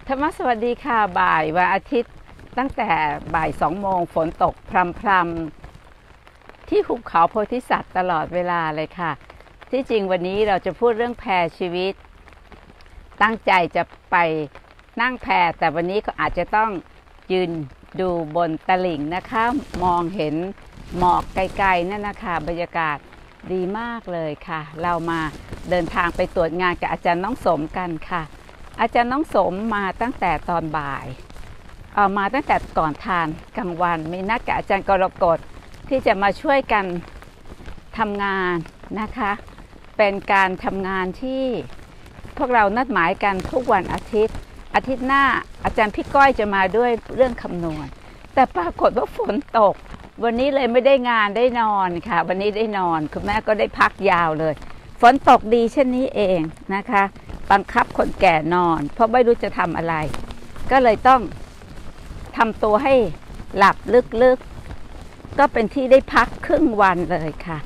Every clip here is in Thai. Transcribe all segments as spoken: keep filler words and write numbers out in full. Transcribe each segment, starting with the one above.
ธรรมสวัสดีค่ะบ่ายวันอาทิตย์ตั้งแต่บ่ายสองโมงฝนตกพรำๆที่หุบเขาโพธิสัตว์ตลอดเวลาเลยค่ะที่จริงวันนี้เราจะพูดเรื่องแพชีวิตตั้งใจจะไปนั่งแพแต่วันนี้ก็อาจจะต้องยืนดูบนตลิ่งนะคะมองเห็นหมอกไกลๆนั่นนะคะบรรยากาศดีมากเลยค่ะเรามาเดินทางไปตรวจงานกับอาจารย์น้องสมกันค่ะอาจารย์น้องสมมาตั้งแต่ตอนบ่ายเออมาตั้งแต่ก่อนทานกลางวันมีนัดกับอาจารย์กรกฎที่จะมาช่วยกันทำงานนะคะเป็นการทำงานที่พวกเรานัดหมายกันทุกวันอาทิตย์อาทิตย์หน้าอาจารย์พี่ก้อยจะมาด้วยเรื่องคำนวณแต่ปรากฏว่าฝนตกวันนี้เลยไม่ได้งานได้นอนค่ะวันนี้ได้นอนคุณแม่ก็ได้พักยาวเลยฝนตกดีเช่นนี้เองนะคะบังคับคนแก่นอนเพราะไม่รู้จะทำอะไรก็เลยต้องทำตัวให้หลับลึกๆก็เป็นที่ได้พักครึ่งวันเลยค่ะ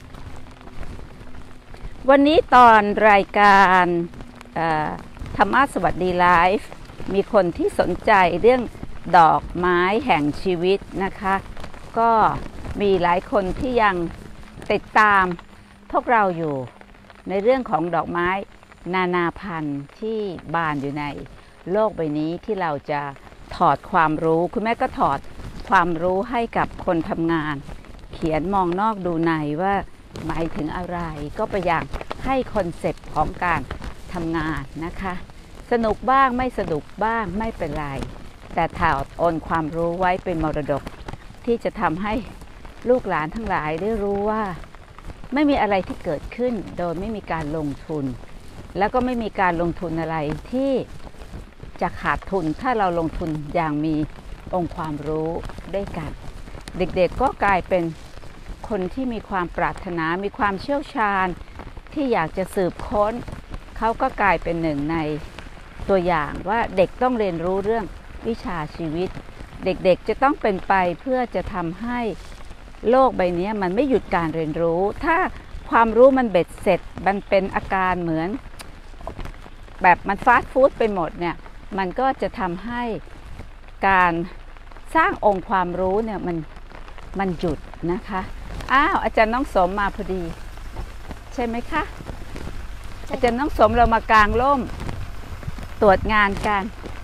วันนี้ตอนรายการธรรมะสวัสดีไลฟ์มีคนที่สนใจเรื่องดอกไม้แห่งชีวิตนะคะก็มีหลายคนที่ยังติดตามพวกเราอยู่ในเรื่องของดอกไม้นานาพันธุ์ที่บานอยู่ในโลกใบนี้ที่เราจะถอดความรู้คุณแม่ก็ถอดความรู้ให้กับคนทำงานเขียนมองนอกดูในว่าหมายถึงอะไรก็พยายามให้คอนเซ็ปต์ของการทำงานนะคะสนุกบ้างไม่สนุกบ้างไม่เป็นไรแต่ถอดโอนความรู้ไว้เป็นมรดกที่จะทำให้ลูกหลานทั้งหลายได้รู้ว่าไม่มีอะไรที่เกิดขึ้นโดยไม่มีการลงทุนแล้วก็ไม่มีการลงทุนอะไรที่จะขาดทุนถ้าเราลงทุนอย่างมีองค์ความรู้ด้วยกันเด็กๆก็กลายเป็นคนที่มีความปรารถนามีความเชี่ยวชาญที่อยากจะสืบค้นเขาก็กลายเป็นหนึ่งในตัวอย่างว่าเด็กต้องเรียนรู้เรื่องวิชาชีวิตเด็กๆจะต้องเป็นไปเพื่อจะทำให้โลกใบนี้มันไม่หยุดการเรียนรู้ถ้าความรู้มันเบ็ดเสร็จมันเป็นอาการเหมือนแบบมันฟาสต์ฟู้ดไปหมดเนี่ยมันก็จะทำให้การสร้างองค์ความรู้เนี่ยมันมันหยุดนะคะอ้าวอาจารย์น้องสมมาพอดีใช่ไหมคะอาจารย์น้องสมเรามากางร่มตรวจงานกัน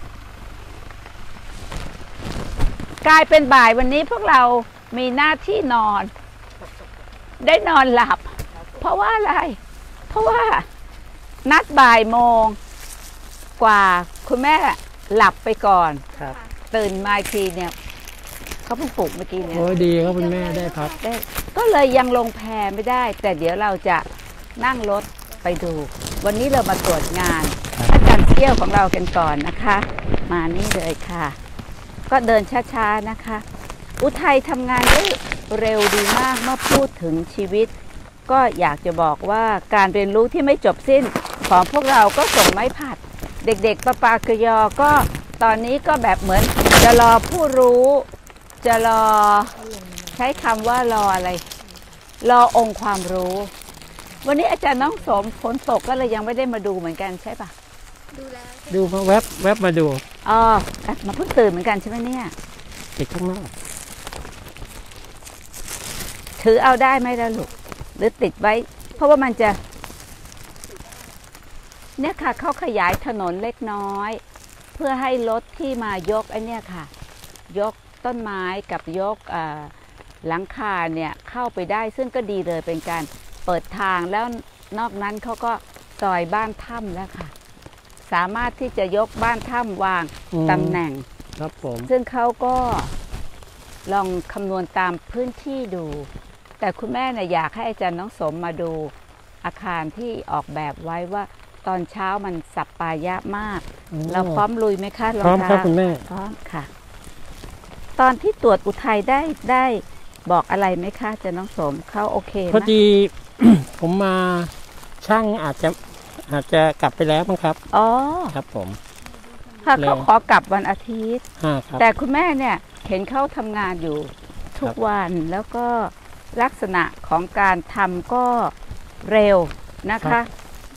กลายเป็นบ่ายวันนี้พวกเรามีหน้าที่นอนได้นอนหลับเพราะว่าอะไรเพราะว่านัดบ่ายโมงกว่าคุณแม่หลับไปก่อนตื่นมาทีเนี่ยเขาเพิ่งปลุกเมื่อกี้เนี่ยโอ้ดีครับคุณแม่ได้พักก็เลยยังลงแพไม่ได้แต่เดี๋ยวเราจะนั่งรถไปดูวันนี้เรามาตรวจงานอาจารย์เที่ยวของเรากันก่อนนะคะมานี่เลยค่ะก็เดินช้าๆนะคะอุทัยทำงานได้เร็วดีมากเมื่อพูดถึงชีวิตก็อยากจะบอกว่าการเรียนรู้ที่ไม่จบสิ้นของพวกเราก็ส่งไม้ผัดเด็กๆปะปากยอก็ตอนนี้ก็แบบเหมือนจะรอผู้รู้จะรอใช้คำว่ารออะไรรอองค์ความรู้วันนี้อาจารย์น้องสมฝนตกก็เลยยังไม่ได้มาดูเหมือนกันใช่ปะดูแล้วดูมาแวบแวบมาดูอ๋อมาเพิ่งตื่นเหมือนกันใช่ไหมเนี่ยติดข้างนอกถือเอาได้ไหมล่ะลูกหรือติดไว้เพราะว่ามันจะเนี่ยค่ะเขาขยายถนนเล็กน้อยเพื่อให้รถที่มายกไอ้เนี่ยค่ะยกต้นไม้กับยกหลังคาเนี่ยเข้าไปได้ซึ่งก็ดีเลยเป็นการเปิดทางแล้วนอกนั้นเขาก็ซอยบ้านถ้ำแล้วค่ะสามารถที่จะยกบ้านถ้ำวางตำแหน่งครับผมซึ่งเขาก็ลองคำนวณตามพื้นที่ดูแต่คุณแม่เนี่ยอยากให้อาจารย์น้องสมมาดูอาคารที่ออกแบบไว้ว่าตอนเช้ามันสัปปายะมากเราพร้อมลุยไหมคะพร้อมครับคุณแม่พร้อมค่ะตอนที่ตรวจอุทัยได้ได้บอกอะไรไหมคะอาจารย์น้องสมเขาโอเคไหมพอดี ผมมาช่างอาจจะอาจจะกลับไปแล้วมั้งครับอ๋อครับผมค่ะเขาขอกลับวันอาทิตย์แต่คุณแม่เนี่ยเห็นเขาทำงานอยู่ทุกวันแล้วก็ลักษณะของการทำก็เร็วนะคะ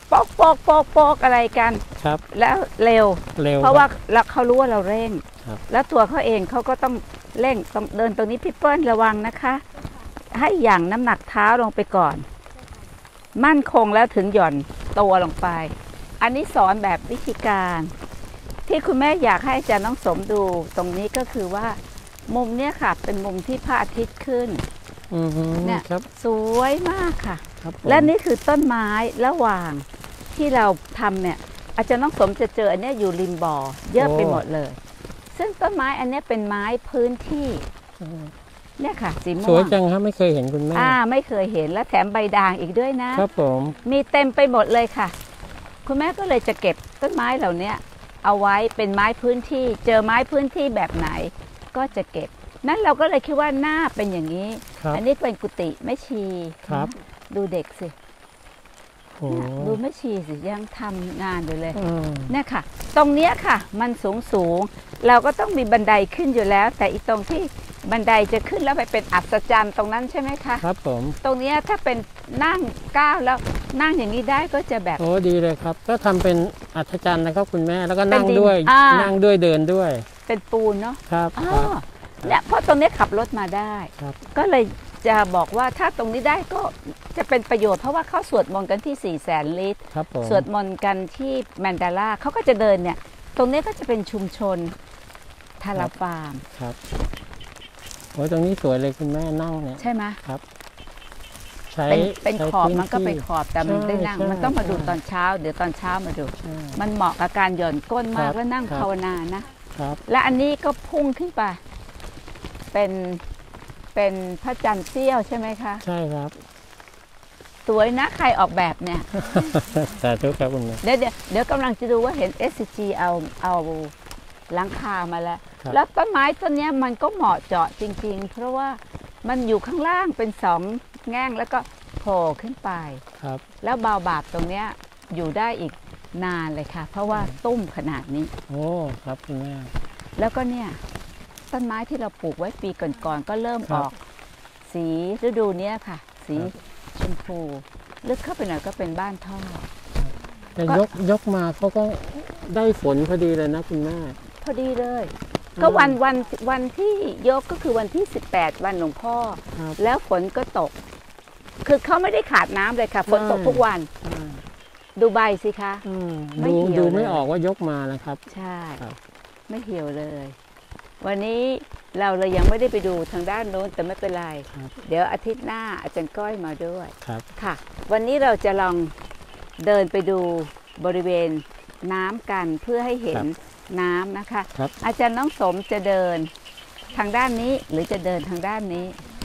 โป๊กโป๊กโป๊กโป๊กอะไรกันครับแล้วเร็วเร็วเพราะว่าแล้วเขารู้ว่าเราเร่งครับแล้วตัวเขาเองเขาก็ต้องเร่งต้องเดินตรงนี้พี่เปิ้ลระวังนะคะให้หยั่งน้ำหนักเท้าลงไปก่อนมั่นคงแล้วถึงหย่อนตัวลงไปอันนี้สอนแบบวิธีการที่คุณแม่อยากให้อาจารย์น้องสมดูตรงนี้ก็คือว่ามุมเนี้ยค่ะเป็นมุมที่พระอาทิตย์ขึ้นเนี่ยสวยมากค่ะและนี่คือต้นไม้ระหว่างที่เราทำเนี่ยอาจารย์น้องสมจะเจออันนี้อยู่ริมบ่อเยอะไปหมดเลยซึ่งต้นไม้อันนี้เป็นไม้พื้นที่เนี่ยค่ะสีม่วงสวยจังครับไม่เคยเห็นคุณแม่อ่าไม่เคยเห็นและแถมใบด่างอีกด้วยนะครับผมมีเต็มไปหมดเลยค่ะคุณแม่ก็เลยจะเก็บต้นไม้เหล่านี้เอาไว้เป็นไม้พื้นที่เจอไม้พื้นที่แบบไหนก็จะเก็บนั้นเราก็เลยคิดว่าหน้าเป็นอย่างนี้อันนี้เป็นกุฏิแม่ชีครับดูเด็กสิดูแม่ชีสิยังทำงานอยู่เลยเนี่ยค่ะตรงเนี้ยค่ะมันสูงสูงเราก็ต้องมีบันไดขึ้นอยู่แล้วแต่อีตรงที่บันไดจะขึ้นแล้วไปเป็นอัศจรรย์ตรงนั้นใช่ไหมคะครับผมตรงนี้ถ้าเป็นนั่งก้าวแล้วนั่งอย่างนี้ได้ก็จะแบบโอ้ดีเลยครับก็ทำเป็นอัศจรรย์นะครับคุณแม่แล้วก็นั่งด้วยนั่งด้วยเดินด้วยเป็นปูนเนาะครับเนี่ยเพราะตรงนี้ขับรถมาได้ก็เลยจะบอกว่าถ้าตรงนี้ได้ก็จะเป็นประโยชน์เพราะว่าเขาสวดมนต์กันที่สี่แสนลิตรสวดมนต์กันที่แมนดาลาเขาก็จะเดินเนี่ยตรงนี้ก็จะเป็นชุมชนทาราฟาร์มครับโอ้ตรงนี้สวยเลยคุณแม่นั่งเนี่ยใช่ไหมครับใช้เป็นขอบมันก็เป็นขอบแต่มันได้นั่งมันต้องมาดูตอนเช้าเดี๋ยวตอนเช้ามาดูมันเหมาะกับการหย่อนก้นมากแล้วนั่งภาวนานะครับและอันนี้ก็พุ่งขึ้นไปเป็นเป็นพระจันทร์เสี้ยวใช่ไหมคะใช่ครับสวยนะใครออกแบบเนี่ยสาธุครับคุณแม่เดี๋ยวเดี๋ยวเดี๋ยวกำลังจะดูว่าเห็น เอส ซี จี เอาเอาหลังคามาแล้วแล้วต้นไม้ต้นนี้มันก็เหมาะเจาะจริงๆเพราะว่ามันอยู่ข้างล่างเป็นสองแง่งแล้วก็โผล่ขึ้นไปครับแล้วบาวบาบตรงเนี้ยอยู่ได้อีกนานเลยค่ะเพราะว่าตุ้มขนาดนี้โอ้ครับคุณแม่แล้วก็เนี่ยต้นไม้ที่เราปลูกไว้ปีก่อนๆก็เริ่มออกสีฤดูนี้ค่ะสีชมพูลึกเข้าไปหน่อยก็เป็นบ้านท่อแต่ยกยกมาเขาก็ได้ฝนพอดีเลยนะคุณแม่พอดีเลยก็วันวันวันที่ยกก็คือวันที่สิบแปดวันหลวงพ่อแล้วฝนก็ตกคือเขาไม่ได้ขาดน้ำเลยค่ะฝนตกทุกวันดูใบสิคะไม่เหี่ยวดูไม่ออกว่ายกมานะครับใช่ไม่เหี่ยวเลยวันนี้เราเลยยังไม่ได้ไปดูทางด้านโน้นแต่ไม่เป็นไรเดี๋ยวอาทิตย์หน้าอาจารย์ก้อยมาด้วยค่ะวันนี้เราจะลองเดินไปดูบริเวณน้ำกันเพื่อให้เห็นน้ำนะคะอาจารย์น้องสมจะเดินทางด้านนี้หรือจะเดินทางด้านนี้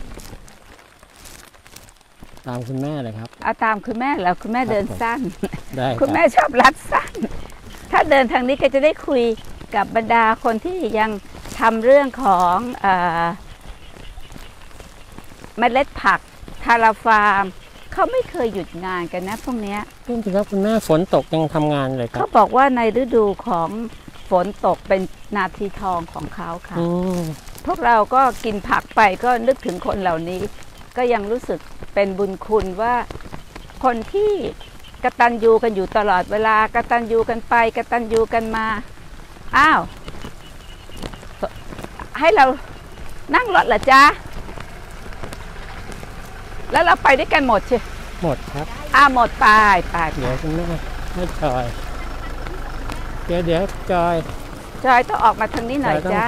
ตามคุณแม่เลยครับเอาตามคุณแม่แล้วคุณแม่เดินสั้นคุณแม่ชอบรัดสั้นถ้าเดินทางนี้ก็จะได้คุยกับบรรดาคนที่ยังทำเรื่องของเอ่อเมล็ดผักทาราฟาร์มเขาไม่เคยหยุดงานกันนะพวกนี้จริงๆครับคุณแม่ฝนตกยังทำงานเลยครับเขาบอกว่าในฤดูของฝนตกเป็นนาทีทองของเขาค่ะพวกเราก็กินผักไปก็นึกถึงคนเหล่านี้ก็ยังรู้สึกเป็นบุญคุณว่าคนที่กตัญญูกันอยู่ตลอดเวลากตัญญูกันไปกตัญญูกันมาอ้าวให้เรานั่งรถเหรอจ๊ะแล้วเราไปด้วยกันหมดใช่หมดครับอ้าหมดไปไปเดี๋ยวคุณแม่ไม่จอยเดี๋ยวเดี๋ยวจอยจอยต้องออกมาทางนี้หน่อยจ๊ะ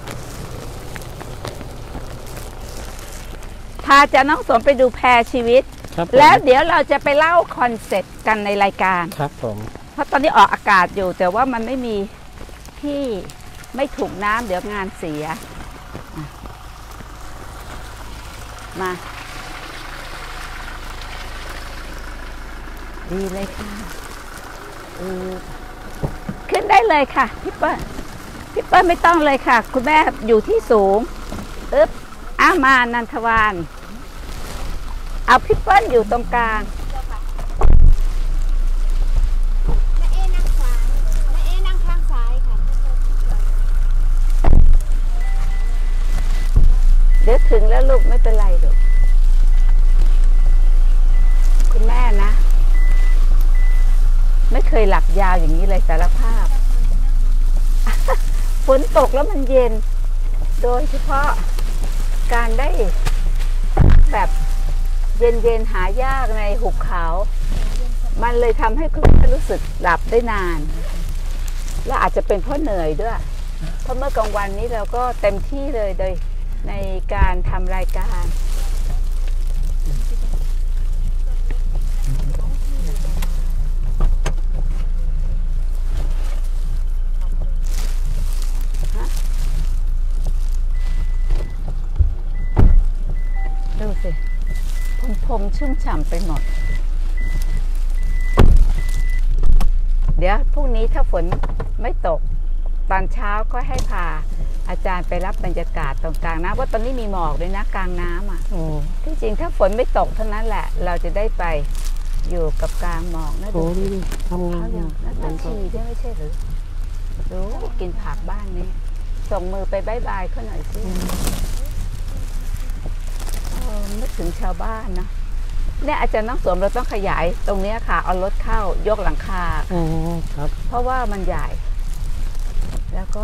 พาจะน้องสมไปดูแพรชีวิตแล้วเดี๋ยวเราจะไปเล่าคอนเซ็ปต์กันในรายการครับผมเพราะตอนนี้ออกอากาศอยู่แต่ว่ามันไม่มีที่ไม่ถูกน้ำเดี๋ยวงานเสียมาดีเลยค่ะขึ้นได้เลยค่ะพี่เปิ้ลพี่เปิ้ลไม่ต้องเลยค่ะคุณแม่อยู่ที่สูงอึ๊บอ้ามานันทวานเอาพี่เปิ้ลอยู่ตรงกลางแม่เอนั่งขวาแม่เอนั่งข้างซ้ายค่ะเดี๋ยวถึงแล้วลูกไม่เป็นไรหรอกคุณแม่นะเคยหลับยาวอย่างนี้เลยสารภาพ ฝนตกแล้วมันเย็นโดยเฉพาะการได้แบบเย็นๆหายากในหุบเขามันเลยทำให้คุณรู้สึกหลับได้นานและอาจจะเป็นเพราะเหนื่อยด้วยเพราะเมื่อกลางวันนี้เราก็เต็มที่เลยโดยในการทำรายการดูสิพรมๆชุ่มฉ่ำไปหมดเดี๋ยวพรุ่งนี้ถ้าฝนไม่ตกตอนเช้าก็ให้พาอาจารย์ไปรับบรรยากาศตรงกลางน้ำว่าตอนนี้มีหมอกด้วยนะกลางน้ำอ่ะที่จริงถ้าฝนไม่ตกเท่านั้นแหละเราจะได้ไปอยู่กับกลางหมอกนะดูดิทำงานอย่างนั้นชีได้ไม่ใช่หรือรู้กินผักบ้านนี้ส่งมือไปบายบายเขาหน่อยสินึกถึงชาวบ้านนะเนี่ยอาจารย์น้องสวมเราต้องขยายตรงนี้ค่ะเอารถเข้ายกหลังคาอ๋อครับเพราะว่ามันใหญ่แล้วก็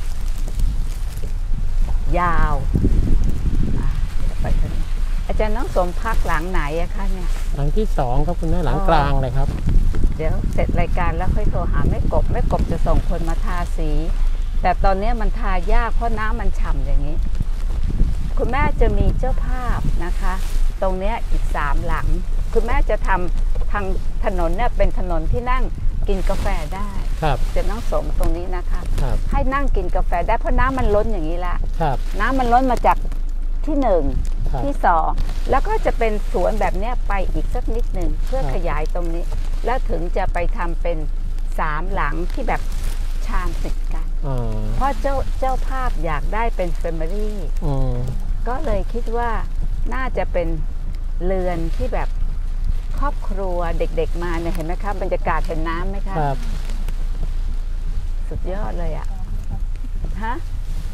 ยาวไปอาจารย์น้องสวมพักหลังไหนอะคะเนี่ยหลังที่สองครับคุณแม่หลังกลางเลยครับเดี๋ยวเสร็จรายการแล้วค่อยโทรหาแม่กบแม่กบจะส่งคนมาทาสีแต่ตอนนี้มันทายากเพราะน้ำมันฉ่ำอย่างนี้คุณแม่จะมีเจ้าภาพนะคะตรงนี้อีกสามหลังคุณแม่จะทำทางถนนเนี่ยเป็นถนนที่นั่งกินกาแฟได้ครับจะนั่งสมตรงนี้นะคะให้นั่งกินกาแฟได้เพราะน้ำมันล้นอย่างนี้ละน้ำมันล้นมาจากที่หนึ่งที่สองแล้วก็จะเป็นสวนแบบนี้ไปอีกสักนิดหนึ่งเพื่อขยายตรงนี้แล้วถึงจะไปทำเป็นสามหลังที่แบบชานติดกันเพราะเจ้าเจ้าภาพอยากได้เป็นแฟมิลี่ก็เลยคิดว่าน่าจะเป็นเรือนที่แบบครอบครัวเด็กๆมาเนี่ยเห็นไหมครับบรรยากาศเห็นน้ำไหมคะครับสุดยอดเลยอ่ะฮะ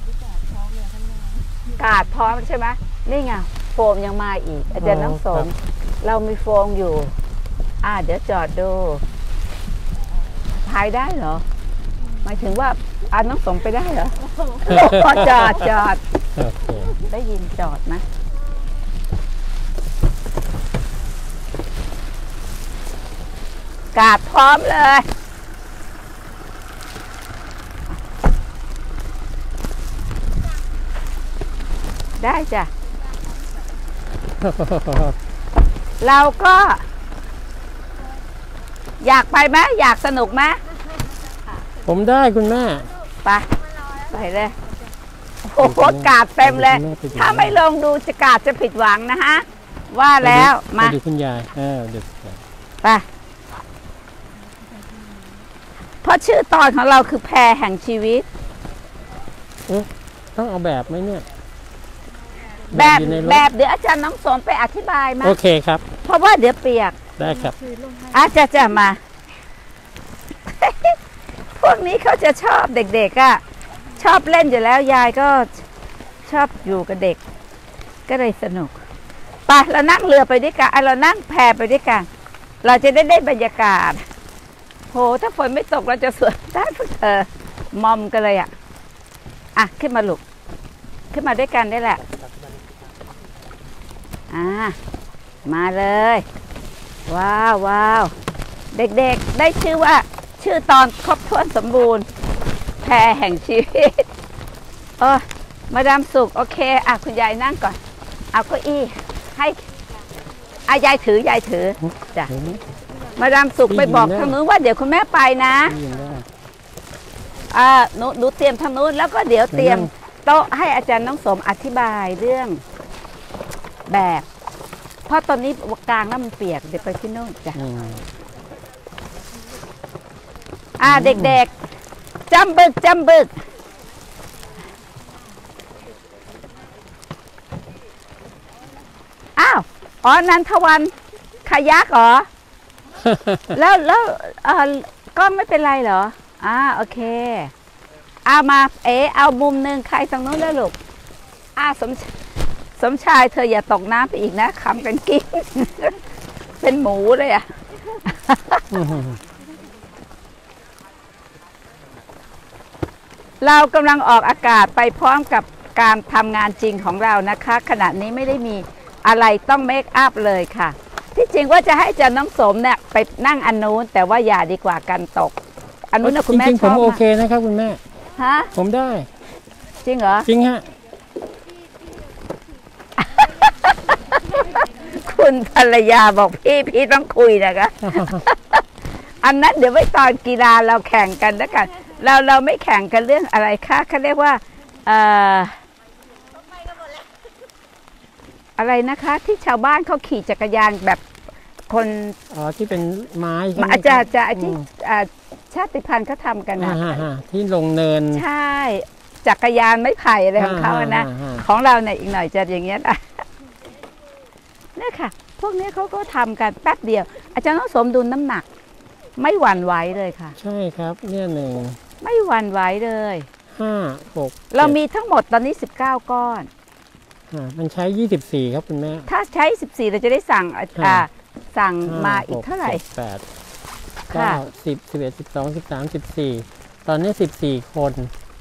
กาดพร้อมใช่ไหมนี่ไงโฟมยังมาอีกอาจารย์น้องสมเรามีโฟมอยู่อ่าเดี๋ยวจอดดูพายได้เหรอหมายถึงว่าอาน้องสมไปได้เหรอจอดจอดได้ยินจอดไหมกาดพร้อมเลยได้จ้ะเราก็อยากไปไหมอยากสนุกไหมผมได้คุณแม่ไปไปเลยโอ้โหกาดเต็มเลยถ้าไม่ลงดูจะกาดจะผิดหวังนะฮะว่าแล้วมาดูคุณยายเออเดี๋ยวไปเพราะชื่อตอนของเราคือแพรแห่งชีวิตต้องเอาแบบไหมเนี่ยแบบแบบเดี๋ยวอาจารย์น้องสมไปอธิบายมาโอเคครับเพราะว่าเดี๋ยวเปียกได้ครับอาจารย์จะมา พวกนี้เขาจะชอบเด็กๆอ่ะชอบเล่นอยู่แล้วยายก็ชอบอยู่กับเด็กก็เลยสนุกไปเรานั่งเรือไปด้วยกันเรานั่งแพไปด้วยกันเราจะได้ได้บรรยากาศโหถ้าฝนไม่ตกเราจะสวยได้พวกเธอมอมกันเลยอ่ะอ่ะขึ้นมาลูกขึ้นมาด้วยกันได้แหละอ่ามาเลยว้าวว้าวเด็กๆได้ชื่อว่าชื่อตอนครบถ้วนสมบูรณ์แพรแห่งชีวิตเออมาดามสุขโอเคอ่ะคุณยายนั่งก่อนเอาเก้าอี้ให้อายายถือยายถือจ้ะมาดามสุขไปบอกทางนู้นว่าเดี๋ยวคุณแม่ไปนะอ่าหนูหนูเตรียมทางนู้นแล้วก็เดี๋ยวเตรียมโต๊ะให้อาจารย์น้องสมอธิบายเรื่องแบบเพราะตอนนี้กลางแล้วมันเปียกเดี๋ยวไปที่โน่นจ้ะอ่าเด็กๆจำบึกจำบึกอ้าวอ๋อนันทวันขยักเหรอ แล้วแล้วเออก็ไม่เป็นไรเหรออ่าโอเคเอามาเอเอามุมหนึ่งใครทางนู้นได้ลูกอ่าสมสมชายเธออย่าตกน้ำไปอีกนะขำกันกิ้ง เป็นหมูเลยอ่ะเรากำลังออกอากาศไปพร้อมกับการทำงานจริงของเรานะคะขณะนี้ไม่ได้มีอะไรต้องเมคอัพเลยค่ะที่จริงว่าจะให้อาจารย์น้องสมเนี่ยไปนั่งอันนู้นแต่ว่าอย่าดีกว่ากันตกอันนู้นนะคุณแม่ชอบจริงๆผมโอเคนะครับคุณแม่ฮะผมได้จริงเหรอจริงฮะคุณภรรยาบอกพี่พี่ต้องคุยนะคะ อันนั้นเดี๋ยวไว้ตอนกีฬาเราแข่งกันแล้วกันเราเราไม่แข่งกันเรื่องอะไรคะเขาเรียกว่าเอ่ออะไรนะคะที่ชาวบ้านเขาขี่จักรยานแบบคนอ๋อที่เป็นไม้อาจารย์จะที่ชาติพันธุ์เขาทำกันนะที่ลงเนินใช่จักรยานไม่ไผ่อะไรของเขานะของเราเนี่ยอีกหน่อยจะอย่างเงี้ยนะนี่ค่ะพวกนี้เขาก็ทำกันแป๊บเดียวอาจารย์ต้องสมดุลน้ำหนักไม่หวั่นไหวเลยค่ะใช่ครับเนี่ยหนึ่งไม่หวั่นไหวเลยห้าหกเรามีทั้งหมดตอนนี้สิบเก้าก้อนมันใช้ยี่สิบสี่ครับคุณแม่ถ้าใช้สิบสี่เราจะได้สั่งอ่าสั่งมาอีกเท่าไหร่แปดเก้าสิบสิบเอ็ดสิบสองสิบสามสิบสี่ตอนนี้สิบสี่คน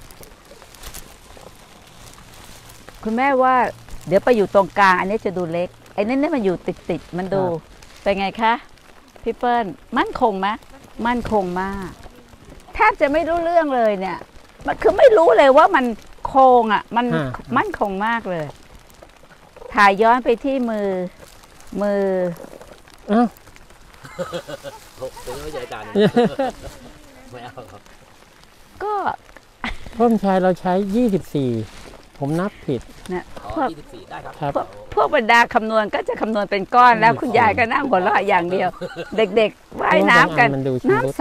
คุณแม่ว่าเดี๋ยวไปอยู่ตรงกลางอันนี้จะดูเล็กไอ้นั่นนี่มันอยู่ติดติดมันดูเป็นไงคะพี่เปิ้ลมั่นคงไหมมั่นคงมากแทบจะไม่รู้เรื่องเลยเนี่ยมันคือไม่รู้เลยว่ามันโค้งอ่ะมันมั่นคงมากเลยถ่ายย้อนไปที่มือมืออ้าวผมไม่ใจจานไม่เอาครับก็พ่อชายเราใช้ยี่สิบสี่ผมนับผิดเนี่ยพวกยี่สิบสี่ได้ครับพวกบรรดาคำนวณก็จะคำนวณเป็นก้อนแล้วคุณยายก็นั่งหัวเราะอย่างเดียวเด็กๆว่ายน้ำกันน้ำใส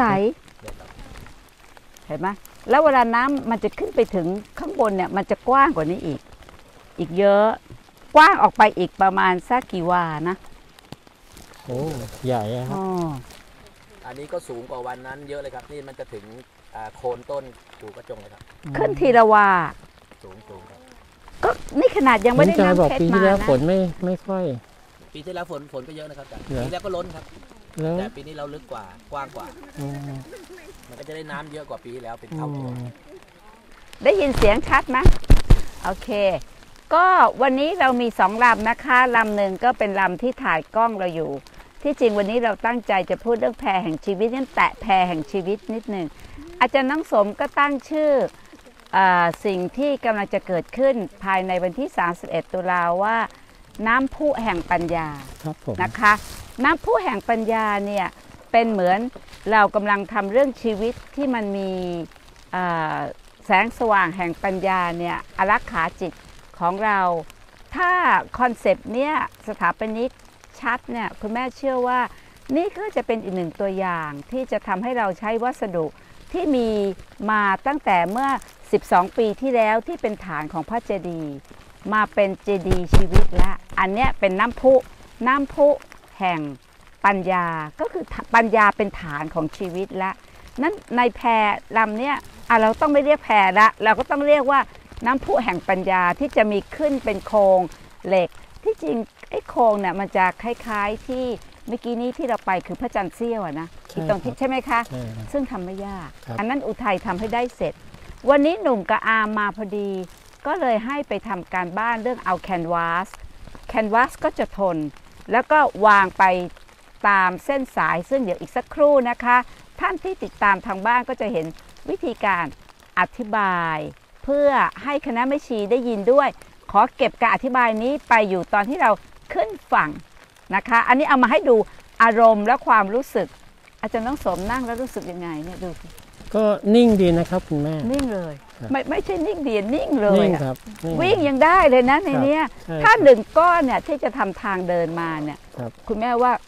เห็นไหมแล้วเวลาน้ำมันจะขึ้นไปถึงข้างบนเนี่ยมันจะกว้างกว่านี้อีกอีกเยอะกว้างออกไปอีกประมาณสักกี่วานะโอ้ใหญ่ครับอันนี้ก็สูงกว่าวันนั้นเยอะเลยครับนี่มันจะถึงโคนต้นปูกระจงเลยครับขึ้นทีละวาสูงสูงครับก็นี่ขนาดยังไม่ได้น้ำเพชรมานะฝนไม่ไม่ค่อยปีที่แล้วฝนฝนก็เยอะนะครับปีที่แล้วก็ล้นครับแต่ปีนี้เราลึกกว่ากว้างกว่ามันก็จะได้น้ำเยอะกว่าปีที่แล้วเป็นเท่าตัวได้ยินเสียงชัดไหมโอเคก็วันนี้เรามีสองลำนะคะลำหนึ่งก็เป็นลำที่ถ่ายกล้องเราอยู่ที่จริงวันนี้เราตั้งใจจะพูดเรื่องแพรแห่งชีวิตนั่นแตะแพรแห่งชีวิตนิดหนึ่งอาจารย์น้องสมก็ตั้งชื่อสิ่งที่กำลังจะเกิดขึ้นภายในวันที่สามสิบเอ็ดตุลาว่าน้ำพุแห่งปัญญานะคะน้ำพุแห่งปัญญาเนี่ยเป็นเหมือนเรากำลังทำเรื่องชีวิตที่มันมีแสงสว่างแห่งปัญญาเนี่ยอารักขาจิตของเราถ้าคอนเซปต์เนี่ยสถาปนิกชัดเนี่ยคุณแม่เชื่อว่านี่ก็จะเป็นอีกหนึ่งตัวอย่างที่จะทำให้เราใช้วัสดุที่มีมาตั้งแต่เมื่อสิบสองปีที่แล้วที่เป็นฐานของพระเจดีย์มาเป็นเจดีย์ชีวิตและอันเนี้ยเป็นน้ำพุน้ำพุแห่งปัญญาก็คือปัญญาเป็นฐานของชีวิตและนั้นในแพรลำเนี้ยอ่ะเราต้องไม่เรียกแพรละเราก็ต้องเรียกว่าน้ำพุแห่งปัญญาที่จะมีขึ้นเป็นโครงเหล็กที่จริงไอ้โครงเนี่ยมันจะคล้ายๆที่เมื่อกี้นี้ที่เราไปคือพระจันทร์เสี้ยวนะที่ตรงที่ใช่ไหมคะซึ่งทำไม่ยากอันนั้นอุทัยทำให้ได้เสร็จวันนี้หนุ่มกับอาร์มมาพอดีก็เลยให้ไปทำการบ้านเรื่องเอาแคนวาสแคนวาสก็จะทนแล้วก็วางไปตามเส้นสายซึ่งเดี๋ยวอีกสักครู่นะคะท่านที่ติดตามทางบ้านก็จะเห็นวิธีการอธิบายเพื่อให้คณะแม่ชีได้ยินด้วยขอเก็บการอธิบายนี้ไปอยู่ตอนที่เราขึ้นฝั่งนะคะอันนี้เอามาให้ดูอารมณ์และความรู้สึกอาจารย์ต้องสมนั่งแล้วรู้สึกยังไงเนี่ยดูสิก็นิ่งดีนะครับคุณแม่นิ่งเลยไม่ไม่ใช่นิ่งดีนิ่งเลยวิ่งยังได้เลยนะในนี้ถ้าหนึ่งก้อนเนี่ยที่จะทำทางเดินมาเนี่ยคุณแม่ว่า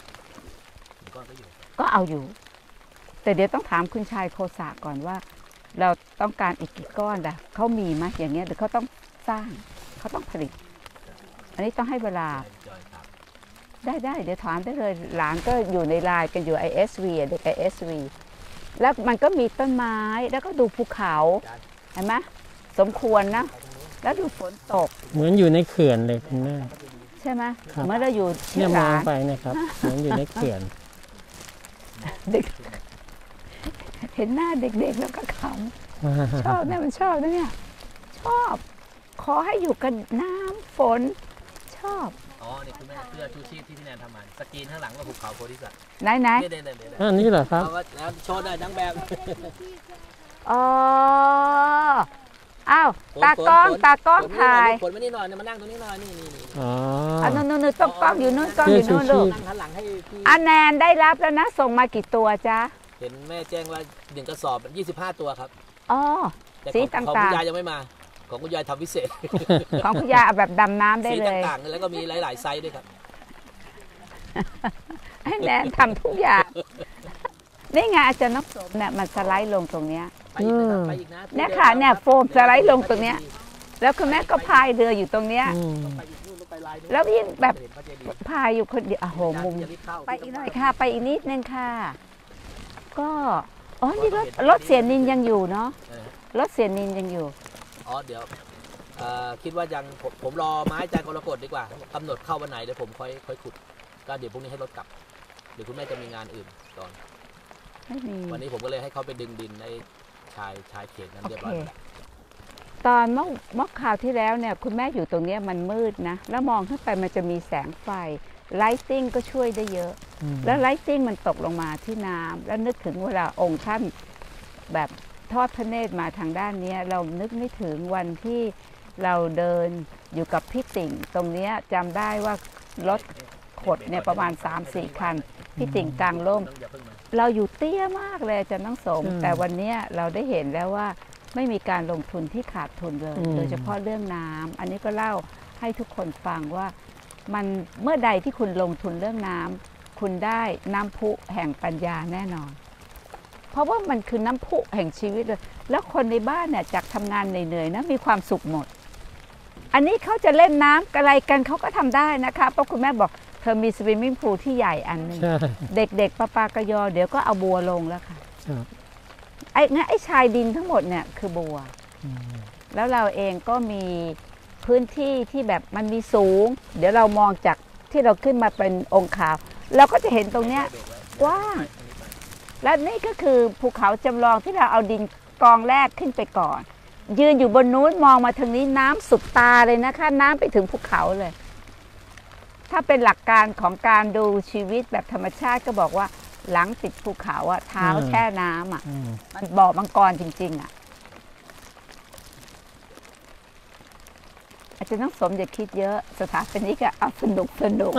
ก็เอาอยู่แต่เดี๋ยวต้องถามคุณชายโคสะก่อนว่าเราต้องการอีกกี่ก้อนล่ะเขามีไหมอย่างเงี้ยหรือเขาต้องสร้างเขาต้องผลิตอันนี้ต้องให้เวลาได้ได้เดี๋ยวถามได้เลยหลานก็อยู่ในไลน์กันอยู่ ไอ เอส วี เด็ก ไอ เอส วี แล้วมันก็มีต้นไม้แล้วก็ดูภูเขาเห็นไหมสมควรนะแล้วดูฝนตกเหมือนอยู่ในเขื่อนเลยคุณแม่ใช่ไหมเมื่อเราอยู่เนี่ยมองไปนะครับเหมือนอยู่ในเขื่อนเด็กเห็นหน้าเด็กๆแล้วก็ขชอบเนี่ยมันชอบนะเนี่ยชอบขอให้อยู่กับน้ำฝนชอบอ๋อนี่คุณแม่เสื้อชูชีพที่พี่แนนทำมาสกรีนข้างหลังว่าภูเขาโพธิสัตว์ไหนไหนเดี๋ยวเดี๋ยวเดี๋ยวอันนี้เหรอครับแล้วโชว์ได้ทั้งแบบอ๋ออ้าวตากล้องตากล้องถ่ายฝนมานี่หน่อยมานั่งตรงนี้หน่อยนี่นี่อ๋ออันนู้นนู้นต้องกล้องอยู่นู้นกล้องอยู่นู้นลูกนั่งหันหลังให้พี่อันแนนได้รับแล้วนะส่งมากี่ตัวจ๊ะเห็นแม่แจ้งว่าหนึ่งกระสอบยี่สิบห้าตัวครับอ๋อสีต่างๆของคุณยายยังไม่มาของคุณยายทำพิเศษของคุณยายเอาแบบดำน้ำได้เลยสีต่างๆแล้วก็มีหลายๆไซส์ด้วยครับให้แนนทำทุกอย่างนี่ไงอาจารย์นกสมเนี่ยมันสไลด์ลงตรงเนี้ยเนี่ยค่ะเนี่ยโฟมสไลด์ลงตรงเนี้ยแล้วคุณแม่ก็พายเรืออยู่ตรงเนี้ยแล้วยิ่งแบบพายอยู่คนเดียวโอ้โหมุมไปอีกหน่อยค่ะไปอีกนิดนึงค่ะก็อ๋อนี่รถรถเสียนินยังอยู่เนาะรถเสียนินยังอยู่อ๋อเดี๋ยวคิดว่ายังผมรอไม้จานกรกฎดีกว่ากำหนดเข้าวันไหนเดี๋ยวผมค่อยค่อยขุดก็เดี๋ยวพรุ่งนี้ให้รถกลับเดี๋ยวคุณแม่จะมีงานอื่นก่อนวันนี้ผมก็เลยให้เขาไปดึงดินในชายชายเขตนั้นเรียบร้อยแล้วตอนเมื่อเมื่อคราวที่แล้วเนี่ยคุณแม่อยู่ตรงนี้มันมืดนะแล้วมองขึ้นไปมันจะมีแสงไฟไลติ้งก็ช่วยได้เยอะแล้วไลติ้งมันตกลงมาที่น้ำแล้วนึกถึงเวลาองค์ท่านแบบทอดพระเนตรมาทางด้านนี้เรานึกไม่ถึงวันที่เราเดินอยู่กับพี่ติ่งตรงนี้จำได้ว่ารถขดเนี่ยประมาณ สามสี่ คันพี่ติ่งกลางร่มเราอยู่เตี้ยมากเลยจะต้องสมแต่วันนี้เราได้เห็นแล้วว่าไม่มีการลงทุนที่ขาดทุนเลยโดยเฉพาะเรื่องน้ำอันนี้ก็เล่าให้ทุกคนฟังว่ามันเมื่อใดที่คุณลงทุนเรื่องน้ำคุณได้น้ำพุแห่งปัญญาแน่นอนเพราะว่ามันคือน้ำพุแห่งชีวิตเลยแล้วคนในบ้านเนี่ยจากทำงานเหนื่อยๆนะมีความสุขหมดอันนี้เขาจะเล่นน้ำอะไรกันเขาก็ทำได้นะคะเพราะคุณแม่บอกเธอมีสวิมมิ่งพูลที่ใหญ่อันนึงเด็กๆปะปากระยอเดี๋ยวก็เอาบัวลงแล้วค่ะไอ้งั้นไอ้ชายดินทั้งหมดเนี่ยคือบัวแล้วเราเองก็มีพื้นที่ที่แบบมันมีสูงเดี๋ยวเรามองจากที่เราขึ้นมาเป็นองค์ขาวเราก็จะเห็นตรงเนี้ยกว้างและนี่ก็คือภูเขาจำลองที่เราเอาดินกองแรกขึ้นไปก่อนยืนอยู่บนนู้นมองมาทางนี้น้ำสุดตาเลยนะคะน้ำไปถึงภูเขาเลยถ้าเป็นหลักการของการดูชีวิตแบบธรรมชาติก็บอกว่าหลังติดภูเขาอะเท้าแช่น้ำอะมันบ่อมังกรจริงๆอะอาจจะต้องสมอย่าคิดเยอะสถาปนิกอะเอาสนุกสนุก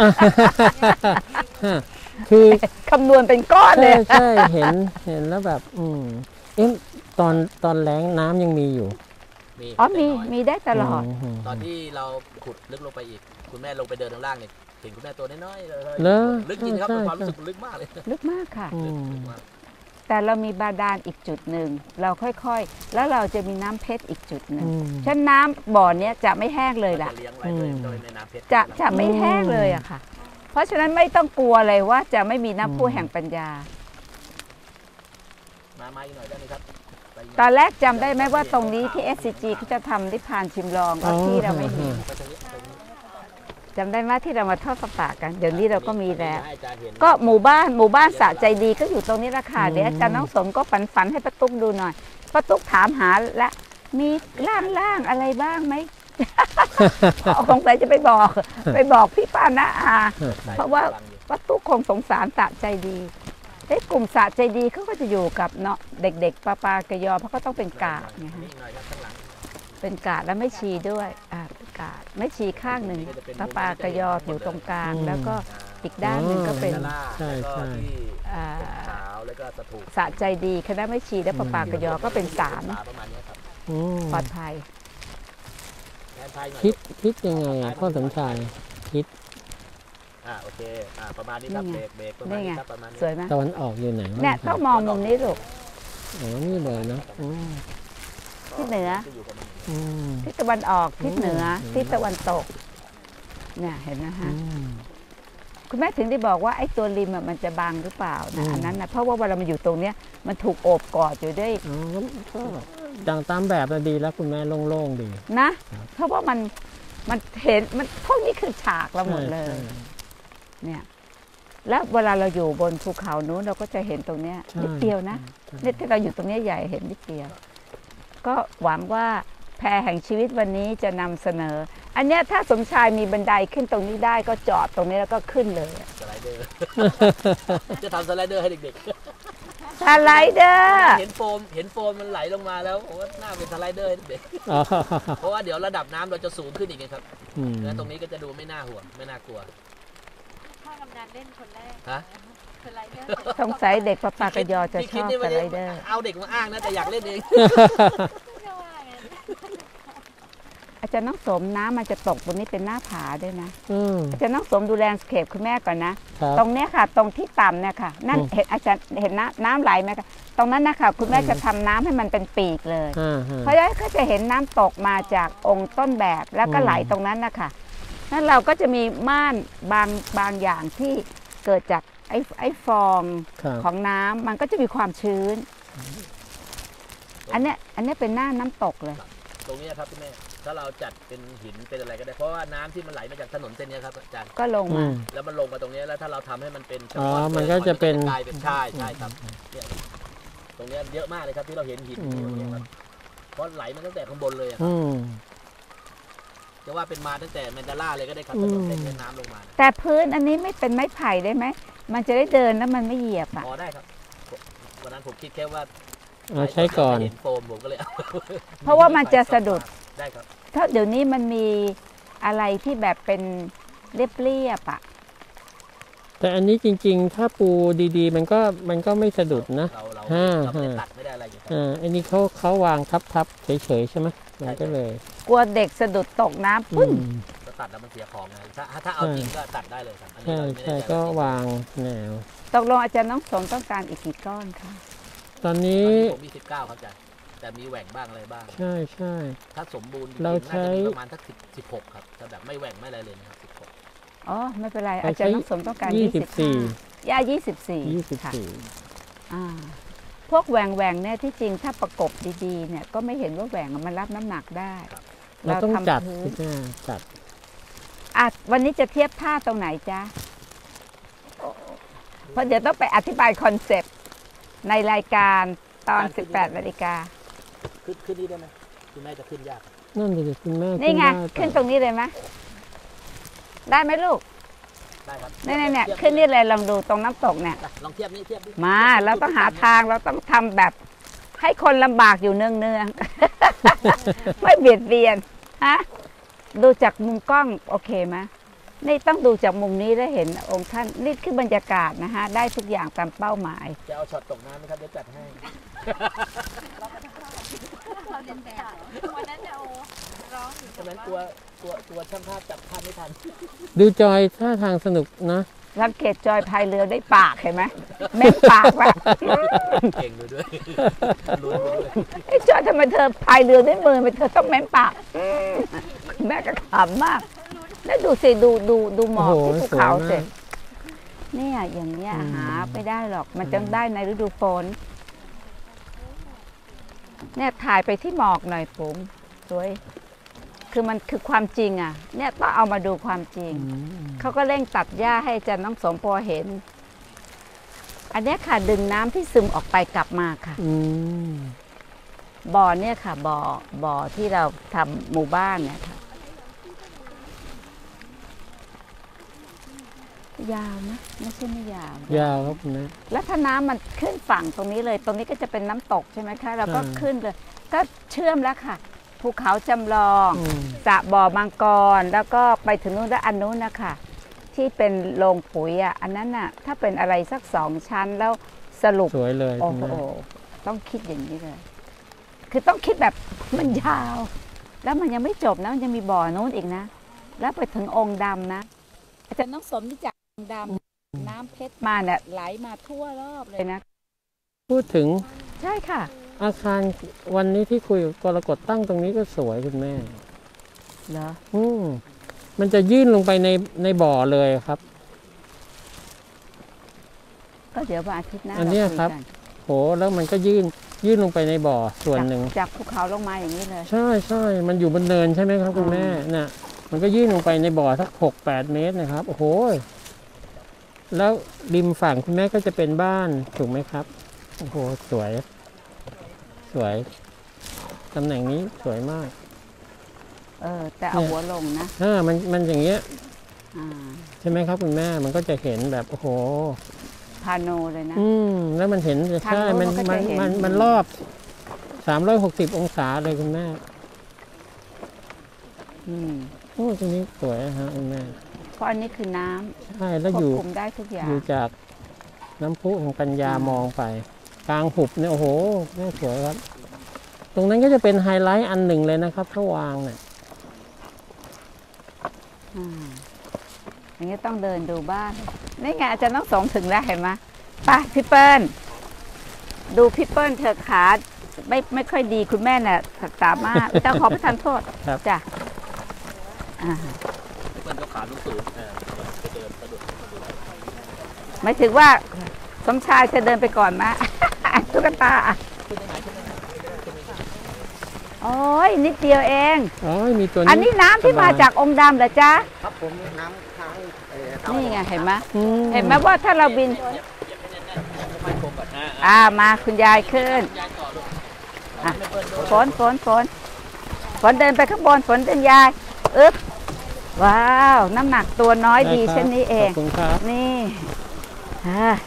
คือคำนวณเป็นก้อนเลยใช่เห็นเห็นแล้วแบบอืมเอ๊ะตอนตอนแล้งน้ำยังมีอยู่อ๋อมีมีได้ตลอดตอนที่เราขุดลึกลงไปอีกคุณแม่ลงไปเดินข้างล่างเนี่ยเห็นคุณแม่ตัวน้อยๆเลยลึกจริงครับความรู้สึกลึกมากเลยลึกมากค่ะแต่เรามีบาดาลอีกจุดหนึ่งเราค่อยๆแล้วเราจะมีน้ำเพชรอีกจุดหนึ่งฉะนั้นน้ำบ่อนี้จะไม่แห้งเลยล่ะจะจะไม่แห้งเลยอะค่ะเพราะฉะนั้นไม่ต้องกลัวเลยว่าจะไม่มีน้ำพุแห่งปัญญามามาอีกหน่อยได้ไหมครับตอนแรกจำได้ไหมว่าตรงนี้ที่ เอส ซี จี เขาจะทำนิพพานชิมลองก็ที่เราไม่มีจำได้ไหมที่เรามาทอดประปากันเดี๋ยวนี้เราก็มีแล้วก็หมู่บ้านหมู่บ้านสะใจดีก็อยู่ตรงนี้ราคาเดี๋ยวอาจารย์น้องสมก็ฝันฝันให้ป้าตุ๊กดูหน่อยป้าตุ๊กถามหาและมีล่างล่างอะไรบ้างไหมคงไปจะไปบอกไปบอกพี่ป้านะอาเพราะว่าป้าตุ๊กคงสงสารสะใจดีไอ้กลุ่มสะใจดีเขาก็จะอยู่กับเนาะเด็กๆปลาปลากระยอเพราะเขาต้องเป็นกาดไงฮะเป็นกาดแล้วไม่ชีด้วยอ่ากาดไม่ชีข้างหนึ่งปลาปลากระยออยู่ตรงกลางแล้วก็อีกด้านหนึ่งก็เป็นใช่ใช่สะใจดีคณะไม่ชีและปลาปลากระยอก็เป็นสามปลอดภัยคิดคิดยังไงอ่ะพ่อสมชายคิดอ่าโอเคอ่าประมาณนี้ครับเบรกเบรกประมาณนี้ครับประมาณนี้สวยไหมตะวันออกอยู่ไหนเนี่ยต้องมองมุมนี้ลูกอ๋อนี่เลยเนาะทิศเหนือทิศตะวันออกทิศเหนือทิศตะวันตกเนี่ยเห็นนะฮะคุณแม่ถึงได้บอกว่าไอ้ตัวริมมันจะบางหรือเปล่านะอันนั้นนะเพราะว่าเวลามันอยู่ตรงเนี้ยมันถูกโอบกอดอยู่ด้วยดังตามแบบดีแล้วคุณแม่โล่งๆดีนะเพราะว่ามันมันเห็นมันพวกนี้คือฉากเราหมดเลยเนี่ยแล้วเวลาเราอยู่บนภูเขานู้นเราก็จะเห็นตรงเนี้ยนิดเดียวนะเนี่ยที่เราอยู่ตรงนี้ใหญ่เห็นนิดเดียวก็หวังว่าแพรแห่งชีวิตวันนี้จะนำเสนอ อันเนี้ยถ้าสมชายมีบันไดขึ้นตรงนี้ได้ก็จอดตรงนี้แล้วก็ขึ้นเลยสไลเดอร์ จะทำสไลเดอร์ให้เด็กๆสไลเดอร์เห็นโฟมเห็นโฟมมันไหลลงมาแล้วผมว่าน่าเป็นสไลเดอร์ให้เด็กอ๋อเพราะว่าเดี๋ยวระดับน้ำเราจะสูงขึ้นอีกไงครับอืมแล้วตรงนี้ก็จะดูไม่น่าห่วงไม่น่ากลัวพ่อกำนันเล่นคนแรกฮะสไลเดอร์สงสัยเด็กปะปากยอจะชอบสไลเดอร์เอาเด็กมาอ้างนะแต่อยากเล่นเองไม่ว่าไงอาจารย์น้องสมน้ำมันจะตกบนนี้เป็นหน้าผาด้วยนะอืมอาจารย์น้องสมดูแลนด์สเคปคุณแม่ก่อนนะครับตรงเนี้ยค่ะ ตรงที่ต่ำเนี่ยค่ะ นั่นอืมเห็นอาจารย์เห็นน้ำน้ำไหลไหมคะตรงนั้นนะคะคุณแม่จะทำน้ำให้มันเป็นปีกเลยอ่าฮะเพราะฉะนั้นก็จะเห็นน้ำตกมาจากองค์ต้นแบบแล้วก็อืมไหลตรงนั้นนะคะนั่นเราก็จะมีม่านบางบางอย่างที่เกิดจากไอ้ไอ้ฟองครับของน้ำมันก็จะมีความชื้น อันเนี้ยอันเนี้ยเป็นหน้าน้ำตกเลยตรงนี้ครับพี่แม่ถ้าเราจัดเป็นหินเป็นอะไรก็ได้เพราะว่าน้ำที่มันไหลมาจากถนนเส้นนี้ครับอาจารย์ก็ลงอืมามแล้วมันลงมาตรงนี้แล้วถ้าเราทำให้มันเป็นอ๋อมันก็จะเป็นกลายเป็นใช่ใช่ครับเนี่ยตรงเนี้ยเยอะมากเลยครับที่เราเห็นหินอืมตรงเนี้ยครับเพราะไหลมาตั้งแต่ข้างบนเลยอะครับอืมจะว่าเป็นมาตั้งแต่แมนดาร่าเลยก็ได้ครับอืถมนนเส้นนี้น้ำลงมาแต่พื้นอันนี้ไม่เป็นไม้ไผ่ได้ไหมมันจะได้เดินแล้วมันไม่เหยียบอ่ะอ๋อได้ครับวันนั้นผมคิดแค่ว่าเอาใช้ก่อนเห็นโฟมผมก็เลยเอาเพราะว่ามันจะสะดุดได้ครับถ้าเดี๋ยวนี้มันมีอะไรที่แบบเป็นเรียบๆอ่ะแต่อันนี้จริงๆ ถ้าปูดีๆ มันก็มันก็ไม่สะดุดนะเราเราอ่าเราไม่ได้ตัดไม่ได้อะไรอยู่ครับอ่าอันนี้เขาเขาวางทับๆเฉยๆใช่ไหมมันก็เลยกลัวเด็กสะดุดตกน้ำอืปึ้งมก็ตัดแล้วมันเสียของไงถ้าถ้าเอาจริงก็ตัดได้เลยครับอันนี้ใช่เราไม่ใช่ได้ก็วางแนวตกลงอาจารย์น้องสมต้องการอีกกี่ก้อนคะตอนตอนนี้นี้ผมมีสิบเก้าครับอาจารย์แต่มีแหว่งบ้างอะไรบ้างใช่ใช่ถ้าสมบูรณ์จริงๆเราน่าใช้จะมีประมาณสักสิบสิบหกครับถ้าแบบไม่แหว่งไม่อะไรเลยนะครับสิบหกอ๋อไม่เป็นไรเราอาจารใช้ย์น้องสมต้องการยี่ยี่สิสิบบ สี่ย่ายี่สิบสี่ยี่สิบค่ะสี่อ่าพวกแหว่งแหว่งเนี่ยที่จริงถ้าประกบดีๆเนี่ยก็ไม่เห็นว่าแหว่งมันรับน้ำหนักได้เราต้องจัดทำพื้นอ่าจัดอ่ะวันนี้จะเทียบท่าตรงไหนจ๊ะเพราะเดี๋ยวต้องไปอธิบายคอนเซปต์ในรายการตอนสิบแปดนาฬิกาขึ้นขึ้นนี่ได้ไหมคุณแม่จะขึ้นยากนั่นเลยคุณแม่นี่ไงด้ขึ้นตรงนี้เลยไหมได้ไหมลูกได้ครับเนี่ยเนี่ยขึ้นนี่เลยลองดูตรงน้ำตกเนี่ยลองเทียบนี่เทียบดิมาเราต้องหาทางเราต้องทำแบบให้คนลำบากอยู่เนืองเนืองๆ ไม่เบียดเบียนฮะดูจากมุมกล้องโอเคไหมนี่ต้องดูจากมุมนี้ได้เห็นองค์ท่านนี่คือบรรยากาศนะฮะได้ทุกอย่างตามเป้าหมายจะเอาช็อตตกน้ำไหมครับเดี๋ยวจัดให้เราเรียนแบบวันนั้นเนี่ยโอ้ร้องอยู่ฉะนั้นกลัวกลัวกลัวช่างภาพจับภาพไม่ทันดูจอยท่าทางสนุกนะสังเกตจอยพายเรือได้ปากเห็นไหมแม่งปากว่ะเก่งดูด้วยลุ้นไปด้วยไอ้จอยทำไมเธอพายเรือด้วยมือทำไมเธอต้องแม่งปากอืมแม่ก็ขำมาก แล้วดูสิดูดูดูหมอกที่ภูเขาสิเนี่ยอย่างเนี้ยหาไม่ได้หรอกมันจะได้ในฤดูฝนเนี่ยถ่ายไปที่หมอกหน่อยผมสวยคือมันคือความจริงอ่ะเนี่ยต้องเอามาดูความจริงอืมเขาก็เร่งตัดหญ้าให้อาจารย์น้องสมพอเห็น อันเนี้ยค่ะดึงน้ำที่ซึมออกไปกลับมาค่ะอืมบ่อเนี่ยค่ะบ่อบ่อที่เราทำหมู่บ้านเนี่ยค่ะยาวนะไม่ใช่ไม่ยาวยาวครับคุณแม่แล้วถ้าน้ำมันขึ้นฝั่งตรงนี้เลย ตรงนี้ก็จะเป็นน้ำตกใช่ไหมคะเราก็ใช่ขึ้นเลย ก็เชื่อมแล้วค่ะภูเขาจำลองอืมสระบ่อมังกรแล้วก็ไปถึงนู้นแล้วอันนู้นนะคะที่เป็นโรงปุ๋ยอ่ะอันนั้นน่ะถ้าเป็นอะไรสักสองชั้นแล้วสรุปสวยเลยโอ้คุณโหแม่ต้องคิดอย่างนี้เลย คือต้องคิดแบบมันยาว แล้วมันยังไม่จบนะมันยังมีบ่อนู้นอีกนะ แล้วไปถึงองค์ดำนะอาจารย์น้องสมที่จากองค์ดำน้ำเพชรมาเนี่ยไหลมาทั่วรอบเลยนะพูดถึงใช่ค่ะอาคารวันนี้ที่คุยกับกรกฎตั้งตรงนี้ก็สวยคุณแม่เหรออืมมันจะยื่นลงไปในในบ่อเลยครับก็เดี๋ยววันอาทิตย์หน้าอันเนี้ยเราคุยครับกันโหแล้วมันก็ยื่นยื่นลงไปในบ่อส่วนหนึ่งจากจากภูเขาลงมาอย่างนี้เลยใช่ใช่มันอยู่บนเนินใช่ไหมครับคุณแม่อ่าน่ะ มันก็ยื่นลงไปในบ่อสักหกแปดเมตรนะครับ โอ้โห แล้วริมฝั่งคุณแม่ก็จะเป็นบ้านถูกไหมครับ โอ้โห สวย สวยตำแหน่งนี้สวยมากเออแต่เอาหัวลงนะอ่ามันมันอย่างเงี้ยอ่าใช่ไหมครับคุณแม่มันก็จะเห็นแบบโอ้โหพาโนเลยนะอืมแล้วมันเห็นทางใช่โน้นมันมันก็มันจะเห็นมันมันรอบสามร้อยหกสิบองศาเลยคุณแม่อืมโอ้ตรงนี้สวยฮะคุณแม่เพราะอันนี้คือน้ำใช่แล้วควอบ ยู่คุมได้ทุกอย่างอยู่จากน้ำพุของปัญญาอืมมองไป กลางหุบเนี่ยโอ้โหแม่สวยครับ ตรงนั้นก็จะเป็นไฮไลท์อันหนึ่งเลยนะครับถ้าวางเนี่ยอ่าอย่างนี้ต้องเดินดูบ้านนี่ไงอาจารย์ต้องสองถึงแล้วเห็นไหมไปพี่เปิ้ลดูพี่เปิ้ลเธอขาไม่ไม่ค่อยดีคุณแม่น่ะสามารถเจ้าขอประทานโทษครับจ้ะอ่าเปิ้ลยกขาสูงสูงเออไปเดินสะดุดหมายถึงว่าสมชายจะเดินไปก่อนมะ ตุ๊กตาขึ้นได้ไหมขึ้นได้ไหมขึ้นได้ไหมโอ้ยนิดเดียวเองอ๋อมีตัวนี้อันนี้น้ำที่มาจากองค์ดำเหรอจ๊ะครับผมน้ำค้างเอ่อเท้านี่ไงเห็นไหมอืเห็นไหมว่าถ้าเราบินเหยียบเหยียบให้แน่นๆค่อยๆโค้งก่อนอ่าอ่ามาคุณยายขึ้นย้ายต่อลูกอ่ะไม่เปิ้ลด้วยฝนฝนฝนฝนเดินไปข้างบนฝนเดินยายอึ๊บว้าว น้ำหนักตัวน้อยดีไครับเช่นนี้เองขอบคุณครับนี่อ่า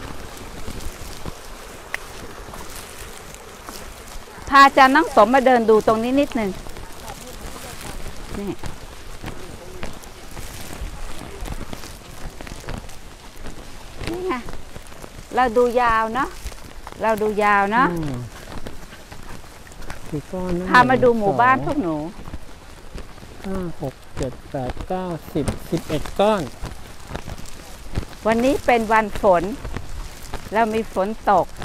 พาอาจารย์น้องสมมาเดินดูตรงนี้นิดหนึ่งนี่นี่ไงเราดูยาวเนาะเราดูยาวเนาะอืมกี่ก้อนนะพามาดูหมู่บ้านสองพวกหนูห้าหกเจ็ดแปดเก้าสิบสิบเอ็ดก้อนวันนี้เป็นวันฝน เรามีฝนตก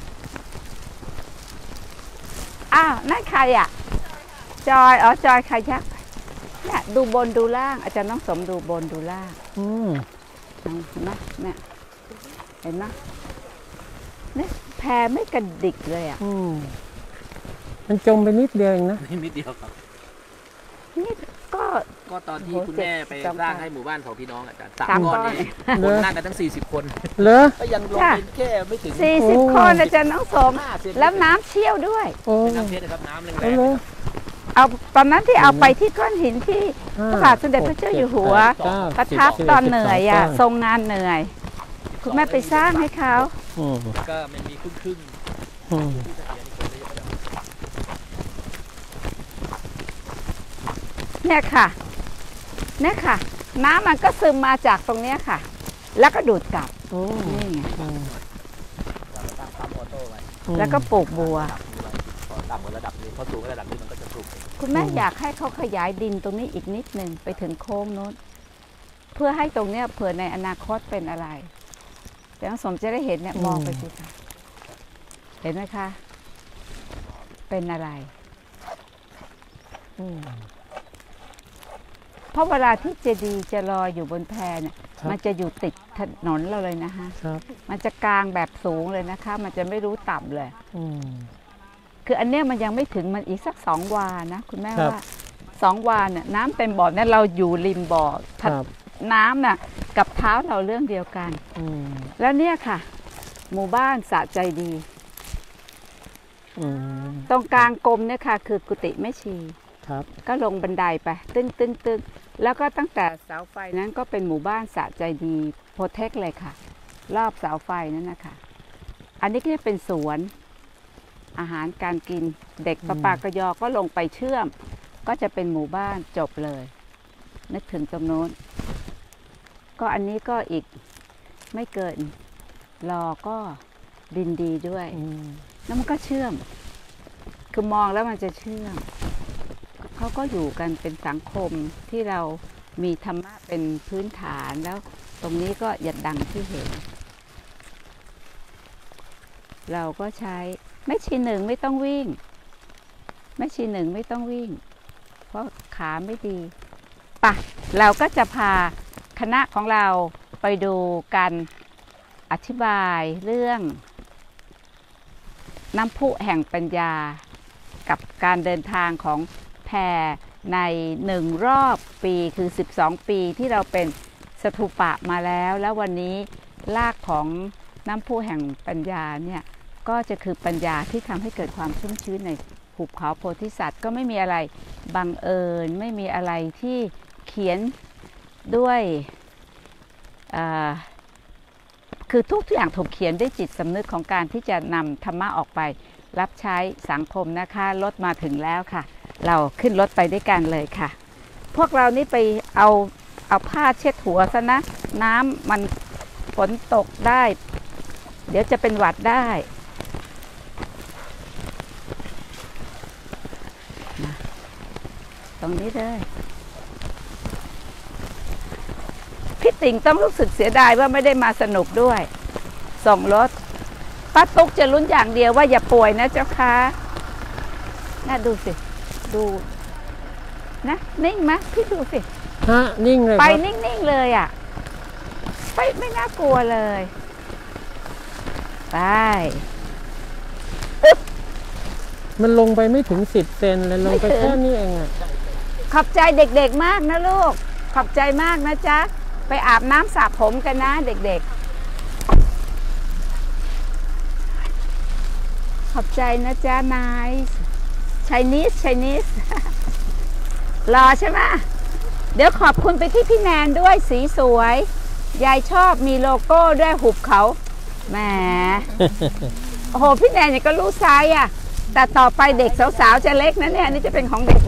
อ้าว นั่นใครอ่ะ จอย อ๋อ จอยขยักเนี่ยดูบนดูล่าง อาจารย์น้องสมดูบนดูล่างอืมเห็นไหมเนี่ยเห็นไหมเนี่ยแพไม่กระดิกเลยอ่ะอืมมันจมไปนิดเดียวเองนะนี่นิดเดียวครับนี่ก็ก็ตอนที่โอ้โหคุณแม่ไปเจ็ดสร้างก้อนให้หมู่บ้านของพี่น้องอาจารย์สาสาม มก้ก้ออน นนี้คนนั่งกันทั้งสี่สิบคนเหรอก็ยังลงจ้ะไปแค่ไม่ถึงสี่สิบโอ้คนอาจารย์น้องสมห้าเซนแล้วน้ำเชี่ยวด้วยโอ้เป็นน้ำเพชรนะครับน้ำแรงเอาเลยเอาตอนนั้นที่เอาไปที่ก้อนหินที่ห้าพระบาทสมเด็จพระเจ้าอยู่หัวหกเจ็ดแปดเก้าประทับสิบตอนเหนื่อยอ่ะสิบสงทรงงานเหนื่อย คุณแม่ไปสร้างให้เขาอืมๆก็มันมีครึ่งครึ่งอืมๆที่เสถียรอีกคนเลยเนี่ยค่ะ เนี่ยค่ะ น้ำมันก็ซึมมาจากตรงเนี้ยค่ะ แล้วก็ดูดกลับโอ้นี่ไงอืมเราก็ตั้งปั๊มออโต้ไว้แล้วก็ปลูกบัวพอต่ำกว่าระดับนี้พอสูงกว่าระดับนี้มันก็จะปลูกคุณแม่อยากให้เขาขยายดินตรงนี้อีกนิดหนึ่งไปถึงโค้งโน้น เพื่อให้ตรงเนี้ยเผื่อในอนาคตเป็นอะไรแต่น้องสมจะได้เห็นเนี่ยมองไปสิค่ะ เห็นไหมคะ เป็นอะไรอืมเพราะเวลาที่เจดีย์จะลอยอยู่บนแพเนี่ยครับมันจะอยู่ติดถนนเราเลยนะคะครับมันจะกลางแบบสูงเลยนะคะ มันจะไม่รู้ต่ำเลยอืมคืออันเนี้ยมันยังไม่ถึงมันอีกสักสองวานะคุณแม่ครับว่าสองวาเนี่ยน้ำเต็มบ่อเนี่ยเราอยู่ริมบ่อครับน้ำน่ะกับเท้าเราเรื่องเดียวกันอืมแล้วเนี่ยค่ะ หมู่บ้านสะใจดีอืมตรงกลางกรมเนี่ยค่ะ คือกุฏิแม่ชีครับก็ลงบันไดไป ตึ้งตึ้งตึ้งแล้วก็ตั้งแต่เสาไฟนั้นก็เป็นหมู่บ้านสะใจดีโปรเทคเลยค่ะ รอบเสาไฟนั้นนะคะอันนี้ก็จะเป็นสวนอาหารการกินเด็กอืมประปากยอก็ลงไปเชื่อม ก็จะเป็นหมู่บ้านจบเลย นึกถึงตรงโน้น ก็อันนี้ก็อีกไม่เกินรอก็ดินดีด้วยอืมแล้วมันก็เชื่อม คือมองแล้วมันจะเชื่อม เขาก็อยู่กันเป็นสังคมที่เรามีธรรมะเป็นพื้นฐานแล้ว ตรงนี้ก็หยัดดังที่เห็น เราก็ใช้แม่ชีหนึ่งไม่ต้องวิ่งแม่ชีหนึ่งไม่ต้องวิ่ง เพราะขาไม่ดีปะเราก็จะพาคณะของเราไปดูการอธิบายเรื่อง น้ำพุแห่งปัญญา กับการเดินทางของแพในหนึ่งรอบปีคือสิบสองปีที่เราเป็นสถูปะมาแล้ว แล้ววันนี้รากของน้ำพุแห่งปัญญาเนี่ยก็จะคือปัญญาที่ทำให้เกิดความชุ่มชื้นในหุบเขาโพธิสัตว์ก็ไม่มีอะไรบังเอิญไม่มีอะไรที่เขียนด้วยคือทุกอย่างถูกเขียนด้วยจิตสำนึกของการที่จะนำธรรมะออกไปรับใช้สังคมนะคะรถมาถึงแล้วค่ะเราขึ้นรถไปด้วยกันเลยค่ะพวกเรานี่ไปเอาเอาผ้าเช็ดหัวซะนะน้ำมันฝนตกได้เดี๋ยวจะเป็นหวัดได้นะตรงนี้เลยพี่ติ่งต้องรู้สึกเสียดายว่าไม่ได้มาสนุกด้วยส่งรถป้าตุ๊กจะลุ้นอย่างเดียวว่าอย่าป่วยนะเจ้าค่ะน่าดูสิดูนะนิ่งไหมพี่ดูสิฮะนิ่งเลยไปนิ่งๆเลยอ่ะไปไม่น่ากลัวเลยไปมันลงไปไม่ถึงสิบเซนเลยลงไปแค่นี้เองอ่ะขอบใจเด็กๆมากนะลูกขอบใจมากนะจ๊ะไปอาบน้ำสระผมกันนะเด็กๆขอบใจนะจ๊ะนายไชนีสไชนีสรอใช่ไหมเดี๋ยวขอบคุณไปที่พี่แนนด้วยสีสวยยายชอบมีโลโก้ด้วยหุบเขาแหม โอ้โหพี่แนนเนี่ยก็รู้ไซส์อ่ะแต่ต่อไปเด็กสาวๆจะเล็กนะเนี่ยนี่จะเป็นของเด็ก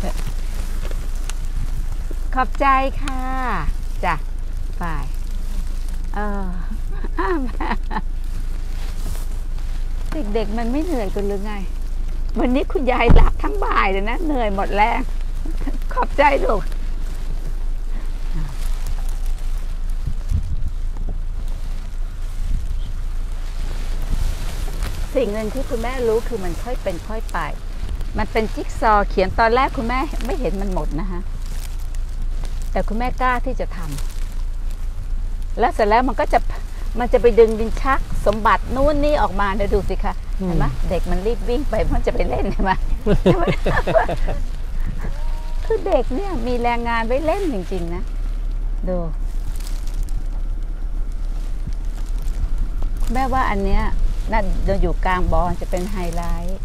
ขอบใจค่ะจ้ะไปเออเด็กๆมันไม่เหนื่อยกันหรือไงวันนี้คุณยายหลับทั้งบ่ายเลยนะเหนื่อยหมดแรงขอบใจลูกสิ่งหนึ่งที่คุณแม่รู้คือมันค่อยเป็นค่อยไปมันเป็นจิ๊กซอว์เขียนตอนแรกคุณแม่ไม่เห็นมันหมดนะคะแต่คุณแม่กล้าที่จะทำแล้วเสร็จแล้วมันก็จะมันจะไปดึงดินชักสมบัตินู้นนี่ออกมาเดี๋ยวดูสิคะเห็นไหมเด็กมันรีบวิ่งไปมันจะไปเล่นใช่ไหมคือเด็กเนี่ยมีแรงงานไว้เล่นจริงๆนะดูแม่ว่าอันเนี้ยน่าจะอยู่กลางบอลจะเป็นไฮไลท์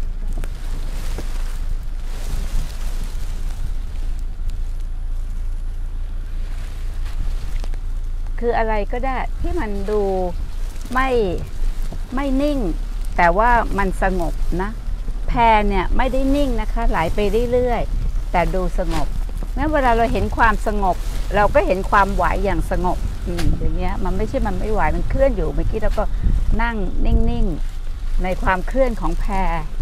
คืออะไรก็ได้ที่มันดูไม่ไม่นิ่งแต่ว่ามันสงบนะแพเนี่ยไม่ได้นิ่งนะคะไหลไปเรื่อยๆแต่ดูสงบงั้นเวลาเราเห็นความสงบเราก็เห็นความไหวอย่างสงบอืมอย่างเงี้ยมันไม่ใช่มันไม่ไหวมันเคลื่อนอยู่เมื่อกี้เราก็นั่งนิ่งๆในความเคลื่อนของแพ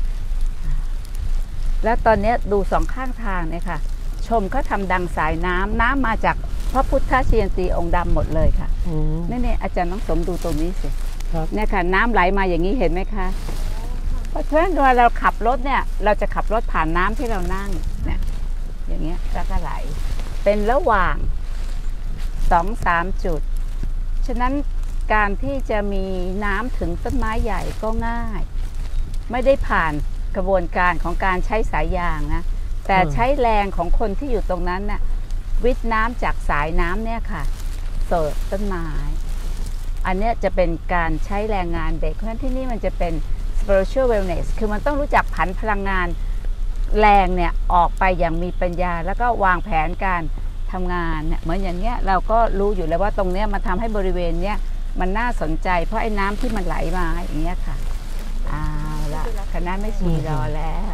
แล้วตอนนี้ดูสองข้างทางเนี่ยค่ะชมเขาทำดังสายน้ำน้ำมาจากพระพุทธเชียนตีองค์ดำหมดเลยค่ะนี่นี่อาจารย์น้องสมดูตรงนี้สิเนี่ยค่ะน้ำไหลมาอย่างนี้เห็นไหมคะเพราะฉะนั้นเวลาเราขับรถเนี่ยเราจะขับรถผ่านน้ำที่เรานั่งเนี่ยอย่างเงี้ยแล้วก็ไหลเป็นระหว่างสองสามจุดฉะนั้นการที่จะมีน้ำถึงต้นไม้ใหญ่ก็ง่ายไม่ได้ผ่านกระบวนการของการใช้สายยางนะแต่ใช้แรงของคนที่อยู่ตรงนั้นน่ะวิทน้ำจากสายน้ำเนี่ยค่ะเสิร์ฟต้นไม้อันนี้จะเป็นการใช้แรงงานเด็กเพราะฉะนั้นที่นี่มันจะเป็น spiritual wellness คือมันต้องรู้จักผันพลังงานแรงเนี่ยออกไปอย่างมีปัญญาแล้วก็วางแผนการทำงานเนี่ยเหมือนอย่างเงี้ยเราก็รู้อยู่แล้วว่าตรงเนี้ยมันทำให้บริเวณเนี้ยมันน่าสนใจเพราะไอ้น้ำที่มันไหลมาอย่างเงี้ยค่ะเอาละคณะแม่ชีรอแล้ว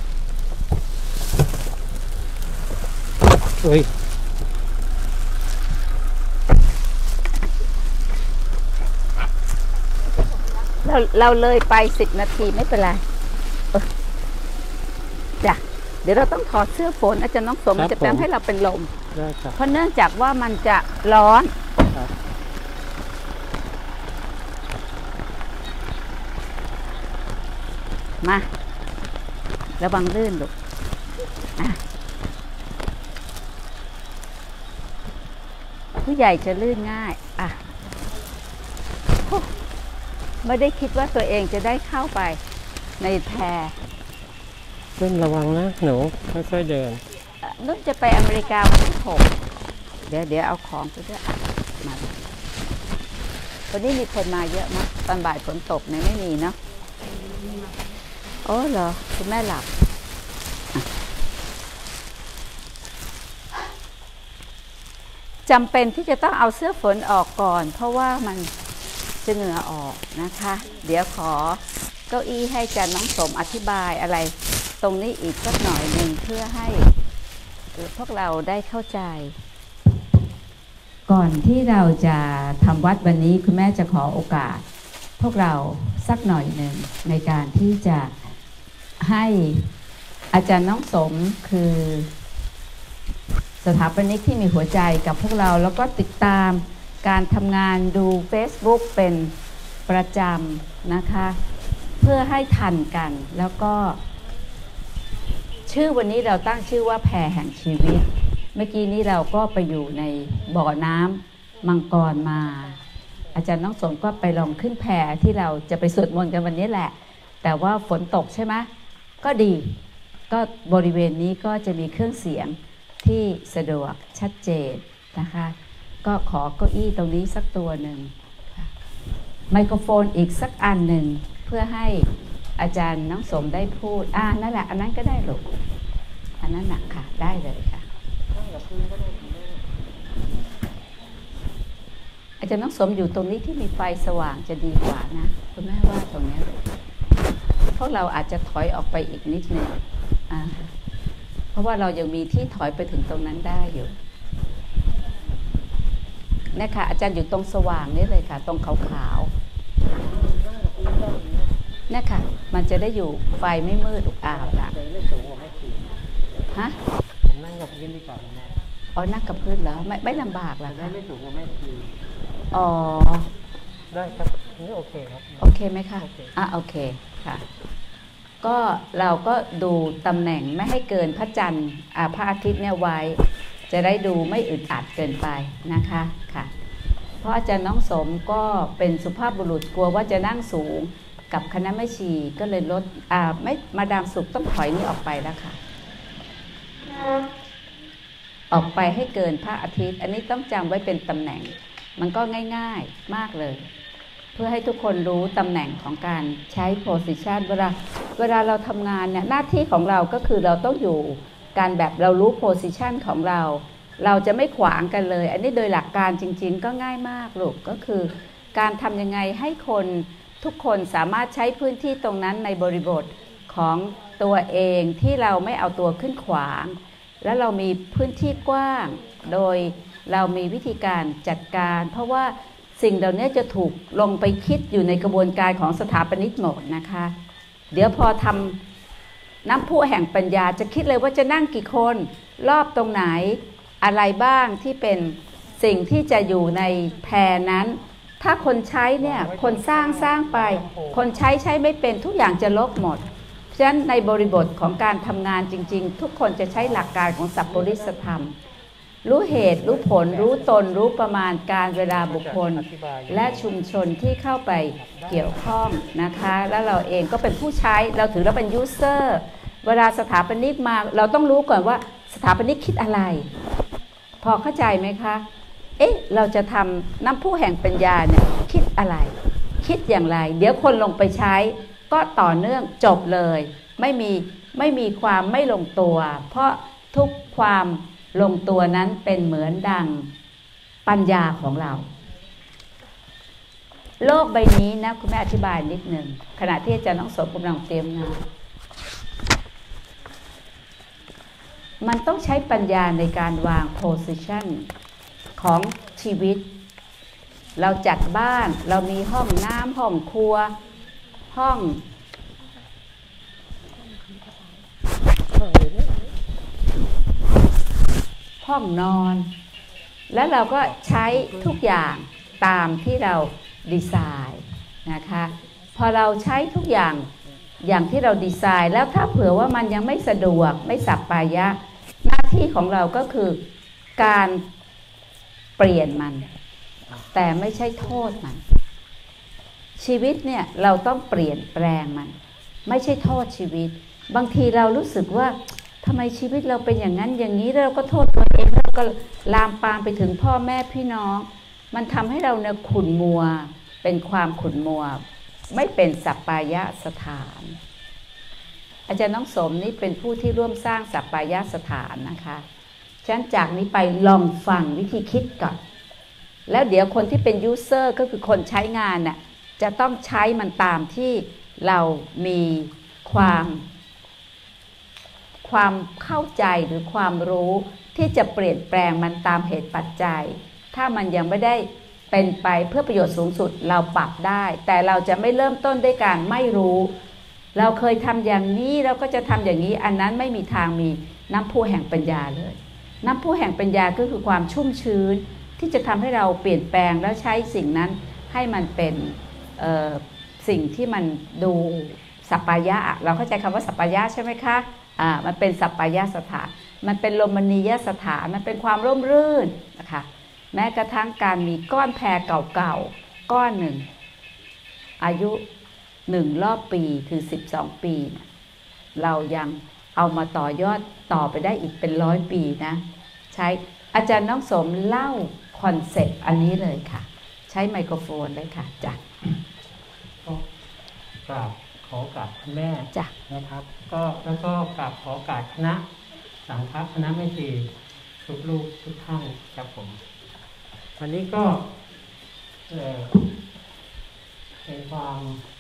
เฮ้ยเราเราเลยไปสิบนาทีไม่เป็นไรจ้ะเดี๋ยวเราต้องถอดเสื้อฝนอาจารย์น้องสมจะทำให้เราเป็นลมเพราะเนื่องจากว่ามันจะร้อนมาระวังลื่นลูกผู้ใหญ่จะลื่นง่ายอ่ะไม่ได้คิดว่าตัวเองจะได้เข้าไปในแพนุ่นระวังนะหนูค่อยๆเดินนุ่นจะไปอเมริกาวันที่หกเดี๋ยวเดี๋ยวเอาของไปด้วยมาวันนี้มีคนมาเยอะมากตอนบ่ายฝนตกเนี่ยไม่มีเนาะโอ้เหรอคุณแม่หลับจำเป็นที่จะต้องเอาเสื้อฝนออกก่อนเพราะว่ามันจะเหงื่อออกนะคะเดี๋ยวขอเก้าอี้ให้อาจารย์น้องสมอธิบายอะไรตรงนี้อีกสักหน่อยหนึ่งเพื่อให้พวกเราได้เข้าใจก่อนที่เราจะทำวัดวันนี้คุณแม่จะขอโอกาสพวกเราสักหน่อยหนึ่งในการที่จะให้อาจารย์น้องสมคือสถาปนิกที่มีหัวใจกับพวกเราแล้วก็ติดตามการทำงานดู Facebook เป็นประจำนะคะเพื่อให้ทันกันแล้วก็ชื่อวันนี้เราตั้งชื่อว่าแพรแห่งชีวิตเมื่อกี้นี้เราก็ไปอยู่ในบ่อน้ำมังกรมาอาจารย์น้องสมก็ไปลองขึ้นแพที่เราจะไปสวดมนต์กันวันนี้แหละแต่ว่าฝนตกใช่ไหมก็ดีก็บริเวณนี้ก็จะมีเครื่องเสียงที่สะดวกชัดเจนนะคะก็ขอเก้าอี้ตรงนี้สักตัวหนึ่งไมโครโฟนอีกสักอันหนึ่งเพื่อให้อาจารย์น้องสมได้พูดอ่านั่นแหละอันนั้นก็ได้ลูกอันนั้นหนักค่ะได้เลยค่ะอาจารย์น้องสมอยู่ตรงนี้ที่มีไฟสว่างจะดีกว่านะคุณแม่ว่าตรงนี้พวกเราอาจจะถอยออกไปอีกนิดนึงอ่าเพราะว่าเรายังมีที่ถอยไปถึงตรงนั้นได้อยู่นี่ค่ะอาจารย์อยู่ตรงสว่างนี่เลยค่ะตรงขาวๆนี่ค่ะมันจะได้อยู่ไฟไม่มืดอุกอาบละฮะนั่งกับพื้นดีกว่าอ๋อนั่งกับพื้นแล้วไม่ไม่ลำบากหรอคะไม่สูงกว่าไม่ทีอ๋อได้ครับนี่โอเคครับโอเคไหมคะอ่ะโอเคค่ะก็เราก็ดูตำแหน่งไม่ให้เกินพระจันทร์พระอาทิตย์เนี่ยไว้จะได้ดูไม่อึดอัดเกินไปนะคะค่ะเพราะอาจารย์น้องสมก็เป็นสุภาพบุรุษกลัวว่าจะนั่งสูงกับคณะแม่ชีก็เลยลดอ่าไม่มาดามสุขต้องถอยนี่ออกไปแล้วค่ะออกไปให้เกินพระอาทิตย์อันนี้ต้องจำไว้เป็นตำแหน่งมันก็ง่ายๆมากเลยเพื่อให้ทุกคนรู้ตำแหน่งของการใช้ position เวลาเวลาเราทำงานเนี่ยหน้าที่ของเราก็คือเราต้องอยู่การแบบเรารู้ position ของเราเราจะไม่ขวางกันเลยอันนี้โดยหลักการจริงๆก็ง่ายมากลูกก็คือการทำยังไงให้คนทุกคนสามารถใช้พื้นที่ตรงนั้นในบริบทของตัวเองที่เราไม่เอาตัวขึ้นขวางและเรามีพื้นที่กว้างโดยเรามีวิธีการจัดการเพราะว่าสิ่งเหล่านี้จะถูกลงไปคิดอยู่ในกระบวนการของสถาปนิกหมดนะคะเดี๋ยวพอทำน้ำพุแห่งปัญญาจะคิดเลยว่าจะนั่งกี่คนรอบตรงไหนอะไรบ้างที่เป็นสิ่งที่จะอยู่ในแพรนั้นถ้าคนใช้เนี่ยคนสร้างสร้างไปคนใช้ใช้ไม่เป็นทุกอย่างจะลบหมดเพราะฉะนั้นในบริบทของการทำงานจริงๆทุกคนจะใช้หลักการของสัพปริสธรรมรู้เหตุรู้ผลรู้ตนรู้ประมาณการเวลาบุคคลและชุมชนที่เข้าไปเกี่ยวข้องนะคะแล้วเราเองก็เป็นผู้ใช้เราถือเราเป็นยูเซอร์เวลาสถาปนิกมาเราต้องรู้ก่อนว่าสถาปนิกคิดอะไรพอเข้าใจไหมคะเอ๊ะเราจะทำน้ำพุแห่งปัญญาเนี่ยคิดอะไรคิดอย่างไรเดี๋ยวคนลงไปใช้ก็ต่อเนื่องจบเลยไม่มีไม่มีความไม่ลงตัวเพราะทุกความลงตัวนั้นเป็นเหมือนดังปัญญาของเราโลกใบนี้นะคุณแม่อธิบายนิดหนึ่งขณะที่อาจารย์น้องสมกำลังเตรียมงานมันต้องใช้ปัญญาในการวางโพสิชันของชีวิตเราจัดบ้านเรามีห้องน้ำห้องครัวห้องห้องนอนแล้วเราก็ใช้ทุกอย่างตามที่เราดีไซน์นะคะพอเราใช้ทุกอย่างอย่างที่เราดีไซน์แล้วถ้าเผื่อว่ามันยังไม่สะดวกไม่สัปปายะหน้าที่ของเราก็คือการเปลี่ยนมันแต่ไม่ใช่โทษมันชีวิตเนี่ยเราต้องเปลี่ยนแปลงมันไม่ใช่โทษชีวิตบางทีเรารู้สึกว่าทำไมชีวิตเราเป็นอย่างนั้นอย่างนี้แล้วเราก็โทษตัวเองแล้วก็ลามปามไปถึงพ่อแม่พี่น้องมันทำให้เราเนี่ยขุ่นมัวเป็นความขุ่นมัวไม่เป็นสัปปายะสถานอาจารย์น้องสมนี่เป็นผู้ที่ร่วมสร้างสัปปายะสถานนะคะฉะนั้นจากนี้ไปลองฟังวิธีคิดก่อนแล้วเดี๋ยวคนที่เป็นยูเซอร์ก็คือคนใช้งานน่ะจะต้องใช้มันตามที่เรามีความความเข้าใจหรือความรู้ที่จะเปลี่ยนแปลงมันตามเหตุปัจจัยถ้ามันยังไม่ได้เป็นไปเพื่อประโยชน์สูงสุดเราปรับได้แต่เราจะไม่เริ่มต้นด้วยการไม่รู้เราเคยทำอย่างนี้เราก็จะทำอย่างนี้อันนั้นไม่มีทางมีน้ำพุแห่งปัญญาเลยน้ำพุแห่งปัญญาก็คือความชุ่มชื้นที่จะทำให้เราเปลี่ยนแปลงแล้วใช้สิ่งนั้นให้มันเป็นสิ่งที่มันดูสัปปายะเราเข้าใจคำว่าสัปปายะใช่ไหมคะอ่ามันเป็นสัปปายะสถานมันเป็นลมณียสถานมันเป็นความร่มรื่นนะคะแม้กระทั่งการมีก้อนแพรเก่าๆก้อนหนึ่งอายุหนึ่งรอบปีคือสิบสองปีนะเรายังเอามาต่อยอดต่อไปได้อีกเป็นร้อยปีนะใช้อาจารย์น้องสมเล่าคอนเซ็ปต์อันนี้เลยค่ะใช้ไมโครโฟนเลยค่ะจ้ะก็กราบขอกราบคุณแม่จ้ะนะครับก็แล้วก็กราบขอกราบคณะสังฆคณะแม่ชีทุกลูกทุกท่านครับผมวันนี้ก็เออเป็นความ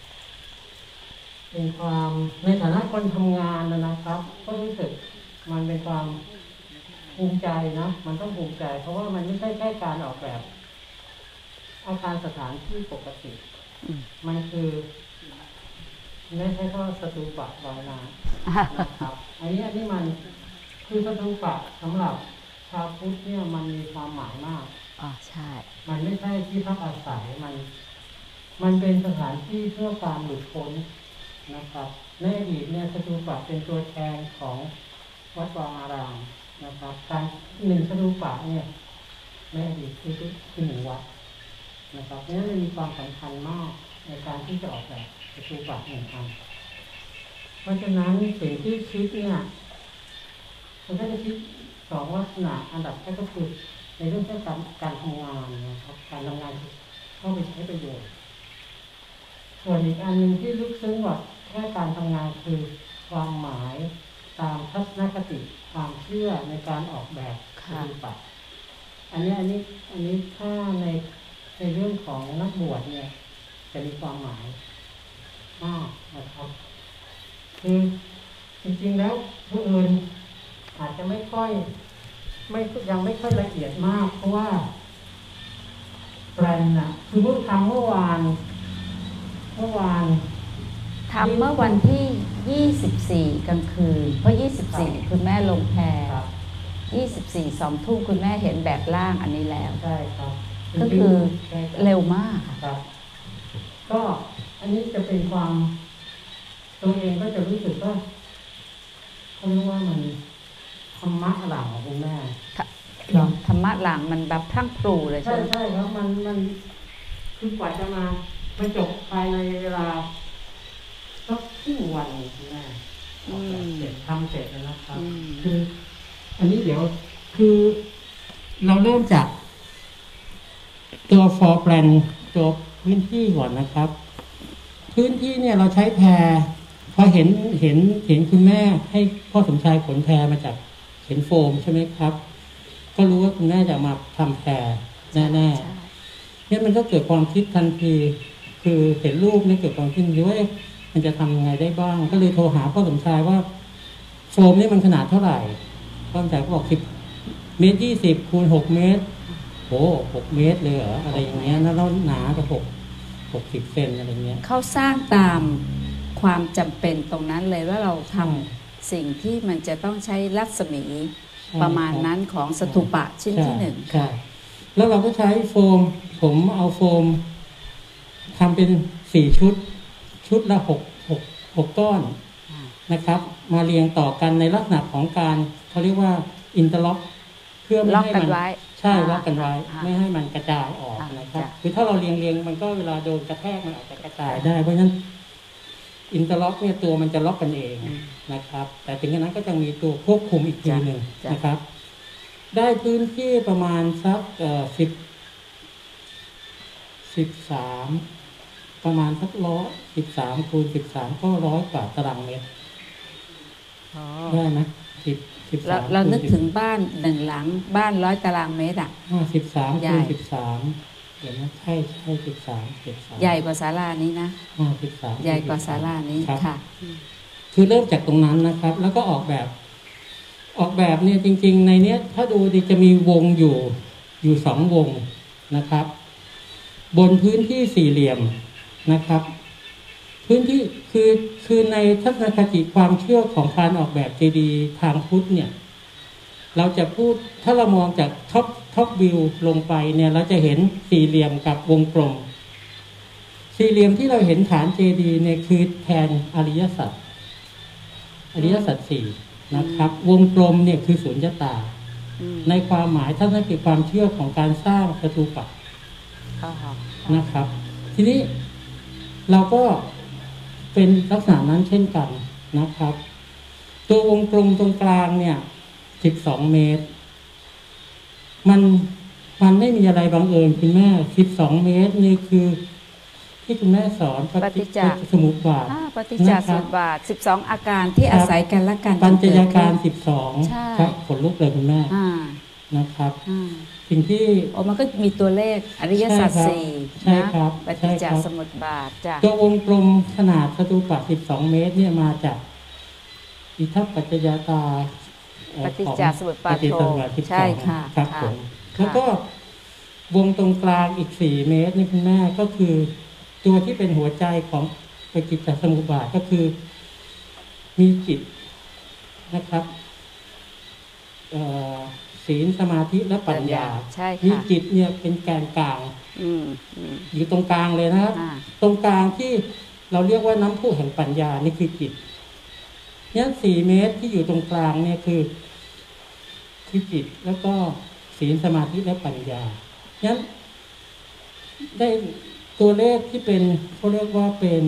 เป็นความในฐานะคนทำงานนะครับก็รู้สึกมันเป็นความภูมิใจนะมันต้องภูมิใจเพราะว่ามันไม่ใช่แค่การออกแบบอาคารสถานที่ปกติมันคือไม่ใช่แค่สตูปะลอยน้ำนะครับอันนี้อันนี้มันคือสตูปะสำหรับชาวพุทธเนี่ยมันมีความหมายมากอ๋อใช่มันไม่ใช่ที่พักอาศัยมันมันเป็นสถานที่เพื่อการหลุดพ้นนะครับในอดีตเนี่ยสตูปะเป็นตัวแทนของวัดวาอารามนะครับการหนึ่งสตูปะเนี่ยในอดีตคือคือหนึ่งวัดนะครับเพราะฉะนั้นมันมีความสำคัญมากในการที่จะออกแบบสตูปะหนึ่งอันเพราะฉะนั้นสิ่งที่คิดเนี่ยมันก็จะคิดสองลักษณะอันดับแรกก็คือในเรื่องการการทำงานนะครับการทำงานเข้าไปใช้ประโยชน์ส่วนอีกอันหนึ่งที่ลึกซึ้งกว่าแค่การทำงานคือความหมายตามทัศนคติความเชื่อในการออกแบบสตูปะอันนี้อันนี้อันนี้ถ้าในในเรื่องของนักบวชเนี่ยจะมีความหมายมากนะครับคือจริงๆแล้วผู้อื่นอาจจะไม่ค่อยไม่ยังไม่ค่อยละเอียดมากเพราะว่าแปลนนะคือเพิ่งทำเมื่อวานเมื่อวานทำเมื่อวันที่ยี่สิบสี่กลางคืนเพราะยี่สิบสี่คุณแม่ลงแพยี่สิบสี่สองทุ่มคุณแม่เห็นแบบร่างอันนี้แล้วใช่ครับก็คือเร็วมากครับก็อันนี้จะเป็นความตัวเองก็จะรู้สึกว่าเขาเรียกว่ามันธรรมะหลังของคุณแม่ธรรมะหลังมันแบบพรั่งพรูเลยใช่ใช่ครับมันมันคือกว่าจะมามาจบภายในเวลาก็ครึ่งวันคุณแม่เสร็จทำเสร็จแล้วนะครับคืออันนี้เดี๋ยวคือเราเริ่มจากตัว floor plan ตัวพื้นที่ก่อนนะครับพื้นที่เนี่ยเราใช้แพรพอเห็นเห็นเห็นคุณแม่ให้พ่อสมชายขนแพรมาจากเห็นโฟมใช่ไหมครับก็รู้ว่าคุณแม่จะมาทำแพรแน่ๆเนี่ยมันก็เกิดความคิดทันทีคือเห็นรูปนี่เกิดความคิดว่ามันจะทำยังไงได้บ้างก็เลยโทรหาพ่อสมชายว่าโฟมนี่มันขนาดเท่าไหร่พ่อสมชายก็บอกสิบเมตรยี่สิบคูณหกเมตรโอ้หกเมตรเลยเหรออะไรอย่างเงี้ยแล้วหนาก็หกหกสิบเซนอะไรเงี้ยเขาสร้างตามความจำเป็นตรงนั้นเลยว่าเราทำสิ่งที่มันจะต้องใช้รัศมีประมาณนั้นของสถูปะชิ้นที่หนึ่งใช่แล้วเราก็ใช้โฟมผมเอาโฟมทำเป็นสี่ชุดชุดละหกหกหกก้อนนะครับมาเรียงต่อกันในลักษณะของการเขาเรียกว่าอินเตอร์ล็อกเพื่อไม่ให้มันใช่ล็อกกันไว้ไม่ให้มันกระจายออกนะครับคือถ้าเราเรียงเรียงมันก็เวลาโดนกระแทกมันอาจจะกระจายได้เพราะฉะนั้นอินเตอร์ล็อกเนี่ยตัวมันจะล็อกกันเองนะครับแต่ถึงนั้นก็จะมีตัวควบคุมอีกทีหนึ่งนะครับได้พื้นที่ประมาณสักเอ่อสิบสิบสามประมาณสักร้อยสิบสามคูณสิบสามก็ร้อยกว่าตารางเมตรได้ไหมสิบเราเรานึกถึงบ้านหนึ่งหลังบ้านร้อยตารางเมตรอ่ะห้าสิบสามคูณสิบสามเดี๋ยวนะใช่ใช่สิบสามสิบสามใหญ่กว่าศาลานี้นะห้าสิบสามใหญ่กว่าศาลานี้ค่ะคือเริ่มจากตรงนั้นนะครับ แล้วก็ออกแบบออกแบบเนี่ยจริงๆในเนี้ยถ้าดูดีจะมีวงอยู่อยู่สองวงนะครับบนพื้นที่สี่เหลี่ยมนะครับพื้นที่คือคือในทัศนคติความเชื่อของการออกแบบเจดีย์ทางพุทธเนี่ยเราจะพูดถ้าเรามองจากท็อปท็อปวิวลงไปเนี่ยเราจะเห็นสี่เหลี่ยมกับวงกลมสี่เหลี่ยมที่เราเห็นฐานเจดีย์เนี่ยคือแทนอริยสัจอริยสัจสี่นะครับวงกลมเนี่ยคือสุญญตาในความหมายทัศนคติความเชื่อของการสร้างสถูปะนะครับทีนี้เราก็เป็นลักษณะนั้นเช่นกันนะครับตัววงกลมตรงกลางเนี่ยสิบสองเมตรมันมันไม่มีอะไรบังเอิญคุณแม่สิบสองเมตรนี่คือที่คุณแม่สอนปฏิจจสมุปบาทปฏิจจสมุปบาทสิบสองอาการที่อาศัยกันและกันปัญจยาการสิบสองครับขนลุกเลยคุณแม่นะครับสิ่งที่โอ้มันก็มีตัวเลขอริยสัจสี่นะปฏิจจสมุปบาทจ้ะตัววงกลมขนาดสถูปะสิบสองเมตรเนี่ยมาจากอิทัปปัจจยตาปฏิจจสมุปบาทโทใช่ค่ะครับผมแล้วก็วงตรงกลางอีกสี่เมตรนี่คุณแม่ก็คือตัวที่เป็นหัวใจของปฏิจจสมุปบาทก็คือมีจิตนะครับศีลสมาธิและปัญญามีจิตเนี่ยเป็นแกนกลางอยู่ตรงกลางเลยนะครับตรงกลางที่เราเรียกว่าน้ำพุแห่งปัญญานี่คือจิตเนี่ยสี่เมตรที่อยู่ตรงกลางเนี่ยคือคือจิตแล้วก็ศีลสมาธิและปัญญาเนี่ยได้ตัวเลขที่เป็นเขาเรียกว่าเป็น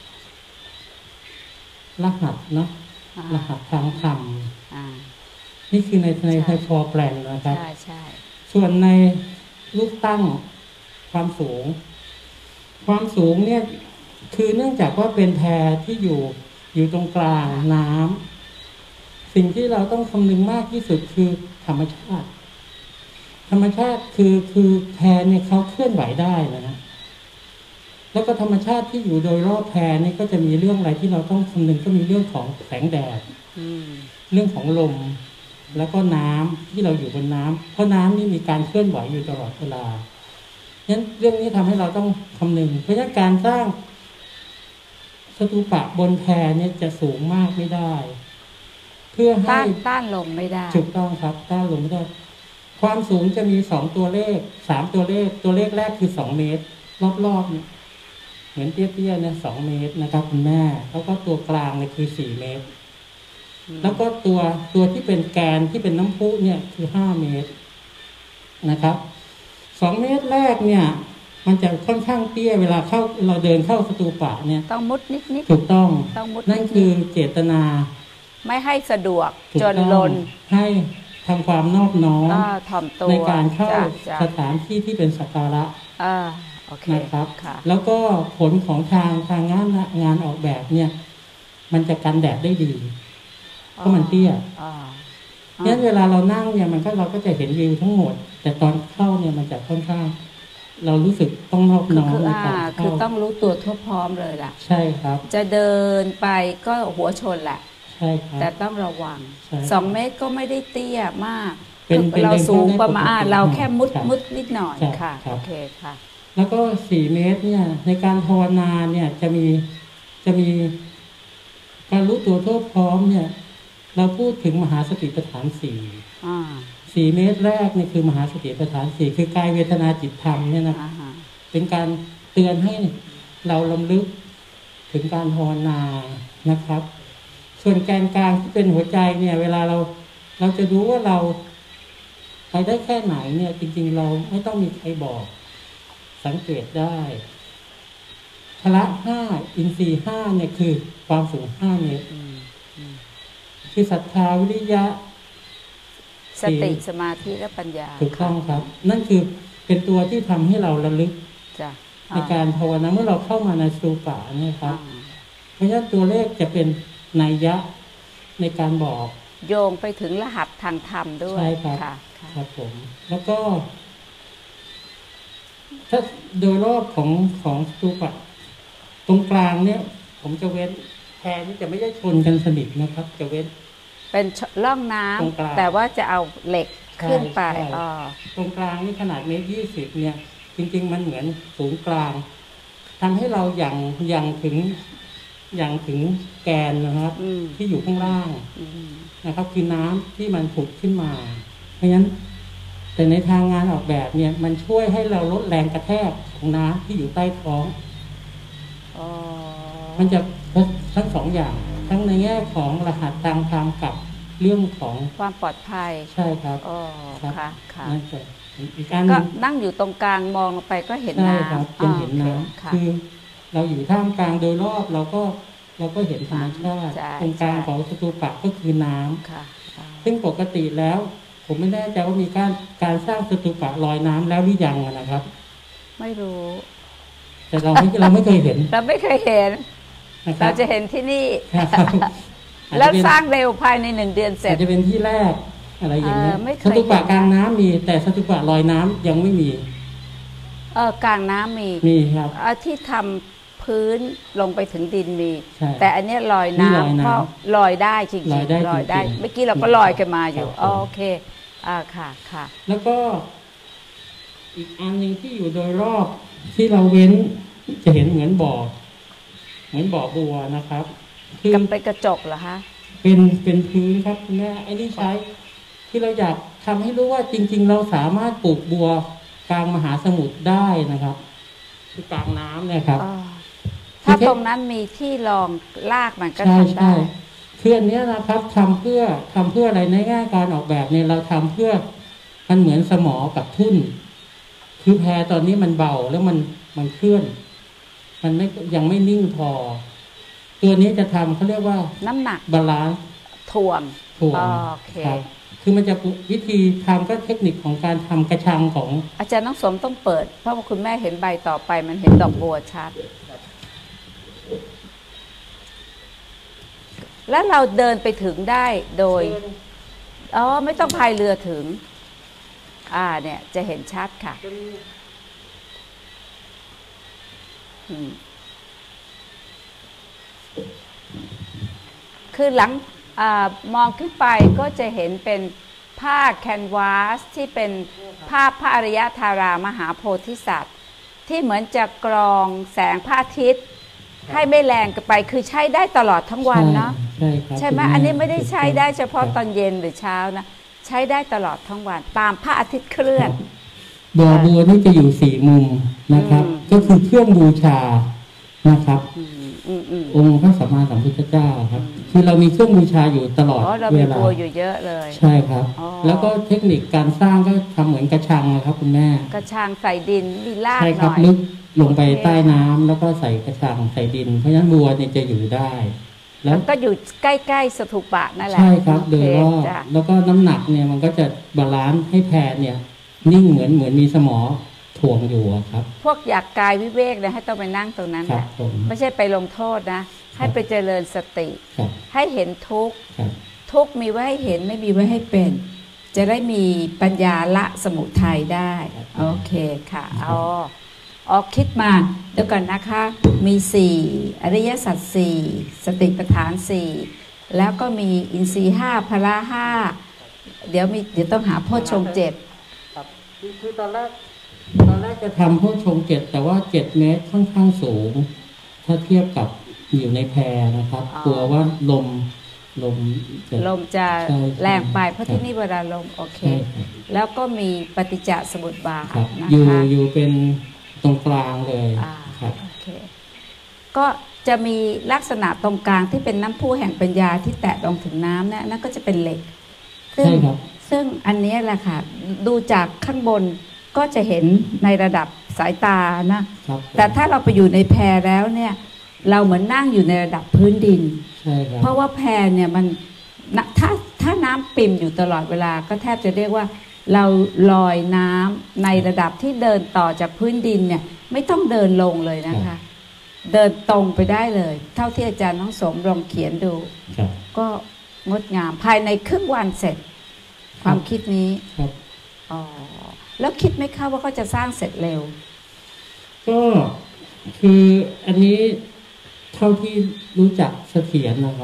รหัสเนาะรหัสทางธรรมนี่คือในในในฟอร์แปลนนะครับใช่ใช่ส่วนในรูปตั้งความสูงความสูงเนี่ยคือเนื่องจากว่าเป็นแพที่อยู่อยู่ตรงกลางน้ำสิ่งที่เราต้องคำนึงมากที่สุดคือธรรมชาติธรรมชาติคือคือแพเนี่ยเขาเคลื่อนไหวได้นะแล้วก็ธรรมชาติที่อยู่โดยรอบแพนี่ก็จะมีเรื่องอะไรที่เราต้องคำนึงก็มีเรื่องของแสงแดดเรื่องของลมแล้วก็น้ำที่เราอยู่บนน้ำเพราะน้ำนี่มีการเคลื่อนไหวอยู่ตลอดเวลาฉะนั้นเรื่องนี้ทำให้เราต้องคำนึงเพราะฉะนั้นการสร้างสถูปะบนแพเนี่ยจะสูงมากไม่ได้เพื่อให้ต้านต้านลมไม่ได้ถูกต้องครับต้านลมไม่ได้ความสูงจะมีสองตัวเลขสามตัวเลขตัวเลขแรกคือสองเมตรรอบๆเนี่ยเหมือนเตี้ยๆเนี่ยสองเมตรนะครับคุณแม่แล้วก็ตัวกลางเนี่ยคือสี่เมตรแล้วก็ตัวตัวที่เป็นแกนที่เป็นน้ำพุเนี่ยคือห้าเมตรนะครับสองเมตรแรกเนี่ยมันจะค่อนข้างเตี้ยเวลาเข้าเราเดินเข้าสถูปะเนี่ยต้องมุดนิดๆถูกต้องนั่นคือเจตนาไม่ให้สะดวกจนลนให้ทำความนอบน้อมในการเข้าสถานที่ที่เป็นสักการะนะครับแล้วก็ผลของทางทางงานงานออกแบบเนี่ยมันจะกันแดดได้ดีเพราะมันเตี้ยงั้นเวลาเรานั่งเนี่ยมันก็เราก็จะเห็นวิวทั้งหมดแต่ตอนเข้าเนี่ยมันจะค่อนข้างเรารู้สึกต้องนอบน้อมในการเข้าคือต้องรู้ตัวทั่วพร้อมเลยล่ะใช่ครับจะเดินไปก็หัวชนแหละใช่ครับแต่ต้องระวังสองเมตรก็ไม่ได้เตี้ยมากเราสูงประมาณเราแค่มุดมุดนิดหน่อยค่ะโอเคค่ะแล้วก็สี่เมตรเนี่ยในการภาวนาเนี่ยจะมีจะมีการรู้ตัวทั่วพร้อมเนี่ยเราพูดถึงมหาสติปัฏฐานสี่สี่เมตรแรกนี่คือมหาสติปัฏฐานสี่คือกายเวทนาจิตธรรมเนี่ยนะเป็นการเตือนให้เราลำลึกถึงการภาวนานะครับส่วนแกนกลางที่เป็นหัวใจเนี่ยเวลาเราเราจะรู้ว่าเราไปได้แค่ไหนเนี่ยจริงๆเราไม่ต้องมีใครบอกสังเกตได้พละห้าอินทรีย์ห้าเนี่ยคือความสูงห้าเมตรคือศรัทธาวิริยะสติสมาธิและปัญญาถูกต้องครับนั่นคือเป็นตัวที่ทำให้เราระลึกในการภาวนาเมื่อเราเข้ามาในสถูปะเนี่ยครับเพราะฉะนั้นตัวเลขจะเป็นนัยยะในการบอกโยงไปถึงรหัสทางธรรมด้วยใช่ครับค่ะครับผมแล้วก็ถ้าโดยรอบของของสตูปะตรงกลางเนี่ย ผมจะเว้นแพรนี่จะไม่ได้ชนกันสนิทนะครับ จะเว้นเป็นร่องน้ตรงกลางำแต่ว่าจะเอาเหล็กขึ้นไปใช่ใช่อ๋อตรงกลางนี่ขนาดเมตรยี่สิบเนี่ย จริง ๆ มันเหมือนศูนย์กลางทำให้เราอย่างอย่างถึงอย่างถึงแกนนะครับอืมที่อยู่ข้างล่างอืมนะครับคือน้ำที่มันผุดขึ้นมา เพราะฉะนั้นแต่ในทางงานออกแบบเนี่ย มันช่วยให้เราลดแรงกระแทกของน้ำที่อยู่ใต้ท้องอ๋อมันจะทั้งสองอย่าง ทั้งในแง่ของรหัสทางธรรมกับเรื่องของความปลอดภัยใช่ครับอ๋อครับค่ะค่ะนั่นจะอีกการหก็นึ่งนั่งอยู่ตรงกลางมองลงไปก็เห็นใช่น้ำครับยังเห็นน้อ๋อำค่ะคือเราอยู่ท่ามกลางโดยรอบเราก็เราก็เห็นธรรมชาติใช่ตรงกลางใช่ของสตูปะก็คือน้ำค่ะค่ะซึ่งปกติแล้ว ผมไม่แน่ใจว่ามีการการสร้างสตูปะลอยน้ำแล้วหรือยังนะครับไม่รู้แต่เราไม่เราไม่เคยเห็นเราไม่เคยเห็นนะครัเราบจะเห็นที่นี่ครับอาจแล้วจะเป็นสร้างเร็วภายในหนึ่งเดือนเสร็อาจจจะเป็นที่แรกอะไรอย่างเงี้ยเออไม่เคยสตูปะกลางน้ำมี แต่สตูปะลอยน้ำยังไม่มีเออกลางน้ำมีมีครับเอาที่ทำพื้นลงไปถึงดินมีใช่แต่อันเนี้ยลอยนี่ลอยน้ำน้ำเพราะลอยได้จริงๆลอยได้ลอยได้จริงๆเมื่อกี้เราก็ลอยกันมาอยู่ครับผมโอเคอ่าค่ะค่ะแล้วก็อีกอันหนึ่งที่อยู่โดยรอบที่เราเว้นจะเห็นเหมือนบ่อ เหมือนบ่อบัวนะครับ คือกับเป็นกระจกเหรอคะเป็นเป็นพื้นครับคุณแม่ไอ้นี่ใช้ที่เราอยากทำให้รู้ว่าจริง ๆ เราสามารถปลูกบัวกลางมหาสมุทรได้นะครับ คือกลางน้ำเนี่ยครับอ่าถ้าตรงนั้นมีที่รองลากมันก็ใช่ทำได้ใช่คืออันเนี้ยนะครับทำเพื่อทำเพื่ออะไรในแง่การออกแบบเนี่ยเราทำเพื่อมันเหมือนสมอกับทุ่น คือแพตอนนี้มันเบาแล้วมันมันเคลื่อน มันไม่ยังไม่นิ่งพอ ตัวนี้จะทำเขาเรียกว่าน้ำหนักบาลานซ์ถ่วงถ่วงโอเคครับคือมันจะวิธีทำก็เทคนิคของการทำกระชังของอาจารย์น้องสมต้องเปิด เพราะว่าคุณแม่เห็นใบต่อไปมันเห็นดอกบัวชัด แล้วเราเดินไปถึงได้โดย อ๋อ ไม่ต้องพายเรือถึง อ่าเนี่ย จะเห็นชัดค่ะอืมคือหลังอามองขึ้นไปก็จะเห็นเป็นผ้าแคนวาสที่เป็นภาพพระอริยธารามหาโพธิสัตว์ ที่เหมือนจะกรองแสงพระอาทิตย์ให้ไม่แรงเกินไปคือใช้ได้ตลอดทั้งวันเนาะใช่ครับใช่ไหมคุณแอันนี้ไม่ได้ใช้ได้เฉพาะตอนเย็นหรือเช้านะ ใช้ได้ตลอดทั้งวัน ตามพระอาทิตย์เคลื่อนบ่อบัวนี่จะอยู่สี่มุมนะครับอืมก็คือเครื่องบูชานะครับอืมอืมอืมองค์พระสัมมาสัมพุทธเจ้าครับ คือเรามีเครื่องบูชาอยู่ตลอดอ๋อเราเวมีลาบัวอยู่เยอะเลยใช่ครับอ๋อแล้วก็เทคนิคการสร้างก็ทำเหมือนกระชังนะครับคุณแม่กระชางใส่ดินมีรากใช่หครับน่อยลึกลงไปโอเคใต้น้ำแล้วก็ใส่กระชังใส่ดิน เพราะฉะนั้นบัวเนี่ยจะอยู่ได้ แล้วก็อยู่ใกล้ๆสถูปะนั่นแหละใช่ครับโดยรอบโเคจ้ะแล้วก็น้ำหนักเนี่ยมันก็จะบาลานซ์ให้แพรเนี่ย นิ่งเหมือนเหมือนมีสมอถ่วงอยู่อะครับพวกอยากกายวิเวกเนี่ยให้ต้องไปนั่งตรงนั้นคแหรับละผมไม่ใช่ไปลงโทษนะ ให้ไปเจริญสติครับให้เห็นทุกข์ครับทุกข์มีไว้ให้เห็นไม่มีไว้ให้เป็น จะได้มีปัญญาละสมุทัยได้ โอเคค่ะเอาออกคิดมาเดี๋ยวก่อนนะคะ มีสี่อริยสัจสี่สติปัฏฐานสี่แล้วก็มีอินทรีย์ห้าพละห้าเดี๋ยวมีเดี๋ยวต้องหาโพชฌงค์เจ็ดครับคือคือตอนแรกตอนแรกจะทำโพชฌงค์เจ็ดแต่ว่าเจ็ดเมตรค่อนข้างสูง ถ้าเทียบกับอยู่ในแพนะครับ กลัวว่าลมลมจะลมจะใช่แรงไปเพราะครับที่นี่เวลาลมโอเคใช่ครับแล้วก็มีปฏิจจสมุปบาทครับนะอยู่คะอยู่เป็นตรงกลางเลยอ่าครับโอเคก็จะมีลักษณะตรงกลางที่เป็นน้ำพุแห่งปัญญาที่แตะลงถึงน้ำเนี่ยนั่นก็จะเป็นเหล็ก ซึ่งใช่ครับซึ่งอันนี้แหละค่ะ ดูจากข้างบนก็จะเห็นในระดับสายตานะครับแต่ถ้าเราไปอยู่ในแพแล้วเนี่ยเราเหมือนนั่งอยู่ในระดับพื้นดินใช่ครับเพราะว่าแพเนี่ยมันนะถ้าถ้าน้ำปิ่มอยู่ตลอดเวลาก็แทบจะเรียกว่าเราลอยน้ำในระดับที่เดินต่อจากพื้นดินเนี่ยไม่ต้องเดินลงเลยนะคะ เดินตรงไปได้เลย เท่าที่อาจารย์น้องสมลองเขียนดูครับก็งดงามภายในครึ่งวันเสร็จ ความคิดนี้ครับอ๋อแล้วคิดไหมคะว่าเขาจะสร้างเสร็จเร็วก็คืออันนี้เท่าที่รู้จักเสถียรนะครับ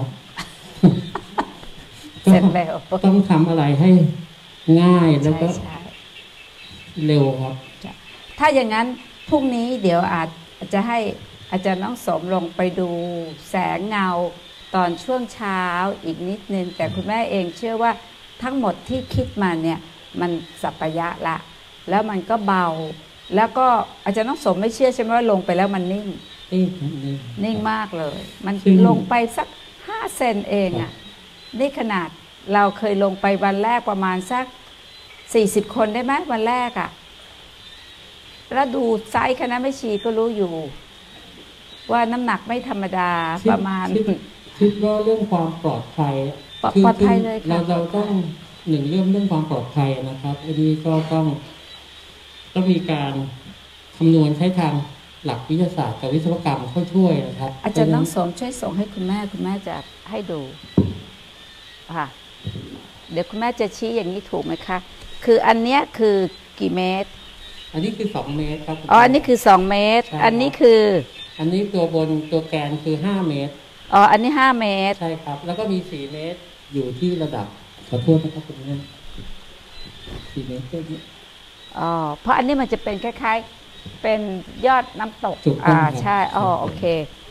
เสร็จเร็วต้องทำอะไรให้ง่ายแล้วก็ใช่เร็วครับถ้าอย่างนั้นพรุ่งนี้เดี๋ยวอาจจะให้อาจารย์น้องสมลงไปดูแสงเงาตอนช่วงเช้าอีกนิดนึงแต่คุณแม่เองเชื่อว่าทั้งหมดที่คิดมาเนี่ยมันสัปยะละแล้วมันก็เบาแล้วก็อาจารย์น้องสมไม่เชื่อใช่ไหมว่าลงไปแล้วมันนิ่งนิ่งนิ่งนิ่งมากเลย มันซึ่งลงไปสักห้าเซนเองอะ่ะนี่ขนาดเราเคยลงไปวันแรกประมาณสักสี่สิบคนได้ไหมวันแรกอะ่ะแล้วดูไซส์คณะไม่ชีก็รู้อยู่ ว่าน้ำหนักไม่ธรรมดาประมาณคิดคิดว่าเรื่องความปลอดภัยปลอดคือปลอดภัยเลยค่ะเราเราต้องหนึ่งเรื่องเรื่องความปลอดภัยนะครับอันนี้ก็ต้องต้องมีการคำนวณใช้ทางหลักวิทยาศาสตร์กับวิศวกรรมเข้าช่วยนะครับอาจารย์น้องสมช่วยส่งให้คุณแม่คุณแม่จะให้ดูค่ะเดี๋ยวคุณแม่จะชี้อย่างนี้ถูกไหมคะคืออันเนี้ยคือกี่เมตรอันนี้คือสองเมตรครับอ๋ออันนี้คือสองเมตรใช่อันนี้คืออันนี้ตัวบนตัวแกนคือห้าเมตรอ๋ออันนี้ห้าเมตรใช่ครับ แล้วก็มีสี่เมตรอยู่ที่ระดับขอโทษนะครับคุณแม่สี่เมตรแค่นี้อ๋อเพราะอันนี้มันจะเป็นคล้ายๆเป็นยอดน้ำตกถูกต้องอ่าครับใช่อ๋อโอเค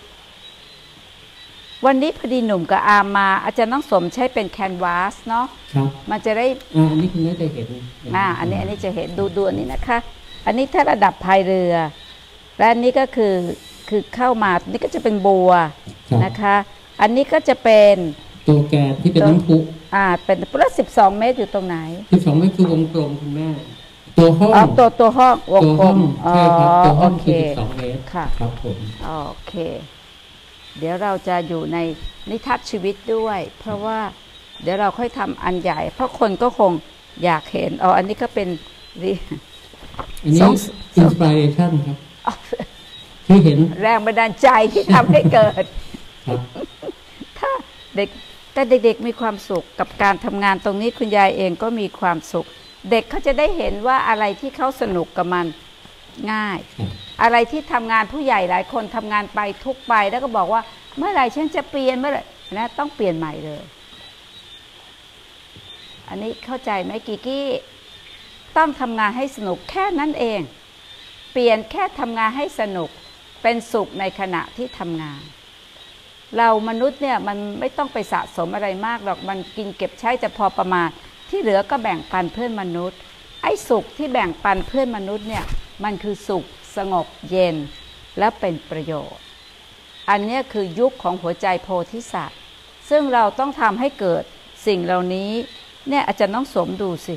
วันนี้พอดีหนุ่มกับอามา อาจารย์น้องสมใช้เป็นแคนวาสเนาะครับมันจะได้อ่าอันนี้คุณแม่จะเห็นอ่าอันนี้อันนี้จะเห็นดูดูอันนี้นะคะ อันนี้ถ้าระดับพายเรือ และอันนี้ก็คือคือเข้ามานี่ก็จะเป็นบัวครับนะคะ อันนี้ก็จะเป็นตัวแกนที่เป็นน้ำพุอ่าเป็นแล้วสิบสองเมตรอยู่ตรงไหนที่สองเมตรคือวงกลมคุณแม่ ตัวห้องอ๋อตัวตัวห้องวงตัวกลห้องมอ๋อใช่ครับตัวห้โอองเคคือสิบสองเมตรค่ะครับผมโอเค เดี๋ยวเราจะอยู่ในนิทัศน์ชีวิตด้วย เพราะว่าเดี๋ยวเราค่อยทำอันใหญ่ เพราะคนก็คงอยากเห็นอ๋ออันนี้ก็เป็นอันนี้สองอินสปิเรชันครับที่เห็นแรงบันดาลใจที่ทำให้เกิดครับถ้าเด็กแต่เด็กๆมีความสุขกับการทำงานตรงนี้คุณยายเองก็มีความสุข เด็กเขาจะได้เห็นว่าอะไรที่เขาสนุกกับมันง่ายครับอะไรที่ทำงานผู้ใหญ่หลายคนทำงานไปทุกไปแล้วก็บอกว่าเมื่อไหร่ฉันจะเปลี่ยนเมื่อไหร่นะต้องเปลี่ยนใหม่เลย อันนี้เข้าใจไหมกิกี้ต้องทำงานให้สนุกแค่นั้นเอง เปลี่ยนแค่ทำงานให้สนุกเป็นสุขในขณะที่ทำงาน เรามนุษย์เนี่ยมันไม่ต้องไปสะสมอะไรมากหรอกมันกินเก็บใช้จะพอประมาณที่เหลือก็แบ่งปันเพื่อนมนุษย์ ไอ้สุขที่แบ่งปันเพื่อนมนุษย์เนี่ยมันคือสุขสงบเย็นและเป็นประโยชน์ อันนี้คือยุคของหัวใจโพธิสัตว์ซึ่งเราต้องทำให้เกิดสิ่งเหล่านี้เนี่ยอาจารย์น้องสมดูสิ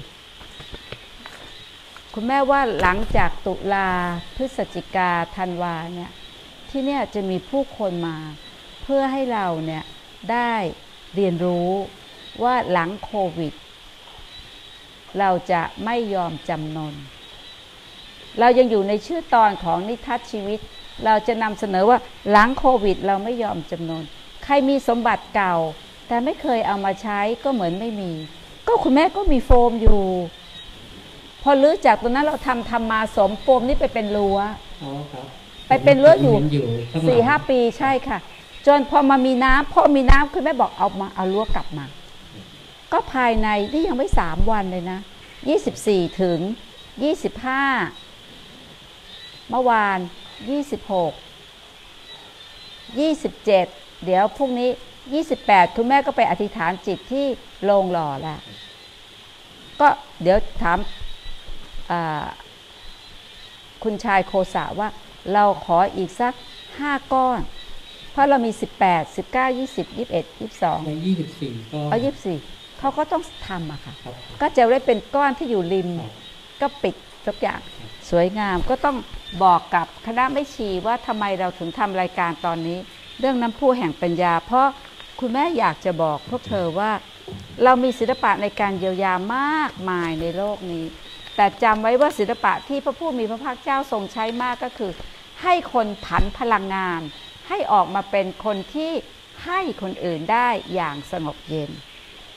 คุณแม่ว่าหลังจากตุลาพฤศจิกาธันวาเนี่ยที่เนี่ยจะมีผู้คนมาเพื่อให้เราเนี่ยได้เรียนรู้ว่าหลังโควิดเราจะไม่ยอมจำนนเรายังอยู่ในชื่อตอนของนิทัศน์ชีวิตเราจะนำเสนอว่าหลังโควิดเราไม่ยอมจำนนใครมีสมบัติเก่าแต่ไม่เคยเอามาใช้ก็เหมือนไม่มีก็คุณแม่ก็มีโฟมอยู่พอลื้อจากตรงนั้นเราทำทำมาสมโฟมนี่ไปเป็นรั้วอ๋อครับไปเป็นรั้วอยู่เห็นอยู่ข้างลังสี่ห้าปีใช่ค่ะจนพอมามีน้ำพอมีน้ำคุณแม่บอกเอามาเอารั้วกลับมาก็ภายในนี่ยังไม่สามวันเลยนะยี่สิบสี่ถึงยี่สิบห้าเมื่อวานยี่สิบหก ยี่สิบเจ็ดเดี๋ยวพรุ่งนี้ยี่สิบแปดคุณแม่ก็ไปอธิษฐานจิตที่โรงหล่อแล้วก็เดี๋ยวถามคุณชายโคสะว่าเราขออีกสักห้าก้อนเพราะเรามีสิบแปด สิบเก้า ยี่สิบ ยี่สิบเอ็ด ยี่สิบสองในยี่สิบสี่ก็เอายี่สิบสี่เขาก็ต้องทำอะค่ะครับก็จะได้เป็นก้อนที่อยู่ริมครับก็ปิดทุกอย่างสวยงามก็ต้องบอกกับคณะไม่ชีว่าทำไมเราถึงทำรายการตอนนี้เรื่องน้ำพุแห่งปัญญาเพราะคุณแม่อยากจะบอกพวกเธอว่าเรามีศิลปะในการเยียวยามากมายในโลกนี้แต่จำไว้ว่าศิลปะที่พระผู้มีพระภาคเจ้าทรงใช้มากก็คือให้คนผันพลังงานให้ออกมาเป็นคนที่ให้คนอื่นได้อย่างสงบเย็น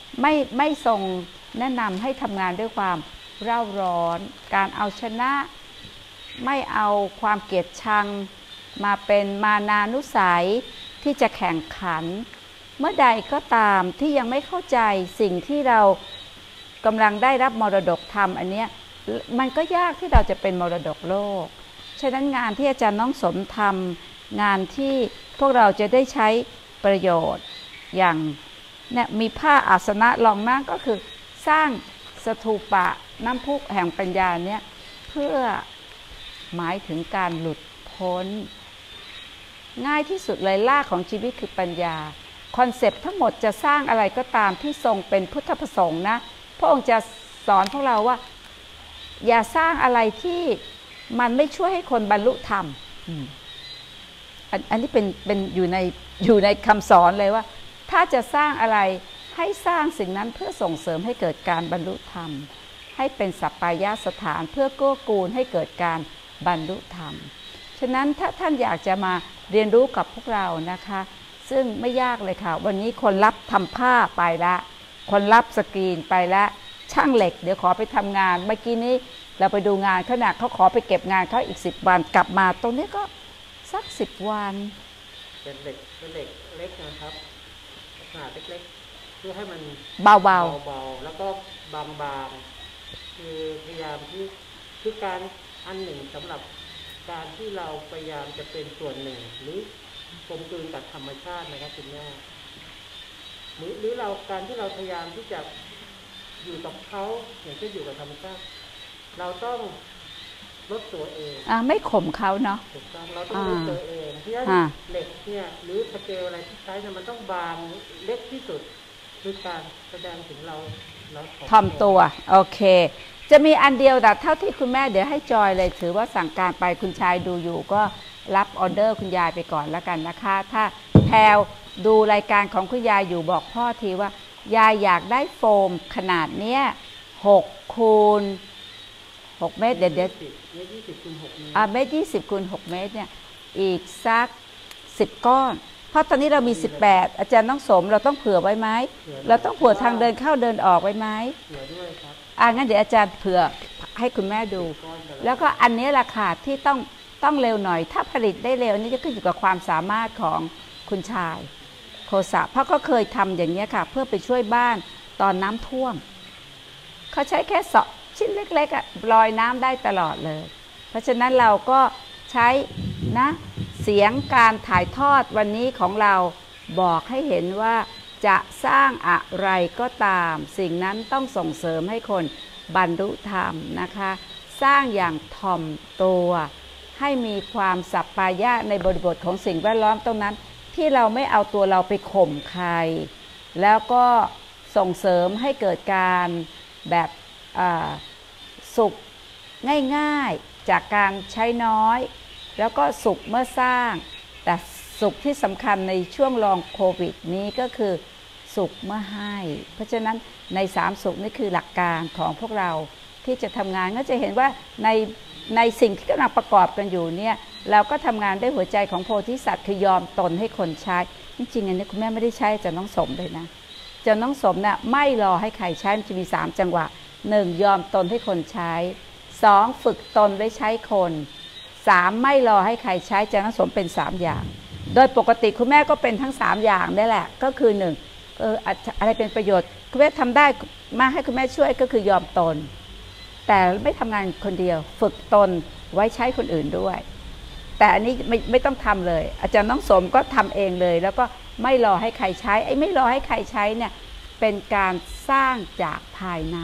ไม่ไม่ทรงแนะนำให้ทำงานด้วยความเร่าร้อนการเอาชนะไม่เอาความเกลียดชังมาเป็นมานานุสัยที่จะแข่งขันเมื่อใดก็ตามที่ยังไม่เข้าใจสิ่งที่เรากำลังได้รับมรดกธรรมอันเนี้ยมันก็ยากที่เราจะเป็นมรดกโลกฉะนั้นงานที่อาจารย์น้องสมทำงานที่พวกเราจะได้ใช้ประโยชน์อย่างเนี่ยมีผ้าอาสนะรองนั่งก็คือสร้างสถูปะน้ำพุแห่งปัญญาเนี่ยเพื่อหมายถึงการหลุดพ้นง่ายที่สุดเลยรากของชีวิตคือปัญญาคอนเซปต์ทั้งหมดจะสร้างอะไรก็ตามที่ทรงเป็นพุทธประสงค์นะพระองค์จะสอนพวกเราว่าอย่าสร้างอะไรที่มันไม่ช่วยให้คนบรรลุธรรม อัน, อันนี้เป็นเป็นอยู่ในอยู่ในคำสอนเลยว่าถ้าจะสร้างอะไรให้สร้างสิ่งนั้นเพื่อส่งเสริมให้เกิดการบรรลุธรรมให้เป็นสัปปายสถานเพื่อกู้กูลให้เกิดการบรรลุธรรมฉะนั้นถ้าท่านอยากจะมาเรียนรู้กับพวกเรานะคะซึ่งไม่ยากเลยค่ะวันนี้คนรับทำผ้าไปละคนรับสกรีนไปละช่างเหล็กเดี๋ยวขอไปทำงานเมื่อกี้นี้เราไปดูงานเขาหนักเขาขอไปเก็บงานเขาอีกสิบวันกลับมาตรงนี้ก็สักสิบวันเป็นเหล็กเป็นเหล็กเล็กนะครับขนาดเล็กๆเพื่อให้มันเบาๆเบาๆแล้วก็บางๆคือพยายามที่คือการอันหนึ่งสำหรับการที่เราพยายามจะเป็นส่วนหนึ่งหรือกลมกลืนกับธรรมชาตินะครับคุณแม่หรือหรือเราการที่เราพยายามที่จะอยู่กับเขาอย่างที่อยู่กับธรรมชาติเราต้องลดตัวเองอ่าไม่ข่มเขาเนาะถูกต้องเราต้องลดตัวเองเพราะฉะนั้นเหล็กเนี่ยหรือสเกลอะไรที่ใช้เนี่ยมันต้องบางเล็กที่สุดคือการแสดงถึงเราเราถ่อมตัวโอเคจะมีอันเดียวแต่เท่าที่คุณแม่เดี๋ยวให้จอยเลยถือว่าสั่งการไปคุณชายดูอยู่ก็รับออเดอร์คุณยายไปก่อนแล้วกันนะคะถ้าแพลวดูรายการของคุณยายอยู่บอกพ่อทีว่ายายอยากได้โฟมขนาดเนี้ยหกคูณหกเมตรเดี๋ยวเดี๋ยวอ่าเมตรยี่สิบคูณหกเมตรเนี่ยอีกสักสิบก้อนเพราะตอนนี้เรามีสิบแปดอาจารย์ต้องสมเราต้องเผื่อไว้ไหมเราต้องเผื่อทางเดินเข้าเดินออกไว้ไหมเผื่อด้วยครับอ่างั้นเดี๋ยวอาจารย์เผื่อให้คุณแม่ดูแล้วก็อันนี้ราคาที่ต้องต้องเร็วหน่อยถ้าผลิตได้เร็วนี่จะขึ้นอยู่กับความสามารถของคุณชายโคสะเพราะก็เคยทำอย่างนี้ค่ะเพื่อไปช่วยบ้านตอนน้ำท่วมเขาใช้แค่สองชิ้นเล็กๆอ่ะลอยน้ำได้ตลอดเลยเพราะฉะนั้นเราก็ใช้นะเสียงการถ่ายทอดวันนี้ของเราบอกให้เห็นว่าจะสร้างอะไรก็ตามสิ่งนั้นต้องส่งเสริมให้คนบรรลุธรรมนะคะสร้างอย่างถ่อมตัวให้มีความสัปปายะในบริบทของสิ่งแวดล้อมตรงนั้นที่เราไม่เอาตัวเราไปข่มใครแล้วก็ส่งเสริมให้เกิดการแบบสุขง่ายๆจากการใช้น้อยแล้วก็สุขเมื่อสร้างแต่สุขที่สำคัญในช่วงรองโควิดนี้ก็คือสุขเมื่อให้เพราะฉะนั้นในสามสุขนี่คือหลักการของพวกเราที่จะทำงานก็จะเห็นว่าในในสิ่งที่กำลังประกอบกันอยู่เนี่ยเราก็ทำงานด้วยหัวใจของโพธิสัตว์คือยอมตนให้คนใช้จริงๆอันนี้คุณแม่ไม่ได้ใช้จะน้องสมเลยนะจะน้องสมเนี่ยไม่รอให้ใครใช้มันจะมีสามจังหวะหนึ่งยอมตนให้คนใช้สองฝึกตนไว้ใช้คนสามไม่รอให้ใครใช้จะน้องสมเป็นสามอย่างโดยปกติคุณแม่ก็เป็นทั้งสามอย่างนี่แหละก็คือหนึ่งเอออะไรเป็นประโยชน์คุณแม่ทำได้มาให้คุณแม่ช่วยก็คือยอมตนแต่ไม่ทำงานคนเดียวฝึกตนไว้ใช้คนอื่นด้วยแต่อันนี้ไม่ไม่ต้องทำเลยอาจารย์น้องสมก็ทำเองเลยแล้วก็ไม่รอให้ใครใช้ไอ้ไม่รอให้ใครใช้เนี่ยเป็นการสร้างจากภายใน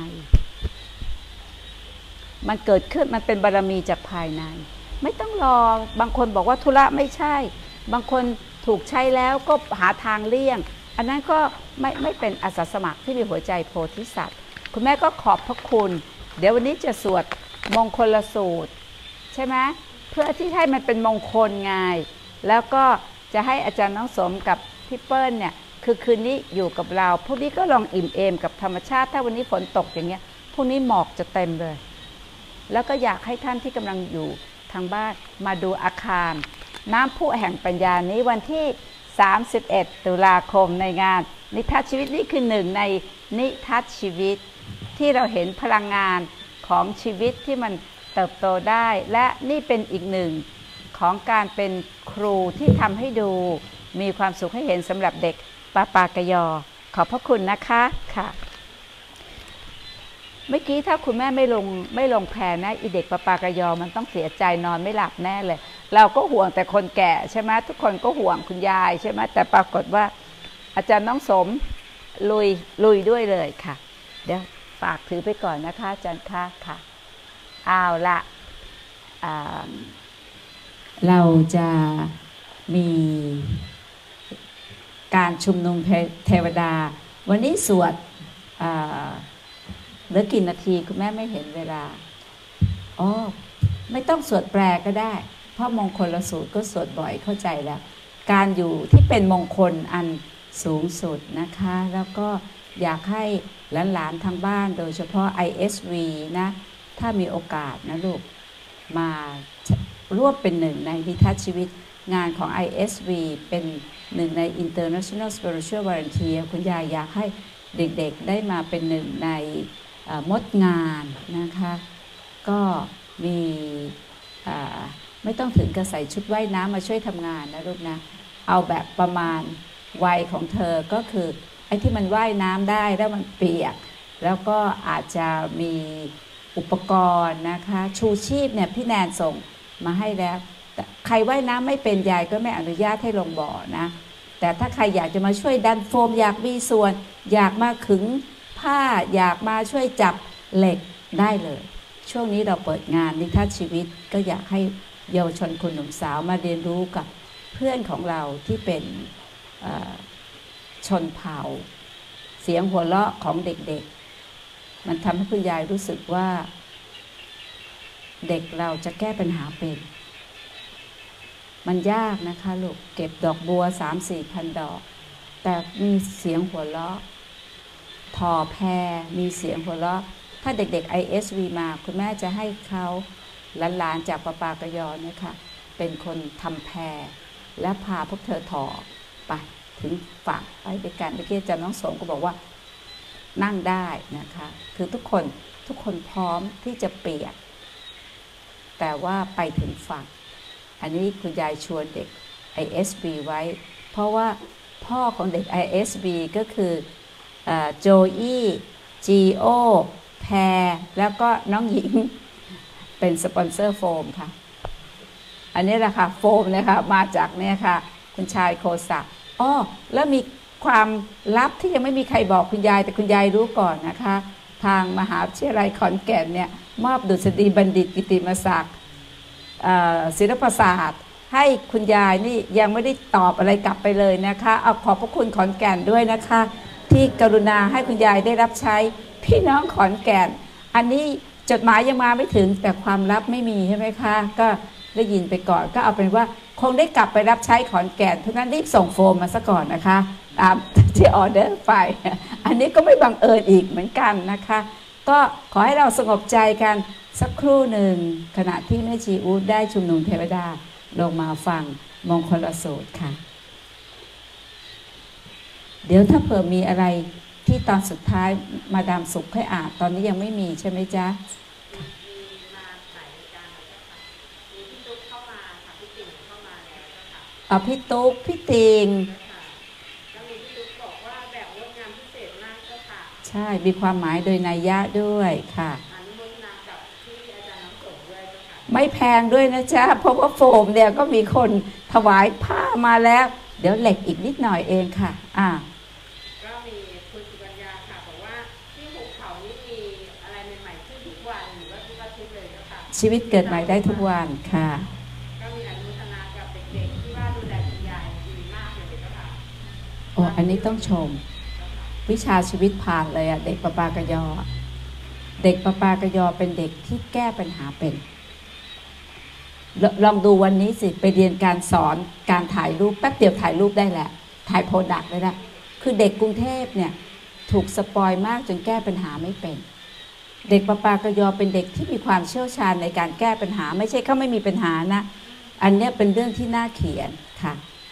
มันเกิดขึ้นมันเป็นบารมีจากภายในไม่ต้องรอบางคนบอกว่าธุระไม่ใช่บางคนถูกใช้แล้วก็หาทางเลี่ยงอันนั้นก็ไม่ไม่เป็นอาสาสมัครที่มีหัวใจโพธิสัตว์คุณแม่ก็ขอบพระคุณเดี๋ยววันนี้จะสวดมงคลสูตรใช่ไหมเพื่อที่ให้มันเป็นมงคลไงแล้วก็จะให้อาจารย์น้องสมกับพี่เปิ้ลเนี่ยคือคืนนี้อยู่กับเราพวกนี้ก็ลองอิ่มเอมกับธรรมชาติถ้าวันนี้ฝนตกอย่างเงี้ยพวกนี้หมอกจะเต็มเลยแล้วก็อยากให้ท่านที่กำลังอยู่ทางบ้านมาดูอาคารน้ำพุแห่งปัญญานี้วันที่สามสิบเอ็ดตุลาคมในงานนิทรรศชีวิตนี่คือหนึ่งในนิทรรศชีวิตที่เราเห็นพลังงานของชีวิตที่มันเติบโตได้และนี่เป็นอีกหนึ่งของการเป็นครูที่ทำให้ดูมีความสุขให้เห็นสำหรับเด็กปาปากยอขอบพระคุณนะคะค่ะเมื่อกี้ถ้าคุณแม่ไม่ลงไม่ลงแพรนะอีเด็กปาปากยอมันต้องเสียใจนอนไม่หลับแน่เลยเราก็ห่วงแต่คนแก่ใช่ไหมทุกคนก็ห่วงคุณยายใช่ไหมแต่ปรากฏว่าอาจารย์น้องสมลุยลุยด้วยเลยค่ะเดี๋ยวฝากถือไปก่อนนะคะอาจารย์ค่ะค่ะเอาละเราจะมีการชุมนุมเทวดาวันนี้สวดเหลือกี่นาทีคุณแม่ไม่เห็นเวลาอ๋อไม่ต้องสวดแปลก็ได้เพราะมงคลสูตรก็สวดบ่อยเข้าใจแล้วการอยู่ที่เป็นมงคลอันสูงสุดนะคะแล้วก็อยากให้หลานๆทางบ้านโดยเฉพาะ ไอ เอส วี นะถ้ามีโอกาสนะลูกมาร่วมเป็นหนึ่งในนิทรรศชีวิตงานของ ไอ เอส วี เป็นหนึ่งใน International Spiritual Volunteer คุณยายอยากให้เด็กๆได้มาเป็นหนึ่งในมดงานนะคะก็มีไม่ต้องถึงกับใส่ชุดว่ายน้ำมาช่วยทำงานนะลูกนะเอาแบบประมาณวัยของเธอก็คือไอ้ที่มันว่ายน้ำได้แล้วมันเปียกแล้วก็อาจจะมีอุปกรณ์นะคะชูชีพเนี่ยพี่แนนส่งมาให้แล้วแต่ใครว่ายน้ำไม่เป็นยายก็ไม่อนุญาตให้ลงบ่อนะแต่ถ้าใครอยากจะมาช่วยดันโฟมอยากมีส่วนอยากมาขึงผ้าอยากมาช่วยจับเหล็กได้เลยช่วงนี้เราเปิดงานนิทรรศชีวิตก็อยากให้เยาวชนคนหนุ่มสาวมาเรียนรู้กับเพื่อนของเราที่เป็นชนเผ่าเสียงหัวเราะของเด็กๆมันทำให้คุณยายรู้สึกว่าเด็กเราจะแก้ปัญหาเป็นมันยากนะคะลูกเก็บดอกบัว สามสี่ พันดอกแต่มีเสียงหัวเราะทอแพรมีเสียงหัวเราะถ้าเด็กๆ ไอ เอส วี มาคุณแม่จะให้เขาหลานๆจากปาปากยอเนี่ยค่ะเป็นคนทำแพรและพาพวกเธอถอไปถึงฝั่งไปด้วยกันเมื่อกี้อาจารย์น้องสมก็บอกว่านั่งได้นะคะคือทุกคนทุกคนพร้อมที่จะเปียกแต่ว่าไปถึงฝั่งอันนี้คุณยายชวนเด็ก ไอ เอส บี ไว้เพราะว่าพ่อของเด็ก ไอ เอส บี ก็คือโจอี้จีโอแพรแล้วก็น้องหญิงเป็นสปอนเซอร์โฟมค่ะอันนี้แหละค่ะโฟมนะคะมาจากเนี่ยค่ะคุณชายโคศักดิ์อ้อแล้วมีความลับที่ยังไม่มีใครบอกคุณยายแต่คุณยายรู้ก่อนนะคะทางมหาวิทยาลัยขอนแก่นเนี่ยมอบดุษฎีบัณฑิตกิติมศักดิ์ศิลปศาสตร์ให้คุณยายนี่ยังไม่ได้ตอบอะไรกลับไปเลยนะคะเอาขอบพระคุณขอนแก่นด้วยนะคะที่กรุณาให้คุณยายได้รับใช้พี่น้องขอนแก่นอันนี้จดหมายยังมาไม่ถึงแต่ความลับไม่มีใช่ไหมคะก็ได้ยินไปก่อนก็เอาเป็นว่าคงได้กลับไปรับใช้ขอนแก่นเพราะนั้นรีบส่งโฟมมาซะก่อนนะคะตามที่ออเดอร์ไปอันนี้ก็ไม่บังเอิญอีกเหมือนกันนะคะก็ขอให้เราสงบใจกันสักครู่หนึ่งขณะที่แม่ชีอู๊ดได้ชุมนุมเทวดาลงมาฟังมงคลสูตรค่ะเดี๋ยวถ้าเผื่อมีอะไรที่ตอนสุดท้ายมาดามสุขให้อ่านตอนนี้ยังไม่มีใช่ไหมจ๊ะอ๋อพี่ตุ๊กพี่ติงใช่มีความหมายโดยนัยยะด้วยค่ะไม่แพงด้วยนะจ๊ะเพราะว่าโฟมเนี่ยก็มีคนถวายผ้ามาแล้วเดี๋ยวเหล็กอีกนิดหน่อยเองค่ะอ่าก็มีคุณสุกัญญาค่ะบอกว่าที่หุบเขานี่มีอะไรใหม่ๆขึ้นทุกวันหรือว่าทุกอาทิตย์เลยค่ะชีวิตเกิดใหม่ได้ทุกวันค่ะก็มีอนุโมทนากับเด็กๆที่ว่าดูแลคุณยายดีมากเลยค่ะโอ้อันนี้ต้องชมวิชาชีวิตผ่านเลยอ่ะเด็กปาปากยอเด็กปาปากยอเป็นเด็กที่แก้ปัญหาเป็นลองดูวันนี้สิไปเรียนการสอนการถ่ายรูปแป๊บเดียวถ่ายรูปได้แหละถ่ายโปรดักต์ได้แล้วคือเด็กกรุงเทพเนี่ยถูกสปอยมากจนแก้ปัญหาไม่เป็นเด็กปาปากยอเป็นเด็กที่มีความเชี่ยวชาญในการแก้ปัญหาไม่ใช่เขาไม่มีปัญหานะอันนี้เป็นเรื่องที่น่าเขียนค่ะ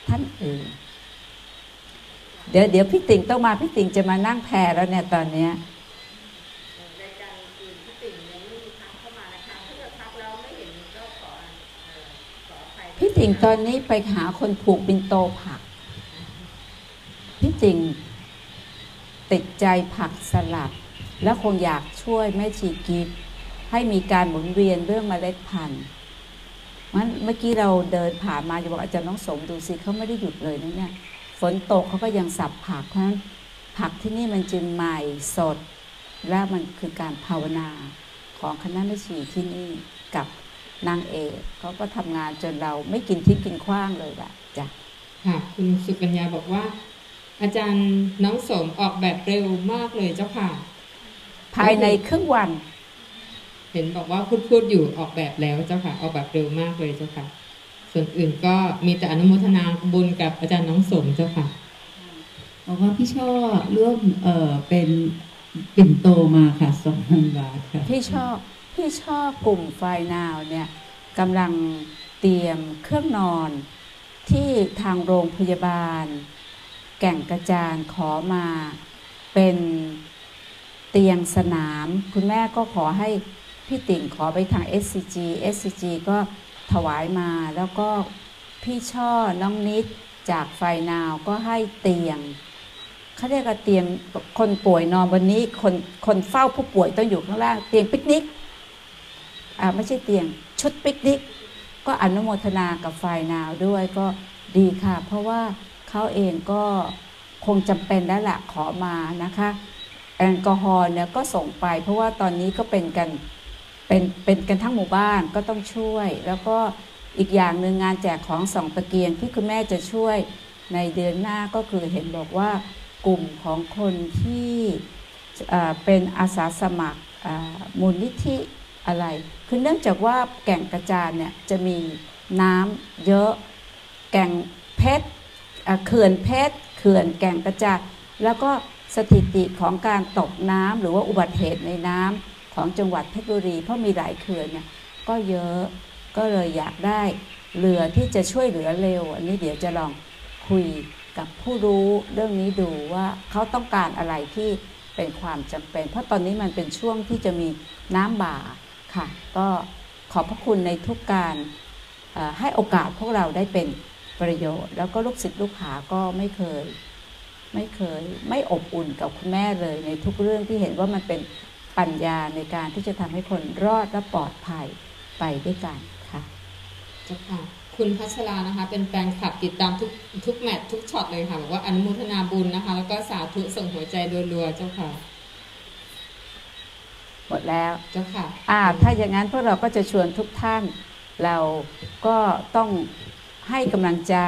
ท่านอื่นเดี๋ยวเดี๋ยวพี่ติ่งต้องมาพี่ติ่งจะมานั่งแพรแล้วเนี่ยตอนเนี้ยรายการอื่นพี่ติ่งยังไม่มีทักเข้ามานะคะถ้าเกิดทักแล้วไม่เห็นก็ขอขออภัยพี่ติ่งตอนนี้ไปหาคนผูกปิ่นโตผักพี่ติ่งติดใจผักสลัดและคงอยากช่วยแม่ชีกิฟให้มีการหมุนเวียนเรื่องเมล็ดพันธุ์งั้นเมื่อกี้เราเดินผ่านมาจะบอกอาจารย์น้องสมดูสิเขาไม่ได้หยุดเลยนะเนี่ยฝนตกเขาก็ยังสับผักเพราะฉะนั้นผักที่นี่มันจึงใหม่สดและมันคือการภาวนาของคณะแม่ชีที่นี่กับนางเอกเขาก็ทำงานจนเราไม่กินทิ้งกินขว้างเลยล่ะจ้ะค่ะคุณสุกัญญาบอกว่าอาจารย์น้องสมออกแบบเร็วมากเลยเจ้าค่ะภายในครึ่งวันเห็นบอกว่าพูดพูดอยู่ออกแบบแล้วเจ้าค่ะออกแบบเร็วมากเลยเจ้าค่ะส่วนอื่นก็มีแต่อนุโมทนาบุญกับอาจารย์น้องสมเจ้าค่ะบอกว่าพี่ช่อร่วมเอ่อเป็นปิ่นโตมาค่ะสองพันบาทค่ะพี่ช่อพี่ช่อกลุ่มไฟนาวเนี่ยกำลังเตรียมเครื่องนอนที่ทางโรงพยาบาลแก่งกระจานขอมาเป็นเตียงสนามคุณแม่ก็ขอให้พี่ติ่งขอไปทาง เอส ซี จี เอส ซี จี ก็ถวายมาแล้วก็พี่ช่อน้องนิดจากไฟนาวก็ให้เตียงเขาเรียกว่าเตียงคนป่วยนอนวันนี้คนคนเฝ้าผู้ป่วยต้องอยู่ข้างล่างเตียงปิกนิกอ่าไม่ใช่เตียงชุดปิกนิกก็อนุโมทนากับไฟนาวด้วยก็ดีค่ะเพราะว่าเขาเองก็คงจำเป็นแล้วแหละขอมานะคะแอลกอฮอล์เนี่ยก็ส่งไปเพราะว่าตอนนี้ก็เป็นกันเป็นเป็นกันทั้งหมู่บ้านก็ต้องช่วยแล้วก็อีกอย่างหนึ่งงานแจกของสองตะเกียงที่คุณแม่จะช่วยในเดือนหน้าก็คือเห็นบอกว่ากลุ่มของคนที่เป็นอาสาสมัครมูลนิธิอะไรคือเนื่องจากว่าแก่งกระจานเนี่ยจะมีน้ำเยอะแก่งเพชรเขื่อนเพชรเขื่อนแก่งกระจานแล้วก็สถิติของการตกน้ำหรือว่าอุบัติเหตุในน้ำของจังหวัดเพชรบุรีเพราะมีหลายเขื่อนเนี่ยก็เยอะก็เลยอยากได้เรือที่จะช่วยเหลือเร็วอันนี้เดี๋ยวจะลองคุยกับผู้รู้เรื่องนี้ดูว่าเขาต้องการอะไรที่เป็นความจำเป็นเพราะตอนนี้มันเป็นช่วงที่จะมีน้ำบ่าค่ะก็ขอบพระคุณในทุกการให้โอกาสพวกเราได้เป็นประโยชน์แล้วก็ลูกศิษย์ลูกหาก็ไม่เคยไม่เคยไม่อบอุ่นกับคุณแม่เลยในทุกเรื่องที่เห็นว่ามันเป็นปัญญาในการที่จะทำให้คนรอดและปลอดภัยไปด้วยกันค่ะเจ้าค่ะคุณพัชรานะคะเป็นแฟนคลับติดตามทุกทุกแมตช์ทุกช็อตเลยค่ะบอกว่าอนุโมทนาบุญนะคะแล้วก็สาธุส่งหัวใจรัวๆเจ้าค่ะหมดแล้วเจ้าค่ะอ่าถ้าอย่างนั้นพวกเราก็จะชวนทุกท่านเราก็ต้องให้กำลังใจ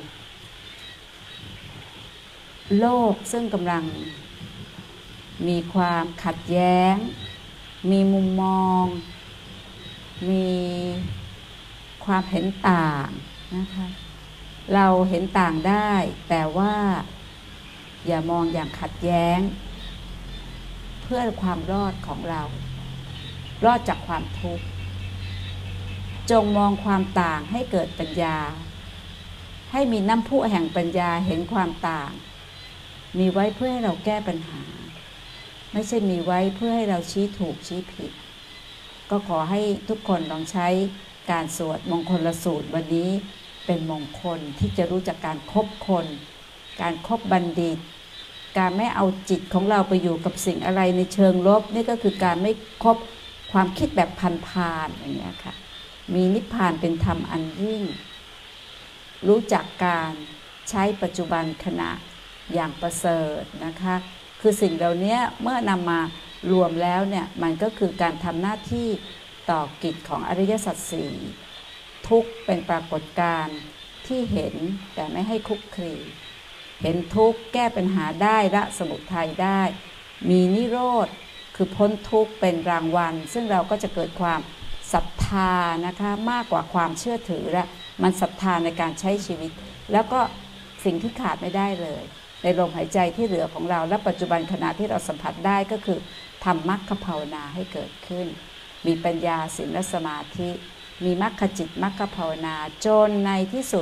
โลกซึ่งกำลังมีความขัดแย้งมีมุมมองมีความเห็นต่างนะคะเราเห็นต่างได้แต่ว่าอย่ามองอย่างขัดแย้งเพื่อความรอดของเรารอดจากความทุกข์จงมองความต่างให้เกิดปัญญาให้มีน้ำพุแห่งปัญญาเห็นความต่างมีไว้เพื่อให้เราแก้ปัญหาไม่ใช่มีไว้เพื่อให้เราชี้ถูกชี้ผิดก็ขอให้ทุกคนลองใช้การสวดมงคลสูตรวันนี้เป็นมงคลที่จะรู้จักการคบคนการคบบัณฑิตการไม่เอาจิตของเราไปอยู่กับสิ่งอะไรในเชิงลบนี่ก็คือการไม่คบความคิดแบบพันๆอย่างเงี้ยค่ะมีนิพพานเป็นธรรมอันยิ่งรู้จักการใช้ปัจจุบันขณะอย่างประเสริฐนะคะคือสิ่งเหล่านี้เมื่อนำมารวมแล้วเนี่ยมันก็คือการทำหน้าที่ต่อกิจของอริยสัจสี่ทุกข์เป็นปรากฏการณ์ที่เห็นแต่ไม่ให้คุกคลีเห็นทุกข์แก้ปัญหาได้ละสมุทัยได้มีนิโรธคือพ้นทุกข์เป็นรางวัลซึ่งเราก็จะเกิดความศรัทธานะคะมากกว่าความเชื่อถือและมันศรัทธาในการใช้ชีวิตแล้วก็สิ่งที่ขาดไม่ได้เลยในลมหายใจที่เหลือของเราและปัจจุบันขณะที่เราสัมผัสได้ก็คือทำมรรคภาวนาให้เกิดขึ้นมีปัญญาศีลและสมาธิมีมรรคจิตมรรคภาวนาจนในที่สุด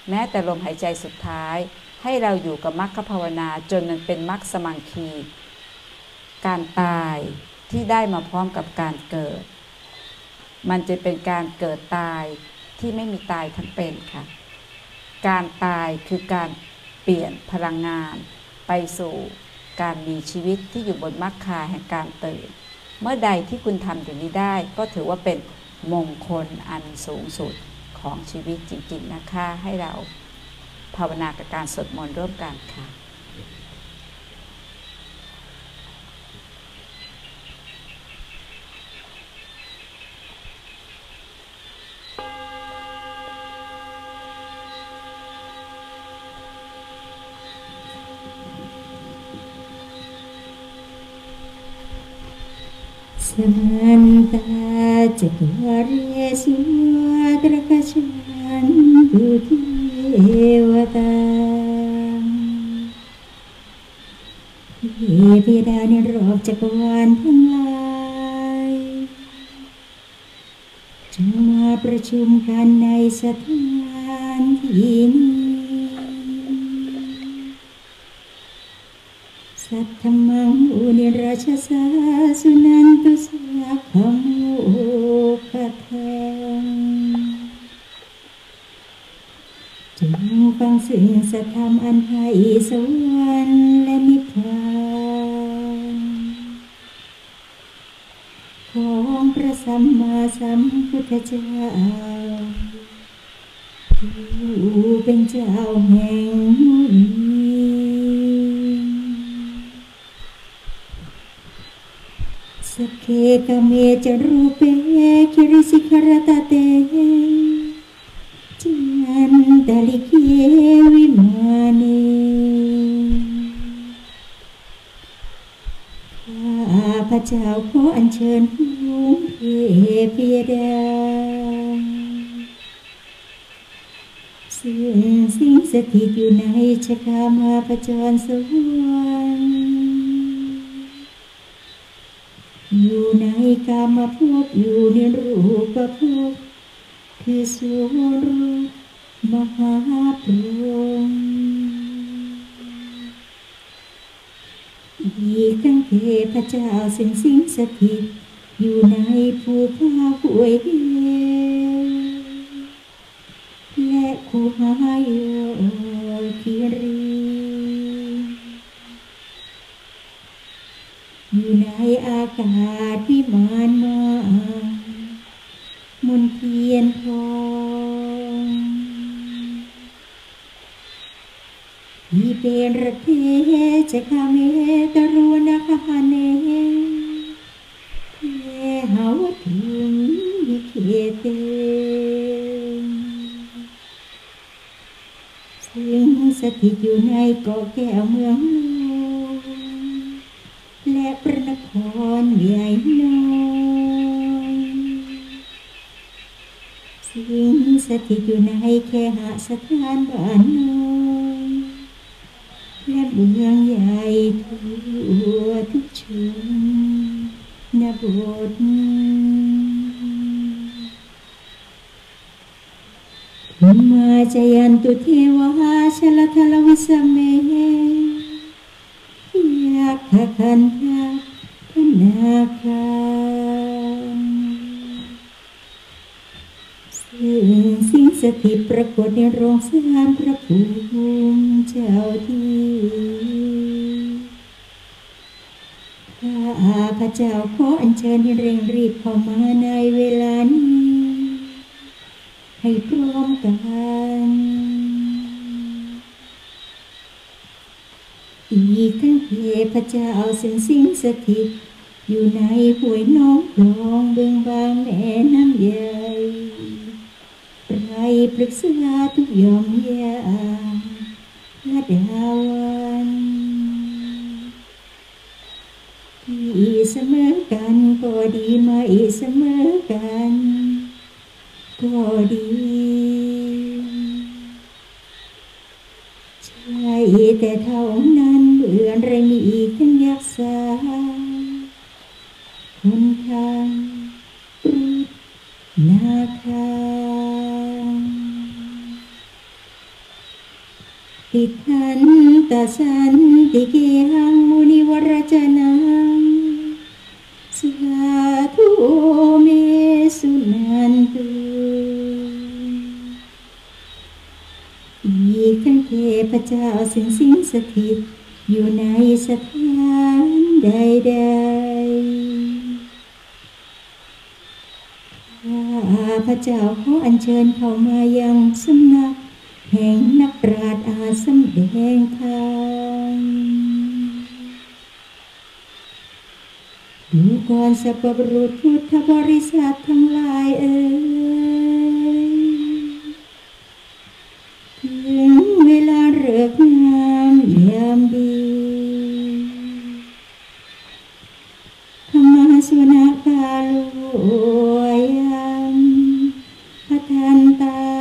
แม้แต่ลมหายใจสุดท้ายให้เราอยู่กับมรรคภาวนาจนมันเป็นมรรคสมังคีการตายที่ได้มาพร้อมกับการเกิดมันจะเป็นการเกิดตายที่ไม่มีตายทั้งเป็นค่ะการตายคือการเปลี่ยนพลังงานไปสู่การมีชีวิตที่อยู่บนมรรคาแห่งการตื่นเมื่อใดที่คุณทำอย่างนี้ได้ก็ถือว่าเป็นมงคลอันสูงสุดของชีวิตจริงๆนะคะให้เราภาวนากับการสวดมนต์ร่วมกันค่ะ Samanta Chaturyesu Adrakachantu Devataเทวดาในรอบจักรวาลทั้งหลายจงมาประชุมกันในสถานที่นี้สัทธมังอุนิราชสาสุนันตุสักขโมกทังจงฟังซึ่งสัทธรรมอันให้สวรรค์และนิพพานของพระสัมมาสัมพุทธเจ้าผู้เป็นเจ้าแห่งมุนีสักเคกเมจรูเปคิริสิขรตเตจันตลิเกวิมานีข้าพระเจ้าขออัญเชิญภูมิเทพยดาซึ่งสิ่งสถิตอยู่ในชะคามาพจรสวรรค์อยู่ในกามภพอยู่ในรูปภพคือสุรูปมหาพรหมอีกทั้งเทพเจ้าซึ่งสิงสถิตอยู่ในภูผาห้วยเหวและคูหาโยคีรีอยู่ในอากาศวิมานมามนเทียนทองที่เป็นระเทจะคาเมตรุณคาเนเทหาวัตุมิเคเตซึ่งสถิตอยู่ในเกาะแก้วเมืองและพระนครใหญ่น้อยซึ่งสถิตอยู่ในแคหสถานบ้านน้อยและเมืองใหญ่ทั่วทุกชนบทมาจยันตุเทวะชลทลวิสเมยาคคันธาพนาคาซึ่งสิ่งสถิตปรากฏในโรงสถานพระภูมิเจ้าที่ข้าพระเจ้าขออัญเชิญให้เร่งรีบเข้ามาในเวลานี้ให้พร้อมกันอีกทั้งเทพเจ้าซึ่งสิงสถิตอยู่ในห้วยน้องคลองเบื้องบางแม่น้ำใหญ่ไรปรึกษาทุกยอมยามและดาวันที่เสมอกันก็ดีไม่เสมอกันก็ดีใช่แต่เท่านั้นเบื่อไรมีอีกทั้งยักษ์สาคนทางรุดนาคาสันติเกหังมุนิวรจนังสาธุเมสุนันตุอีกทั้งเทพเจ้าสิงสิงสถิตอยู่ในสถานใดๆข้าพระเจ้าขออัญเชิญเข้ามายังสำนักแห่งนักปราชญ์อาสำแดงธรรมดูก่อนสัพพบุรุษพุทธบริษัททั้งหลายเอ่ยถึงเวลาฤกษ์งามยามดีธรรมสวนากาโลยัมพัทันตา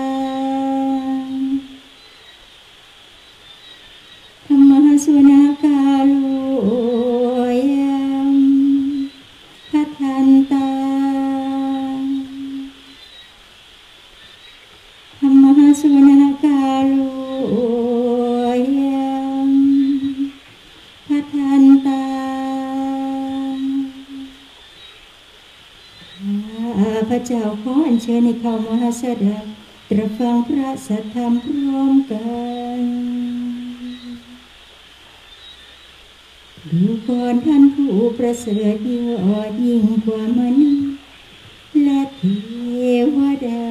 ธรรมสวนากาโลยัมพัทันตาธรรมสวนากาโลยัมพัทันตาข้าพระเจ้าขออัญเชิญให้เข้ามาสดับตรับฟังพระสัทธรรมพร้อมกันดูก่อนท่านผู้ประเสริฐยอดยิ่งกว่ามนุษย์และเทวดา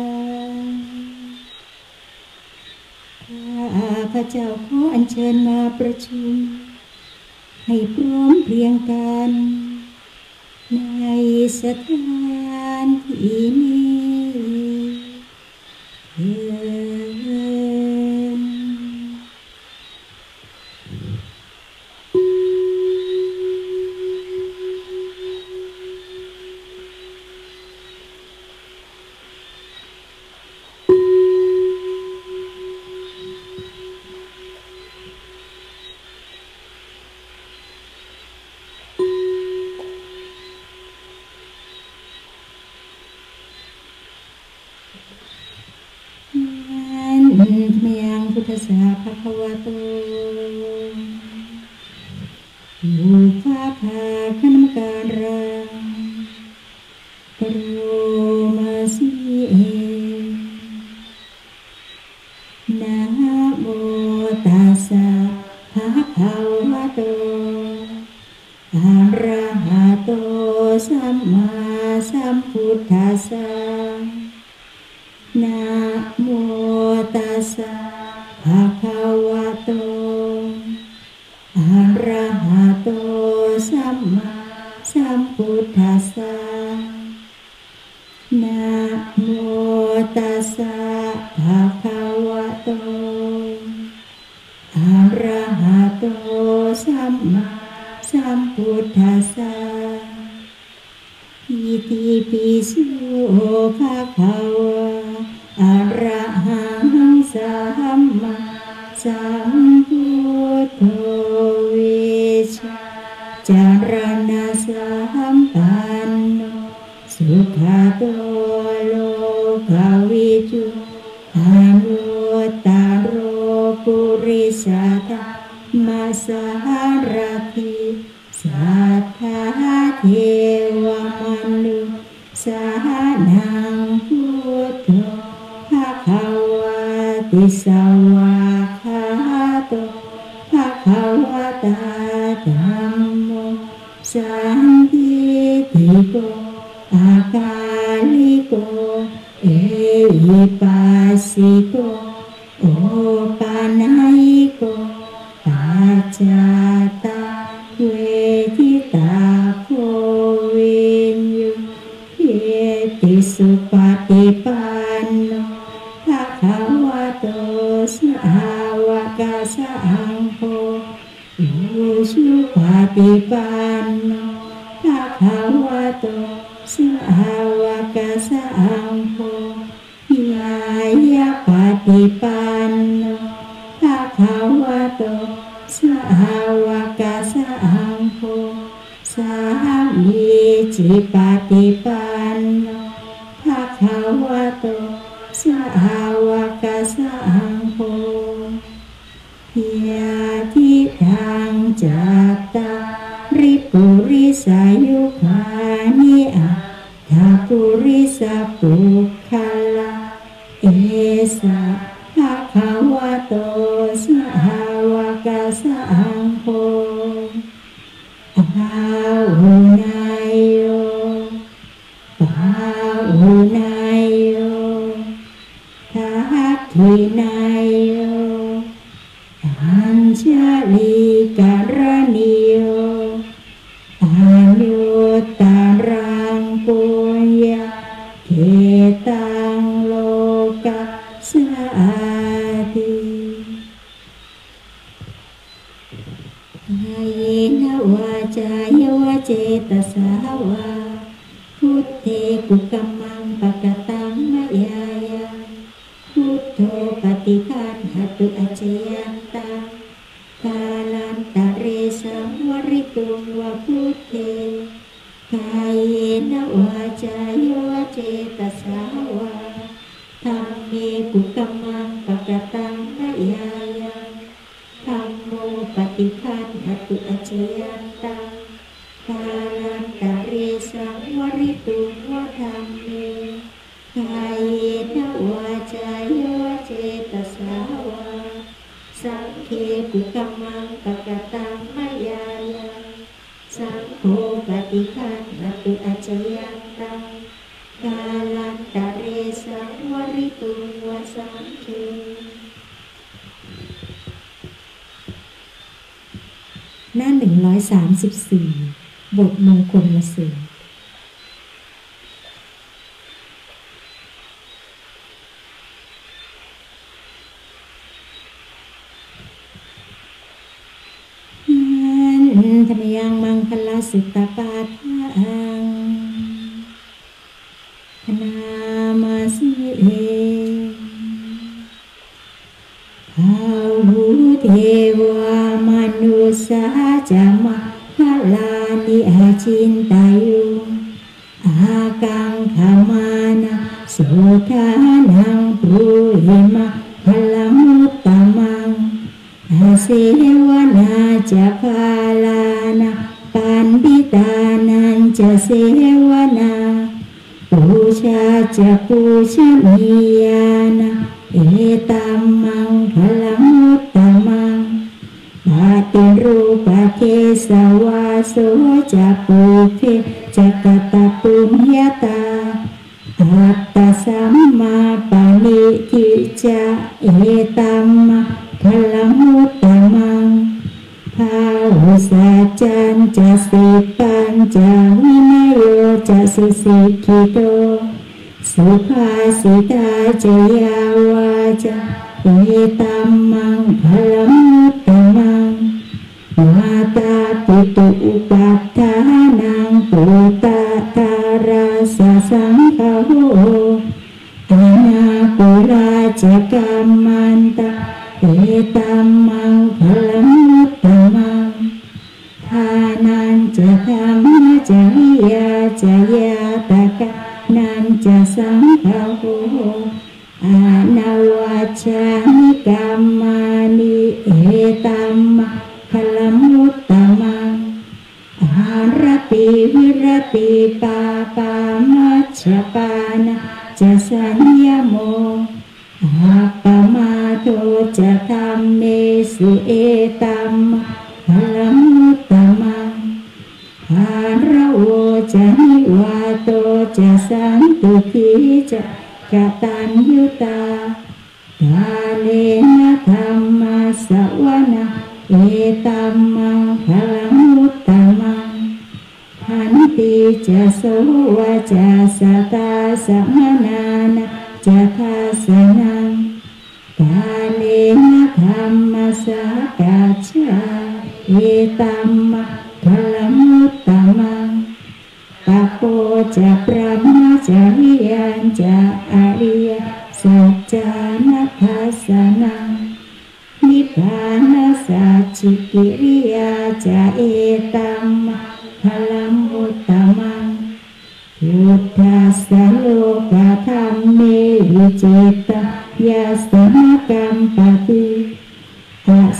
ข้าพระเจ้าขออัญเชิญมาประชุมให้พร้อมเพรียงกันในสถานที่นี้เถิดเมียงพุทธสาภควโตอยู่ฟ้าผ่าขนมการังปโรมาสีเอนะโมตัสสะภะคะวะโตอะระหะโตสัมมาสัมพุทธัสสะนะโมตัสสะภะคะวะโตอะระหะโตสัมมาสัมพุทธัสสะนะโมตัสสะภะคะวะโตอะระหะโตสัมมาสัมพุทธัสสะอิติปิโสภะคะวะอะระหังสัมมาสัมพุทโธวิชาจารณะสัมปันโนสุขโตโลกวิจุอนุตตโรปุริสธรรมสารถิสัทธาเทวมนุสานังพุทโธภควติสวาคาโตภควตาธัมโมสันติติโกอาคาลิโกเอหิปัสสิโกโอปานายิโกปัจจตาเวทิตาโควินยุเยติสุปฏิปันโนภะคะวะโตสาวกสังโฆอุชุปฏิปันโนภะคะวะโตสาวกสังโฆญายะปฏิปันโนภะคะวะโตสาวกสังโฆสามีจิปฏิปันโนภะคะวะโตสาวกสังโฆญาจัตตาริปุริสายุคานิอัตถปุริสปุคคลาเอสะภะคะวะโตสาวกสังโฆอาหุนายโยปาหุนายโยทัตถินายโยอัญชลีการณิโยอนุตตรังปุญญาเขตังโลกัสสาติกายเนวาจายวเจตสาวาพุทเทกุกัมมังปะกตังมะยายังพุทโธปฏิคันหตุอจยันตังกาลันตะเรสังวริตุงวะพุทเทกายเนวาจายวเจตสาวาธัมเมกุกัมมังปะกตังมะยายังธัมโมปฏิคันหตุอจยันตังกาลันตะเรสังวริตุงวะธัมเมกายเนวาจายวเจตสาวาสังเคกุกัมมังปะกตังมะยายังสังโฆปฏิคันหตุอจยันตังกาลันตะเรสังวริตุงวะสังเคหน้าหนึ่งร้อยสามสิบสี่บทมงคลละสูตรธรรมยังมังคลสุตตปาทังพนามาสิเอภาวุเทวามนุสาจามะพลานิอาจินตายุอากังขมานะโสทานังปุหิมะพลมุตตมังอาเสวนาจะพาลานะปันดิตานันจะเสวนาปูชาจะปูชนียานะเอตัมมังพลมุตตมังปฏิรูปเทสวาโสจะปูเพจะกตปุญญาตาอัตตสัมมาปณิทิจะเอตัมมังพลมุตตมังภาวุสัจจันจะสิปัญจวินโยจะสุสิกขิโตสุภาสิตาจะยาวาจะเอตัมมังพลมุตตมังมาตาปิตุอุปัฏฐานังปุตตะตาราสสังฆโหอนาปุราจะกัมมันตาเอตัมมังพลมุตตมังทานันจะธรรมจะวิยาจะยาตกะนันจะสังฆโหอานาวาจานิกรรมานิเอตัมมังพลมุตตมังอารติวิรติปาปามัชฌปานะจะสัญญโมอาปมาโทจะธรรมเมสุเอตัมมังพลมุตตมังภาระโวจะนิวาโตจะสันตุทิจะกตัญญูตากาเลนะธัมมาสวนะเอตัมมังพลมุตตมังพันติจะโสวะจะสตาสมนานะจะทัสสนังกาเลนะธัมมาสกัจฉาเอตัมมังพลมุตตมังปะโปจะปรมจะวิยัญจะอริยสัจจานัทธัสสนังนิพพานสัจจิกิริยาจะเอตัมมังพลมุตตมังพุทธัสสะโลกธรรมเมวิจิตตยาสมกัมปติอา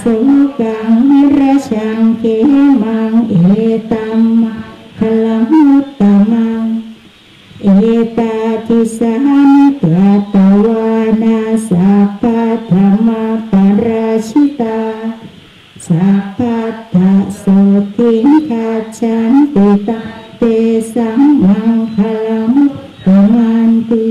โสกังวิราชังเกมังเอตัมมังคลังมุตตมังเอตาทิสานิตาตวานาสัพพะธรรมปราชิตาสัพพะทะโสติคัจฉันติตาเตสังมังคลังธรรมันติ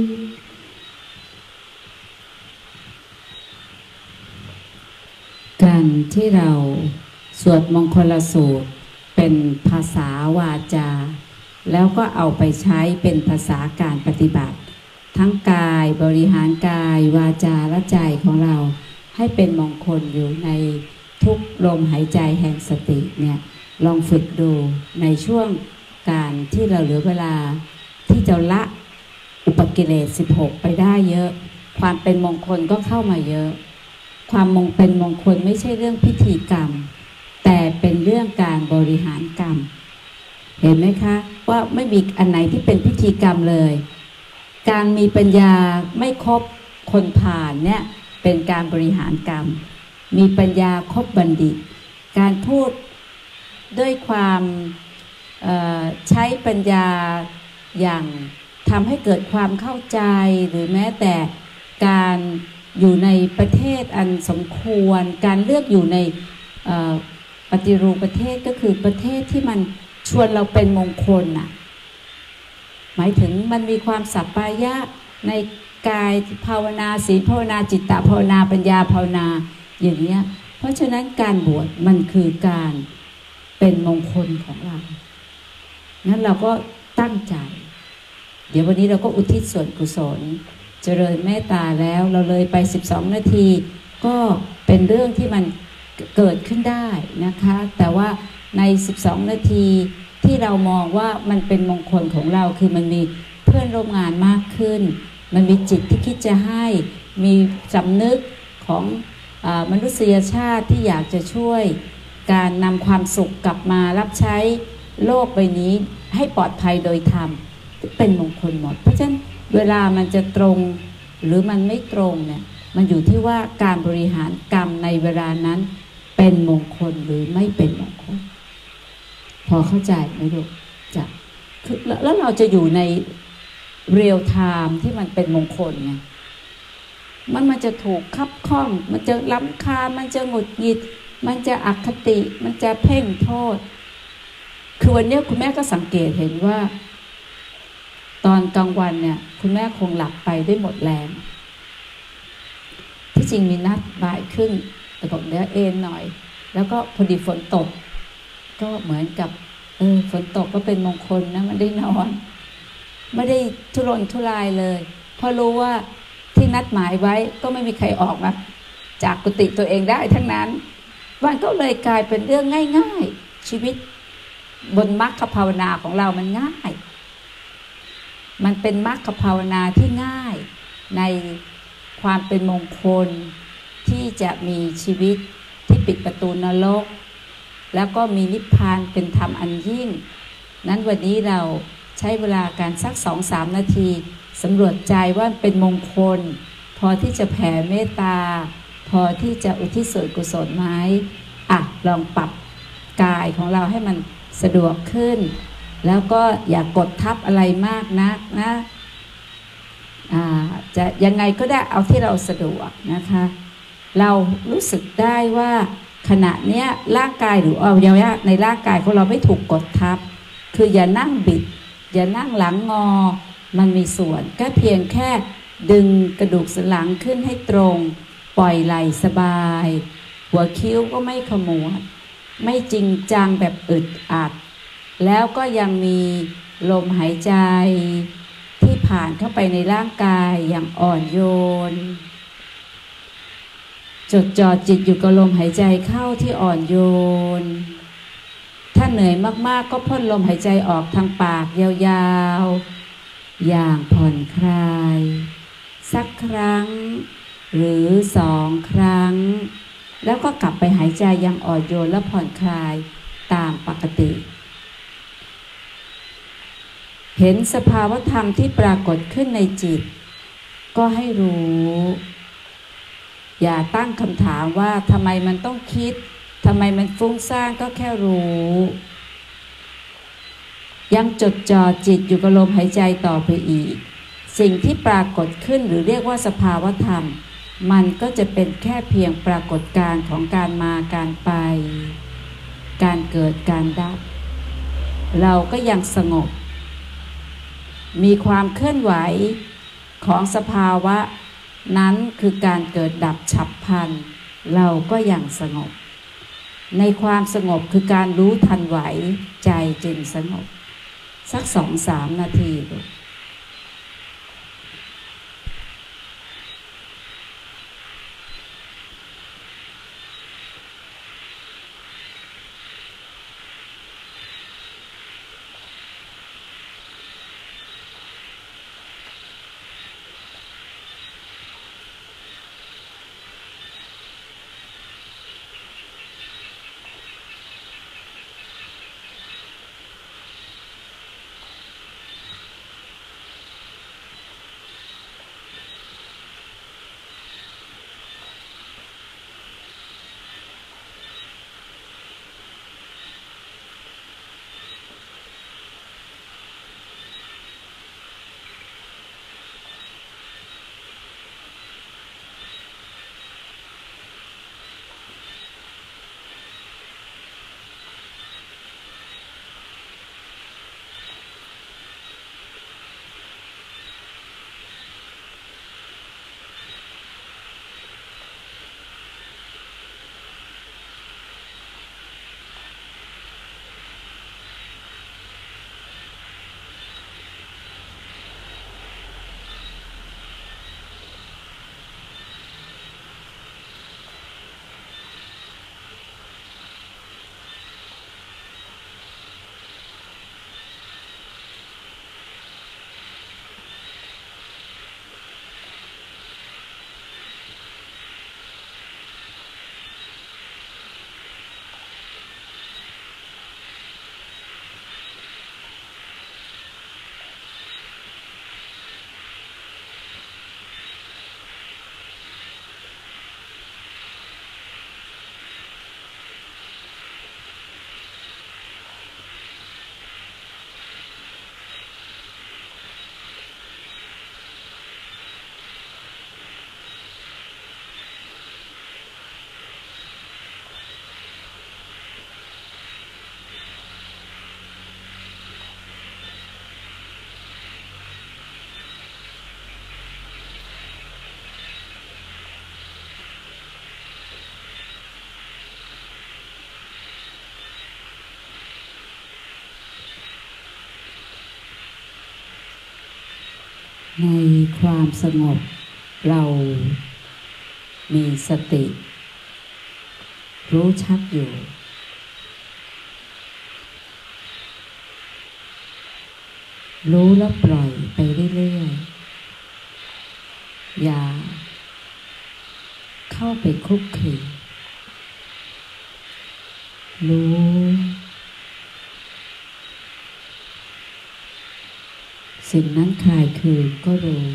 การที่เราสวดมงคลสูตรเป็นภาษาวาจาแล้วก็เอาไปใช้เป็นภาษาการปฏิบัติทั้งกายบริหารกายวาจาและใจของเราให้เป็นมงคลอยู่ในทุกลมหายใจแห่งสติเนี่ยลองฝึกดูในช่วงการที่เราเหลือเวลาที่จะละอุปกิเลสสิบหกไปได้เยอะความเป็นมงคลก็เข้ามาเยอะความมงเป็นมงคลไม่ใช่เรื่องพิธีกรรมแต่เป็นเรื่องการบริหารกรรมเห็นไหมคะว่าไม่มีอันไหนที่เป็นพิธีกรรมเลยการมีปัญญาไม่ครบคนผ่านเนี่ยเป็นการบริหารกรรมมีปัญญาครบบัณฑิตการพูดด้วยความใช้ปัญญาอย่างทำให้เกิดความเข้าใจหรือแม้แต่การอยู่ในประเทศอันสมควรการเลือกอยู่ในปฏิรูปประเทศก็คือประเทศที่มันชวนเราเป็นมงคลน่ะหมายถึงมันมีความสัปปายะในกายภาวนาศีลภาวนาจิตตภาวนาปัญญาภาวนาอย่างเงี้ยเพราะฉะนั้นการบวชมันคือการเป็นมงคลของเรานั้นเราก็ตั้งใจเดี๋ยววันนี้เราก็อุทิศส่วนกุศลเจริญเมตตาแล้วเราเลยไปสิบสองนาทีก็เป็นเรื่องที่มันเกิดขึ้นได้นะคะแต่ว่าในสิบสองนาทีที่เรามองว่ามันเป็นมงคลของเราคือมันมีเพื่อนร่วมงานมากขึ้นมันมีจิตที่คิดจะให้มีสำนึกของเอ่อมนุษยชาติที่อยากจะช่วยการนำความสุขกลับมารับใช้โลกใบนี้ให้ปลอดภัยโดยธรรมเป็นมงคลหมดเพราะฉะนั้นเวลามันจะตรงหรือมันไม่ตรงเนี่ยมันอยู่ที่ว่าการบริหารกรรมในเวลานั้นเป็นมงคลหรือไม่เป็นมงคลพอเข้าใจไหมลูกจ้ะคือแล้วเราจะอยู่ในเรียลไทม์ที่มันเป็นมงคลไงมันมันจะถูกคับข้องมันจะรำคาญมันจะหงุดหงิดมันจะอคติมันจะเพ่งโทษคือวันนี้คุณแม่ก็สังเกตเห็นว่าตอนกลางวันเนี่ยคุณแม่คงหลับไปได้หมดแรงที่จริงมีนัดบ่ายครึ่งแต่บอกเดี๋ยวเอนหน่อยแล้วก็พอดีฝนตกก็เหมือนกับเออฝนตกก็เป็นมงคลนะมันได้นอนไม่ได้ทุรนทุรายเลยเพราะรู้ว่าที่นัดหมายไว้ก็ไม่มีใครออกมาจากกุฏิตัวเองได้ทั้งนั้นวันก็เลยกลายเป็นเรื่องง่ายๆชีวิตบนมรรคภาวนาของเรามันง่ายมันเป็นมรรคภาวนาที่ง่ายในความเป็นมงคลที่จะมีชีวิตที่ปิดประตูนรกแล้วก็มีนิพพานเป็นธรรมอันยิ่งนั้นวันนี้เราใช้เวลาการสักสองสามนาทีสำรวจใจว่าเป็นมงคลพอที่จะแผ่เมตตาพอที่จะอุทิศส่วนกุศลไหมอ่ะลองปรับกายของเราให้มันสะดวกขึ้นแล้วก็อย่ากดทับอะไรมากนักนะอ่าจะยังไงก็ได้เอาที่เราสะดวกนะคะเรารู้สึกได้ว่าขณะเนี้ยร่างกายหรืออวัยวะในร่างกายของเราไม่ถูกกดทับคืออย่านั่งบิดอย่านั่งหลังงอมันมีส่วนแค่เพียงแค่ดึงกระดูกสันหลังขึ้นให้ตรงปล่อยไหล่สบายหัวคิ้วก็ไม่ขมวดไม่จริงจังแบบอึดอัดแล้วก็ยังมีลมหายใจที่ผ่านเข้าไปในร่างกายอย่างอ่อนโยนจดจ่อจิตอยู่กับลมหายใจเข้าที่อ่อนโยนถ้าเหนื่อยมากๆก็พ่นลมหายใจออกทางปากยาวๆอย่างผ่อนคลายสักครั้งหรือสองครั้งแล้วก็กลับไปหายใจอย่างอ่อนโยนและผ่อนคลายตามปกติเห็นสภาวธรรมที่ปรากฏขึ้นในจิตก็ให้รู้อย่าตั้งคำถามว่าทำไมมันต้องคิดทำไมมันฟุ้งซ่านก็แค่รู้ยังจดจ่อจิตอยู่กับลมหายใจต่อไปอีกสิ่งที่ปรากฏขึ้นหรือเรียกว่าสภาวธรรมมันก็จะเป็นแค่เพียงปรากฏการณ์ของการมาการไปการเกิดการดับเราก็ยังสงบมีความเคลื่อนไหวของสภาวะนั้นคือการเกิดดับฉับพลันเราก็ยังสงบในความสงบคือการรู้ทันไหวใจจึงสงบสักสองสามนาทีดูในความสงบเรามีสติรู้ชัดอยู่รู้แล้วปล่อยไปเรื่อยๆอย่าเข้าไปคุกคีรู้สิ่งนั้นคลายคืนก็รู้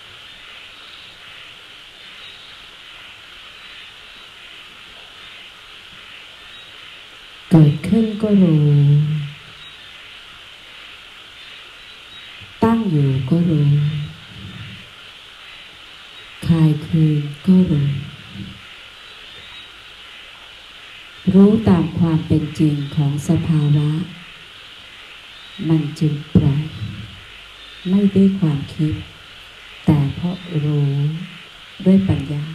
เกิดขึ้นก็รู้ตั้งอยู่ก็รู้คลายคืนก็รู้รู้ตามความเป็นจริงของสภาวะมันจึงปล่อยไม่ด้วยความคิดแต่เพราะรู้ด้วยปัญญา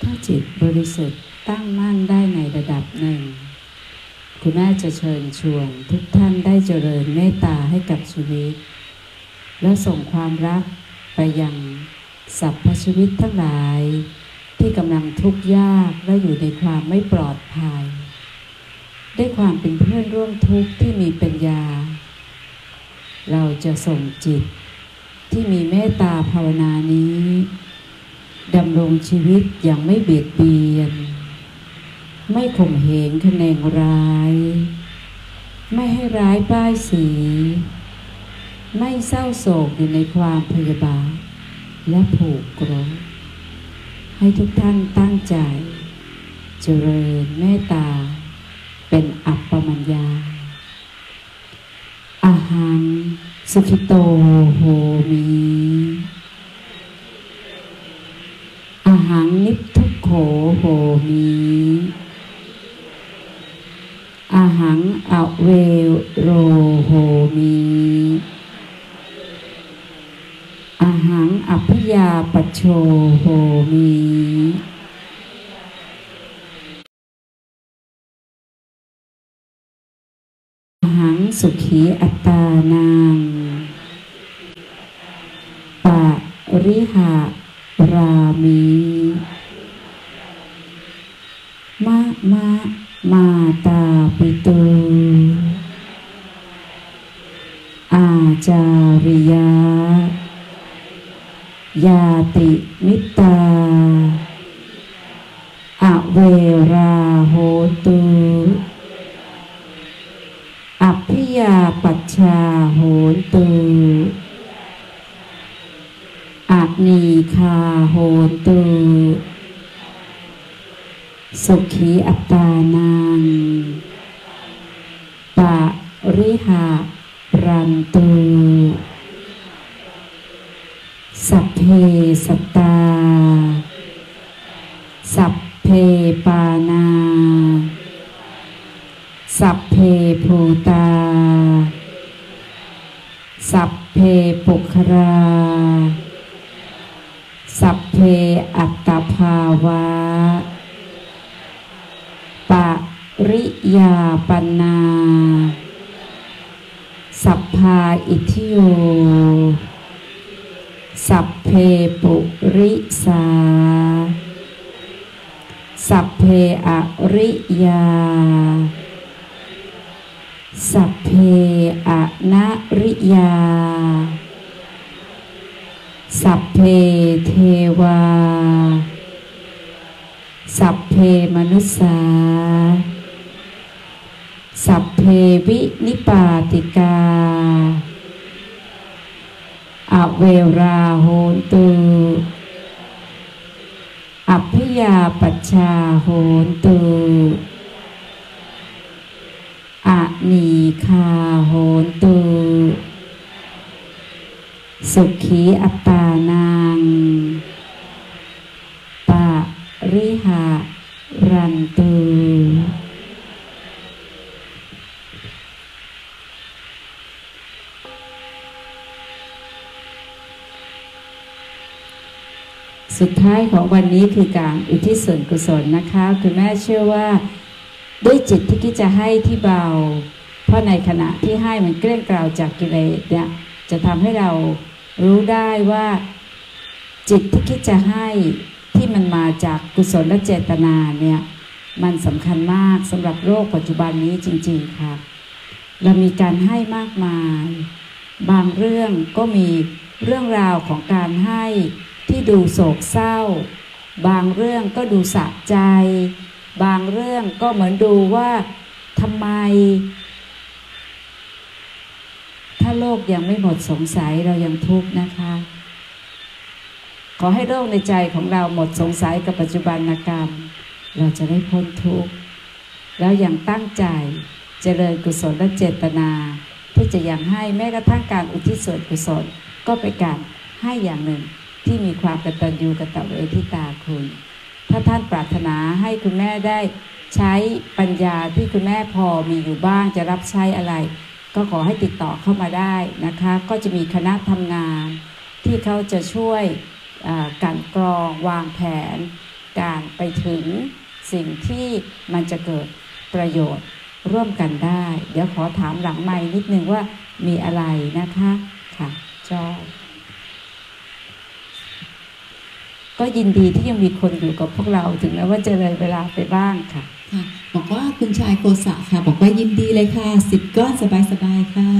าจิตบริสุทธิ์ตั้งมั่นได้ในระดับหนึ่งคุณแม่จะเชิญชวนทุกท่านได้เจริญเมตตาให้กับชีวิตและส่งความรักไปยังสรรพชีวิตทั้งหลายที่กำลังทุกข์ยากและอยู่ในความไม่ปลอดภัยด้วยความเป็นเพื่อนร่วมทุกข์ที่มีปัญญาเราจะส่งจิตที่มีเมตตาภาวนานี้ดำรงชีวิตอย่างไม่เบียดเบียนไม่ข่มเหงคะแนงร้ายไม่ให้ร้ายป้ายสีไม่เศร้าโศกอยู่ในความพยาบาทและผูกโกรธให้ทุกท่านตั้งใจเจริญเมตตาเป็นอัปปมัญญาอาหังสุขิโตโหมิอาหังนิพทุกโขโหมิอาหังอเวโรโหมิอาหังอัพยาปัชโชโหมิอาหังสุขีอัตตานังปะริหารามิมะมะมาตาปิตุอาจาริยายาติมิตาอเวราโหตุอัพพิยาปัชชาโหตุอานีคาโหตุสุขีอัตตานังปะริหารันตุสัพเพสัตตาสัพเพปานาสัพเพภูตาสัพเพปุคราสัพเพอัตตภาวะปะริยาปนาสัพพาอิทิโยสัพเพปุริสาสัพเพอริยาสัพเพอนาริยาสัพเพเทวาสัพเพมนุสสาสัพเพวินิปาติกาอเวราโหตุอัพพิยาปัชชาโหตุอานีคาโหตุสุขีอัตตานังปะริหารันตุสุดท้ายของวันนี้คือการอุทิศส่วนกุศลนะคะคุณแม่เชื่อว่าด้วยจิตที่คิดจะให้ที่เบาเพราะในขณะที่ให้มันเกลี้ยงกล่าวจากกิเลสเนี่ยจะทำให้เรารู้ได้ว่าจิตที่คิดจะให้ที่มันมาจากกุศลและเจตนาเนี่ยมันสำคัญมากสำหรับโลกปัจจุบันนี้จริงๆค่ะเรามีการให้มากมายบางเรื่องก็มีเรื่องราวของการให้ที่ดูโศกเศร้าบางเรื่องก็ดูสะใจบางเรื่องก็เหมือนดูว่าทำไมถ้าโลกยังไม่หมดสงสัยเรายังทุกข์นะคะขอให้โลกในใจของเราหมดสงสัยกับปัจจุบันกรรมเราจะได้พ้นทุกข์แล้วยังตั้งใจเจริญกุศลและเจตนาที่จะยังให้แม้กระทั่งการอุทิศส่วนกุศลก็เป็นการให้อย่างหนึ่งที่มีความกตัญญูกตเวทิตาคุณถ้าท่านปรารถนาให้คุณแม่ได้ใช้ปัญญาที่คุณแม่พอมีอยู่บ้างจะรับใช้อะไรก็ขอให้ติดต่อเข้ามาได้นะคะก็จะมีคณะทำงานที่เขาจะช่วยการกรองวางแผนการไปถึงสิ่งที่มันจะเกิดประโยชน์ร่วมกันได้ เดี๋ยวขอถามหลังไมค์นิดนึงว่ามีอะไรนะคะค่ะจอยก็ยินดีที่ยังมีคนอยู่กับพวกเราถึงแม้ว่าจะเลยเวลาไปบ้างค่ะค่ะบอกว่าคุณชายโกษะค่ะบอกว่ายินดีเลยค่ะสิบก้อนสบายๆค่ะ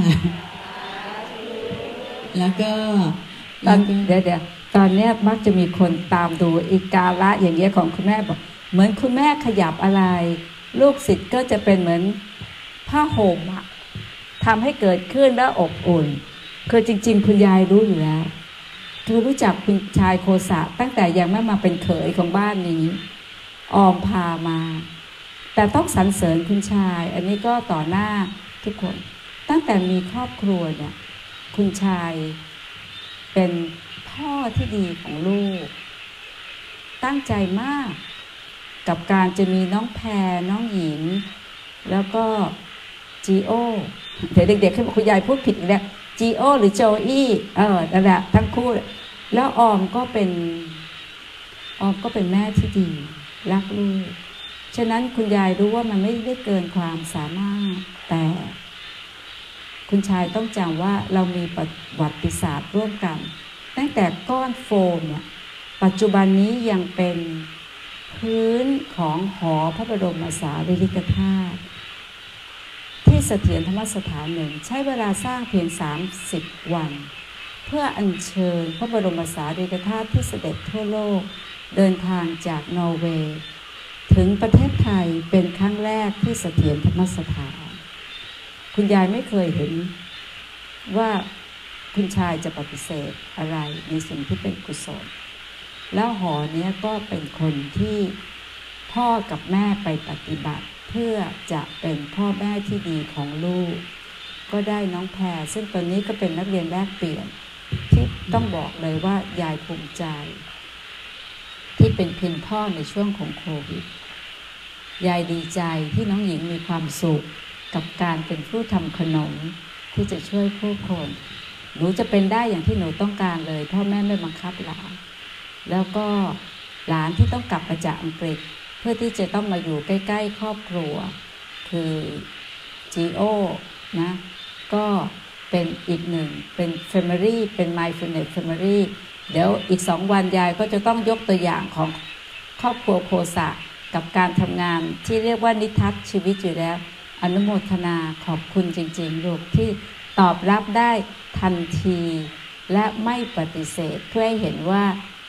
แล้วก็ตอนเดี๋ยวเดี๋ยวตอนนี้มักจะมีคนตามดูอีกาละอย่างเงี้ยของคุณแม่บอกเหมือนคุณแม่ขยับอะไรลูกศิษย์ก็จะเป็นเหมือนผ้าห่มอะทำให้เกิดขึ้นแล้วอบอุ่นคือจริงๆคุณยายรู้อยู่แล้วคือรู้จักคุณชายโคสะตั้งแต่ยังไม่มาเป็นเขยของบ้านนี้ออมพามาแต่ต้องสรรเสริญคุณชายอันนี้ก็ต่อหน้าทุกคนตั้งแต่มีครอบครัวเนี่ยคุณชายเป็นพ่อที่ดีของลูกตั้งใจมากกับการจะมีน้องแพรน้องหญิงแล้วก็จีโอเดี๋ยวเด็กๆขึ้นมาคุณยายพูดผิดอีกแล้วจีโอหรือโจอี้เออนั่นแหละทั้งคู่แล้วออมก็เป็นออมก็เป็นแม่ที่ดีรักลูกฉะนั้นคุณยายรู้ว่ามันไม่ได้เกินความสามารถแต่คุณชายต้องจำว่าเรามีประวัติศาสตร์ร่วมกันตั้งแต่ก้อนโฟมเนี่ยปัจจุบันนี้ยังเป็นพื้นของหอพระบรมสารีริกธาตุที่เสถียรธรรมสถานหนึ่งใช้เวลาสร้างเพียงสามสิบวันเพื่ออัญเชิญพระบรมสารีริกธาตุที่เสด็จทั่วโลกเดินทางจากนอร์เวย์ถึงประเทศไทยเป็นครั้งแรกที่เสถียรธรรมสถานคุณยายไม่เคยเห็นว่าคุณชายจะปฏิเสธอะไรในสิ่งที่เป็นกุศลแล้วหอเนี้ยก็เป็นคนที่พ่อกับแม่ไปปฏิบัติเพื่อจะเป็นพ่อแม่ที่ดีของลูกก็ได้น้องแพรซึ่งตอนนี้ก็เป็นนักเรียนแลกเปลี่ยนที่ต้องบอกเลยว่ายายภูมิใจที่เป็นเพียงพ่อในช่วงของโควิดยายดีใจที่น้องหญิงมีความสุขกับการเป็นผู้ทำขนมที่จะช่วยผู้คนหนูจะเป็นได้อย่างที่หนูต้องการเลยพ่อแม่ไม่บังคับหลานแล้วก็หลานที่ต้องกลับมาจากอังกฤษเพื่อที่จะต้องมาอยู่ใกล้ๆครอบครัวคือจีโอนะก็เป็นอีกหนึ่งเป็น Family เป็น Mindfulness Family เดี๋ยวอีกสองวันยายก็จะต้องยกตัวอย่างของครอบครัวโคสะกับการทำงานที่เรียกว่านิทัศน์ชีวิตอยู่แล้วอนุโมทนาขอบคุณจริงๆลูกที่ตอบรับได้ทันทีและไม่ปฏิเสธเพื่อให้เห็นว่า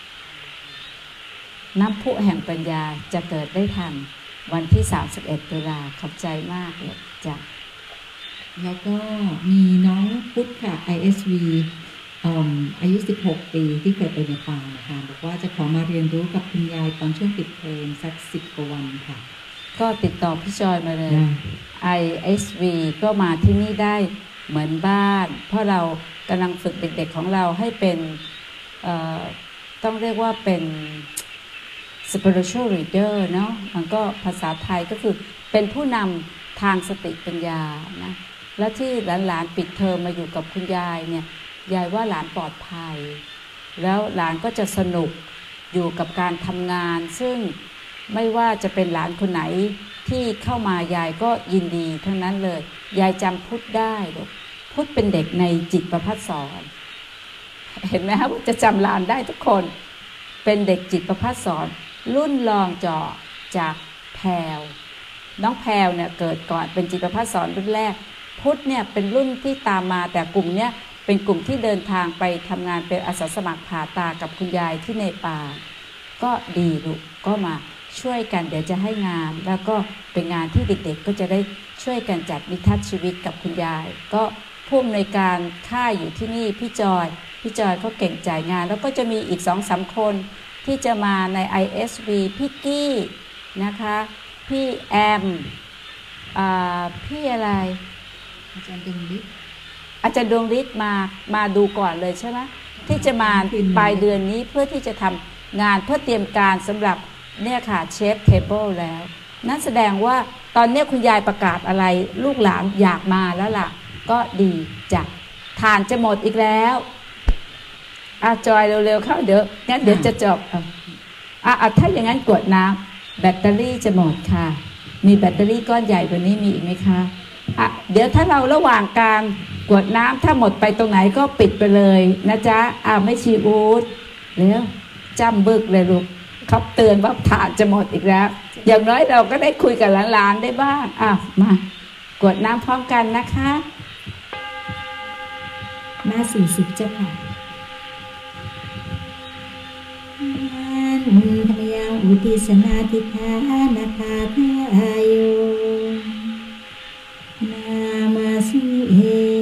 น้ำพุแห่งปัญญาจะเกิดได้ทันวันที่สามสิบเอ็ดตุลาขอบใจมากเลยจ้ะแล้วก็มีน้องพุทธค่ะ ไอ เอส วี อืมอายุสิบหกปีที่เคยไปเนปาลนะคะบอกว่าจะขอมาเรียนรู้กับคุณยายตอนช่วงปิดเทอมสักสิบกว่าวันค่ะก็ติดต่อพี่จอยมาเลย ไอ เอส วี ก็มาที่นี่ได้เหมือนบ้านเพราะเรากำลังฝึกเด็กๆของเราให้เป็นต้องเรียกว่าเป็น spiritual leader เนาะมันก็ภาษาไทยก็คือเป็นผู้นำทางสติปัญญานะและที่หลานๆปิดเทอมมาอยู่กับคุณยายเนี่ยยายว่าหลานปลอดภัยแล้วหลานก็จะสนุกอยู่กับการทำงานซึ่งไม่ว่าจะเป็นหลานคนไหนที่เข้ามายายก็ยินดีทั้งนั้นเลยยายจำพุทธได้ลูกพุทธเป็นเด็กในจิตประภัสสรเห็นไหมครับจะจำหลานได้ทุกคนเป็นเด็กจิตประภัสสรรุ่นรองเจาะจากแพรวน้องแพรวเนี่ยเกิดก่อนเป็นจิตประภัสสรรุ่นแรกพุทธเนี่ยเป็นรุ่นที่ตามมาแต่กลุ่มเนี้ยเป็นกลุ่มที่เดินทางไปทำงานเป็นอาสาสมัครผ่าตากับคุณยายที่เนปาลก็ดีลูกก็มาช่วยกันเดี๋ยวจะให้งานแล้วก็เป็นงานที่เด็กๆก็จะได้ช่วยกันจัดนิทัศน์ชีวิตกับคุณยายก็ผู้อำนวยการค่ายอยู่ที่นี่พี่จอยพี่จอยเขาเก่งจ่ายงานแล้วก็จะมีอีก สองสาม คนที่จะมาใน ไอ เอส วี พี่กี้นะคะพี่แอมอ่าพี่อะไรอาจารย์ดวงฤทธิ์อาจารย์ดวงฤทธิ์มามาดูก่อนเลยใช่ไหมที่จะมาปลายเดือนนี้เพื่อที่จะทำงานเพื่อเตรียมการสำหรับเนี่ยค่ะเชฟเทเบิลแล้วนั่นแสดงว่าตอนนี้คุณยายประกาศอะไรลูกหลานอยากมาแล้วล่ะก็ดีจ้ะทานจะหมดอีกแล้วอาจอยเร็วๆเข้าเดี๋ยวงั้นเดี๋ยวจะจบอ่ะถ้าอย่างนั้นกดน้ำแบตเตอรี่จะหมดค่ะมีแบตเตอรี่ก้อนใหญ่กว่านี้มีอีกไหมคะอ่ะเดี๋ยวถ้าเราระหว่างการกดน้ำถ้าหมดไปตรงไหนก็ปิดไปเลยนะจ๊ะอ่ะไม่ชีอูดแล้วจำบึกเลยลูกเขาเตือนว่าถ่านจะหมดอีกแล้วอย่างน้อยเราก็ได้คุยกับหลานๆได้บ้างอ่ะมากดน้ำพร้อมกันนะคะหน้าสี่สิบเจ้าค่ะนันทยังอุทิศนาทิธานาคาทายโยนามาสุเอ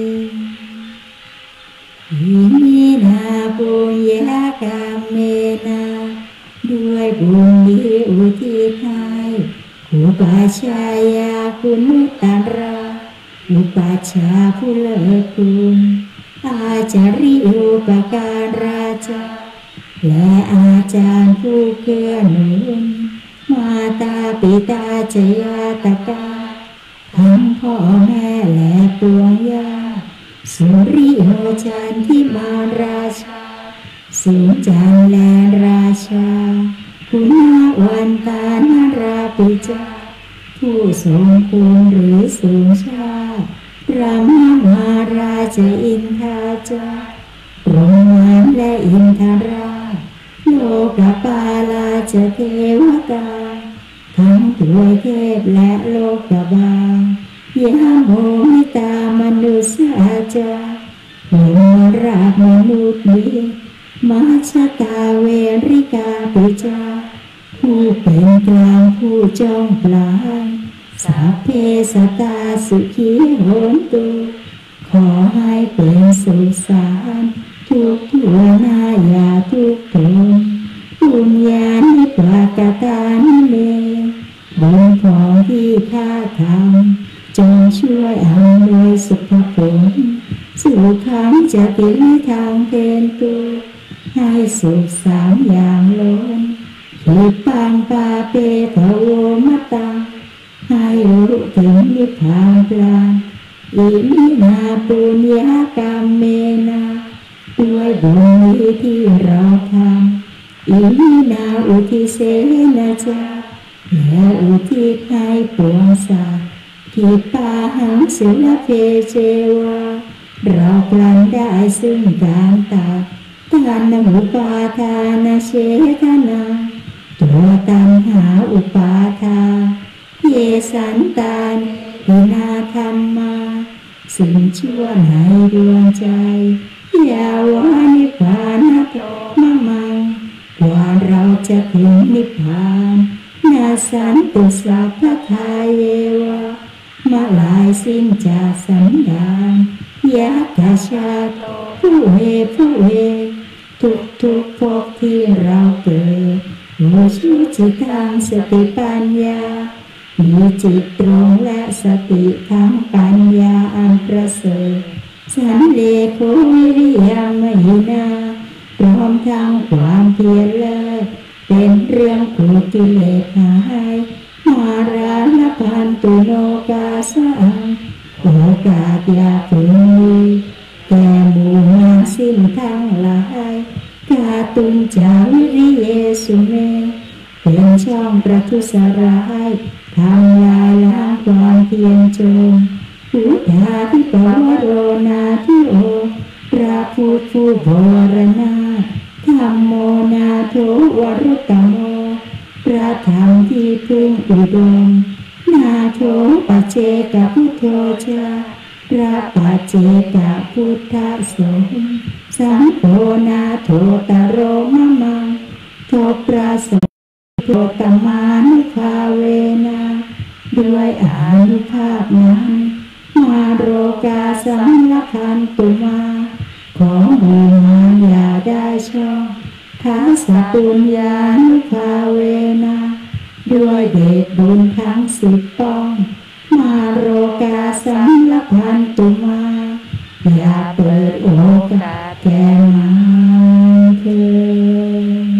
หิมินาปุญญากรรมเมนาด้วยบุญนี้อุทิศให้อุปาชายาคุณุตตราอุปาชาผู้เลิศคุณอาจาริโอปการาจาและอาจารย์ผู้เกื้อหนุนมาตาปิตาจยาตกาทั้งพ่อแม่และปวงญาติสุริโยจันทิมาราชาสูงจันและราชาคุณาวันตานาราปิจาผู้ทรงคุณหรือสูงชาพระมหาราชอินทราจาพรหมและอินทราโลกปาลาจเทวตาทั้งถวยเทพและโลกบาลยะโมมิตามนุสอาจาพรหมราชมนุษย์นี้มาชะตาเวริกาปิจาผู้เป็นกลางผู้จ้องปลายสัพเพสัตตาสุขีโหนตุขอให้เป็นสุขสันต์ทุกทั่วหน้าอย่าทุกทนปุญญาณิปากตานิเมบุญของที่ข้าทำจงช่วยอำนวยสุขผลสุขังจะติวิทางเทนตุให้สุขสามอย่างล้นขีปังปาเปทโวมตังให้รู้ถึงนิพพานปราณอิมินาปุญญากรรมเมนาด้วยบุญนี้ที่เราทำอิมินาอุทิเสนาจาและอุทิศให้ปวงสัตว์ที่ปาหังสุลเพเจวาเราพลันได้ซึ่งการตัดทานอุปาทานเชทนาตัวตัณหาอุปาทานเยสันตานพินาธรรมาสิ่งชั่วในดวงใจยาวานิพพานโตมะมังกว่าเราจะถึงนิพพานนาสันตุสัพพทายเยวะมาลายสิ้นจากสันดานยักกชาโตผู้เวผู้เวทุกทุกภพที่เราเกิดโมชุจิตังสติปัญญามีจิตตรงและสติทั้งปัญญาอันประเสริฐสันเลโควิริยามหินาพร้อมทั้งความเพียรเลิศเป็นเรื่องขูดกิเลสหายมาราลพันตุโนกาสังโอกาสอยากถึงมีแก่หมู่มารสิ้นทั้งหลายกาตุนจาวิริเยสุเมเป็นช่องประทุษร้ายทำลายล้างความเพียรจงพุทธาทิปวโรนาทิโอพระพุทธผู้บรณาธัมโมนาโถวรุตตโมพระธรรมที่พึ่งอุดมนาโถปัจเจกพุทโธชาพระปัจเจกพุทธสงฆ์สังโฆนาโถตโรมะมังโทพระสงฆ์โทตมานุภาเวนะด้วยอานุภาพนั้นมาโรกาสังลคันตุมาของบูมานอย่าได้ช่องทัสสะปุญญานุภาเวนะด้วยเดชบุญทั้งสิบป้องมาโรกาสังลคันตุมาอย่าเปิดโอกาสแก่มาเถิด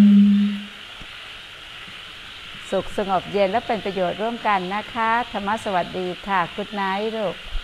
สุขสงบเย็นและเป็นประโยชน์ร่วมกันนะคะธรรมะสวัสดีค่ะกุดไนท์ลูก